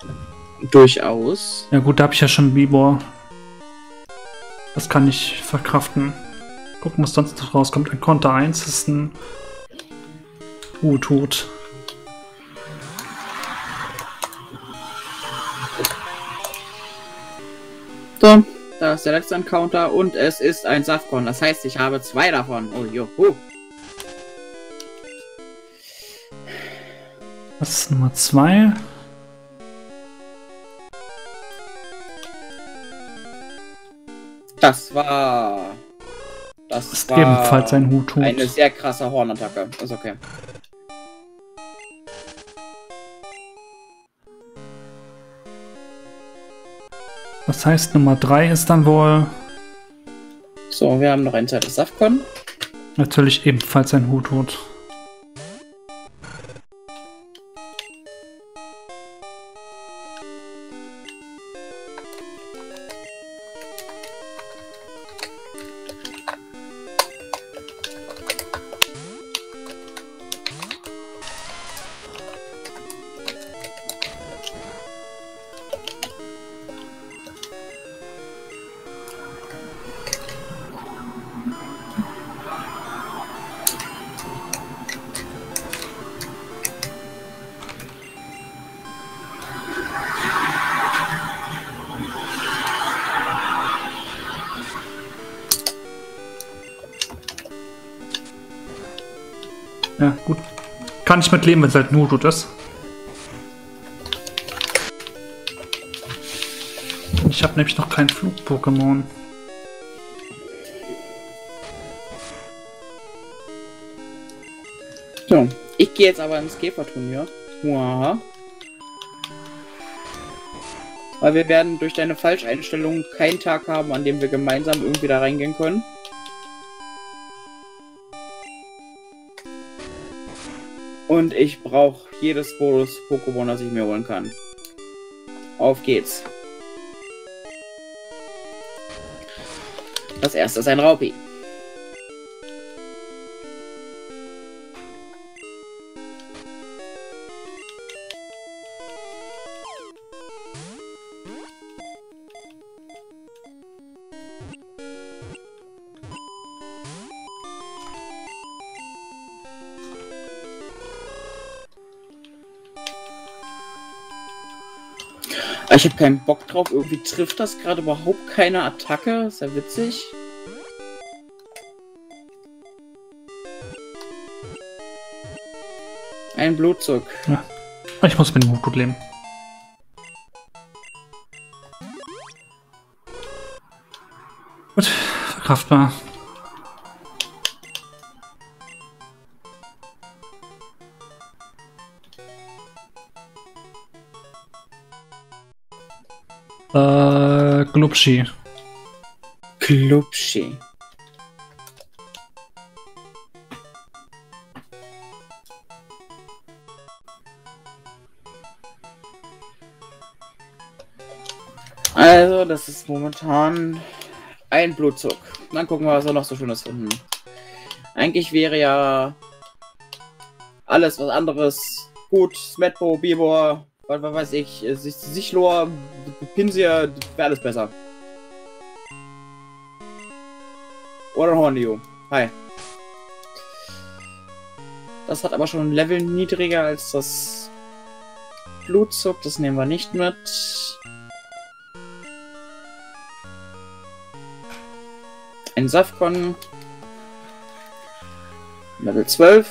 S2: Durchaus.
S1: Ja gut, da habe ich ja schon Bibor. Das kann ich verkraften. Gucken, was sonst noch rauskommt. Ein Konter eins ist ein U-Tod.
S2: So, da ist der letzte Encounter und es ist ein Safkon. Das heißt, ich habe zwei davon. Oh, juhu.
S1: Das ist Nummer zwei.
S2: Das war... Das
S1: ist
S2: war
S1: ebenfalls ein U-Tod.
S2: Eine sehr krasse Hornattacke. Ist okay.
S1: Das heißt, Nummer drei ist dann wohl...
S2: So, wir haben noch ein zweites Safkon.
S1: Natürlich ebenfalls ein U-Tod. Ja, gut. Kann ich mit leben, wenn es halt nur tut ist. Ich habe nämlich noch kein Flug-Pokémon.
S2: So, ich gehe jetzt aber ins Käferturnier. Wow. Weil wir werden durch deine Falscheinstellung keinen Tag haben, an dem wir gemeinsam irgendwie da reingehen können. Und ich brauche jedes Bonus-Pokémon, das ich mir holen kann. Auf geht's. Das erste ist ein Raupi. Ich habe keinen Bock drauf. Irgendwie trifft das gerade überhaupt keine Attacke. Ist ja witzig. Ein Blutzug.
S1: Ja. Ich muss mit dem gut leben. Gut, verkraftbar. Äh, Glubschi.
S2: Glubschi. Also, das ist momentan ein Blutzug. Dann gucken wir, was wir noch so Schönes finden. Eigentlich wäre ja alles was anderes gut. Smetbo, Bibor, was, was weiß ich, Sichlor, Pinsir, wäre alles besser. Oder Hornio. Hi. Das hat aber schon ein Level niedriger als das Blutzug. Das nehmen wir nicht mit. Ein Safkon. Level zwölf.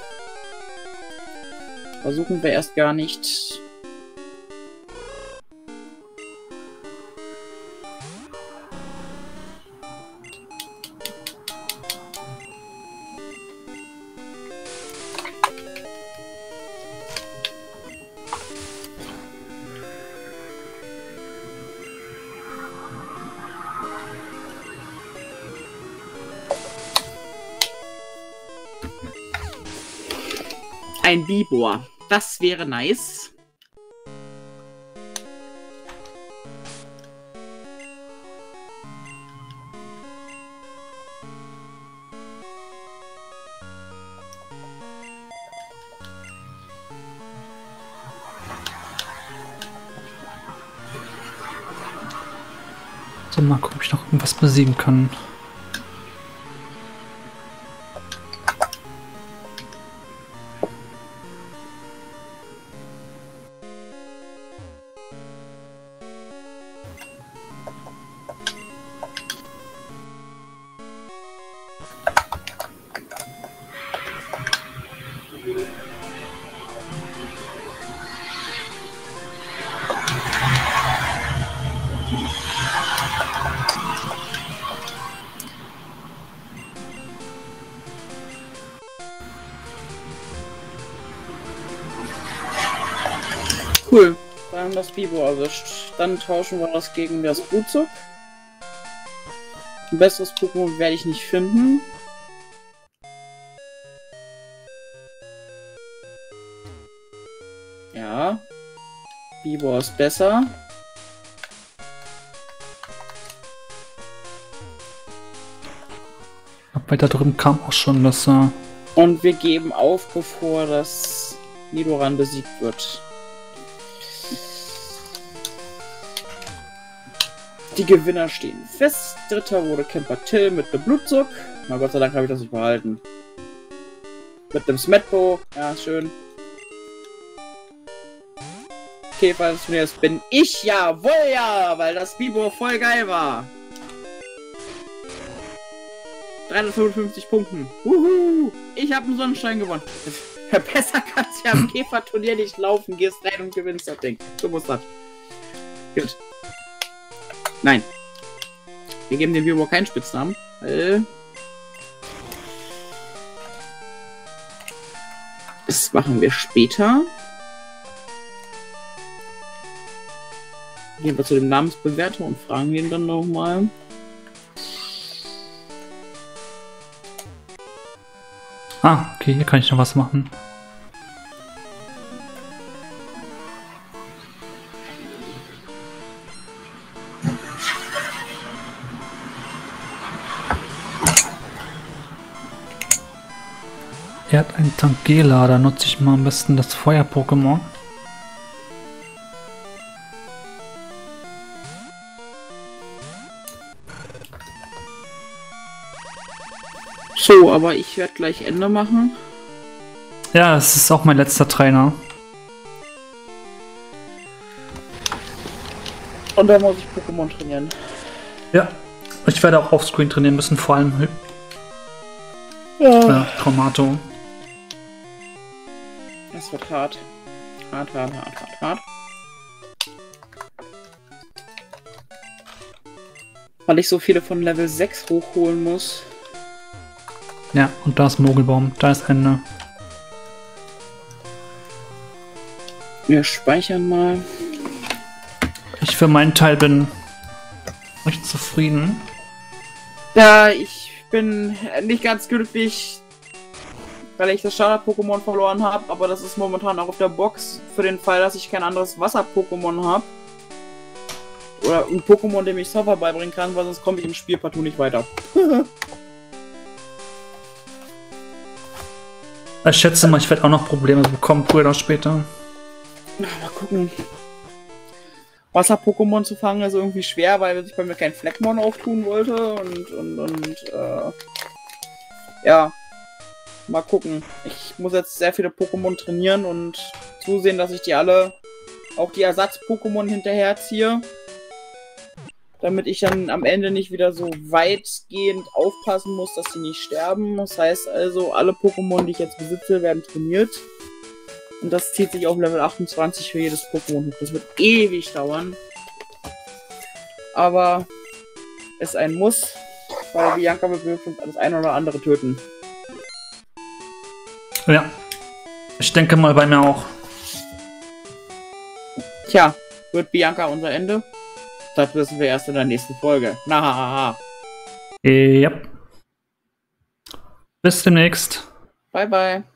S2: Versuchen wir erst gar nicht. Ein Bibor. Das wäre nice.
S1: So, mal gucken, ob ich noch irgendwas besiegen kann.
S2: Cool. Wir haben das Bibo erwischt. Dann tauschen wir das gegen das Blutzug. Ein besseres Pokémon werde ich nicht finden. Ja. Bibo ist besser.
S1: Weiter drüben kam auch schon das... Äh
S2: Und wir geben auf, bevor das Nidoran besiegt wird. Die Gewinner stehen fest. Dritter wurde Camper Till mit dem Blutzug. Na Gott sei Dank habe ich das nicht behalten. Mit dem Smetbo. Ja, schön. Käfer des Turniers bin ich, jawohl, ja, weil das Bibo voll geil war. dreihundertfünfundfünfzig Punkten. Uhu, ich habe einen Sonnenstein gewonnen. Besser kannst du ja am Käferturnier nicht laufen. Gehst rein und gewinnst das Ding. So muss das. Gut. Nein. Wir geben dem Bibo keinen Spitznamen. Weil das machen wir später. Gehen wir zu dem Namensbewerter und fragen ihn dann nochmal.
S1: Ah, okay, hier kann ich noch was machen. Er hat einen Tangela, da nutze ich mal am besten das Feuer-Pokémon.
S2: So, aber ich werde gleich Ende machen.
S1: Ja, es ist auch mein letzter Trainer.
S2: Und dann muss ich Pokémon trainieren.
S1: Ja, ich werde auch offscreen trainieren müssen, vor allem
S2: ja.
S1: äh, Traumato.
S2: Das wird hart. Hart, hart, hart, hart, hart. Weil ich so viele von Level sechs hochholen muss.
S1: Ja, und da ist Mogelbaum, da ist Ende.
S2: Wir speichern mal.
S1: Ich für meinen Teil bin recht zufrieden.
S2: Ja, ich bin nicht ganz glücklich, weil ich das Starter-Pokémon verloren habe, aber das ist momentan auch auf der Box für den Fall, dass ich kein anderes Wasser-Pokémon habe. Oder ein Pokémon, dem ich Surfer beibringen kann, weil sonst komme ich im Spiel partout nicht weiter.
S1: Ich schätze mal, ich werde auch noch Probleme bekommen, früher oder später.
S2: Na, mal gucken. Wasser-Pokémon zu fangen ist irgendwie schwer, weil ich bei mir kein Fleckmon auftun wollte und, und, und, äh, ja. Mal gucken. Ich muss jetzt sehr viele Pokémon trainieren und zusehen, dass ich die alle, auch die Ersatz-Pokémon hinterherziehe. Damit ich dann am Ende nicht wieder so weitgehend aufpassen muss, dass sie nicht sterben. Das heißt also, alle Pokémon, die ich jetzt besitze, werden trainiert. Und das zieht sich auf Level achtundzwanzig für jedes Pokémon. Das wird ewig dauern. Aber es ist ein Muss, weil Bianca wird bestimmt das eine oder andere töten.
S1: Ja, ich denke mal bei mir auch.
S2: Tja, wird Bianca unser Ende? Das wissen wir erst in der nächsten Folge. Na.
S1: Ja. Bis demnächst.
S2: Bye, bye.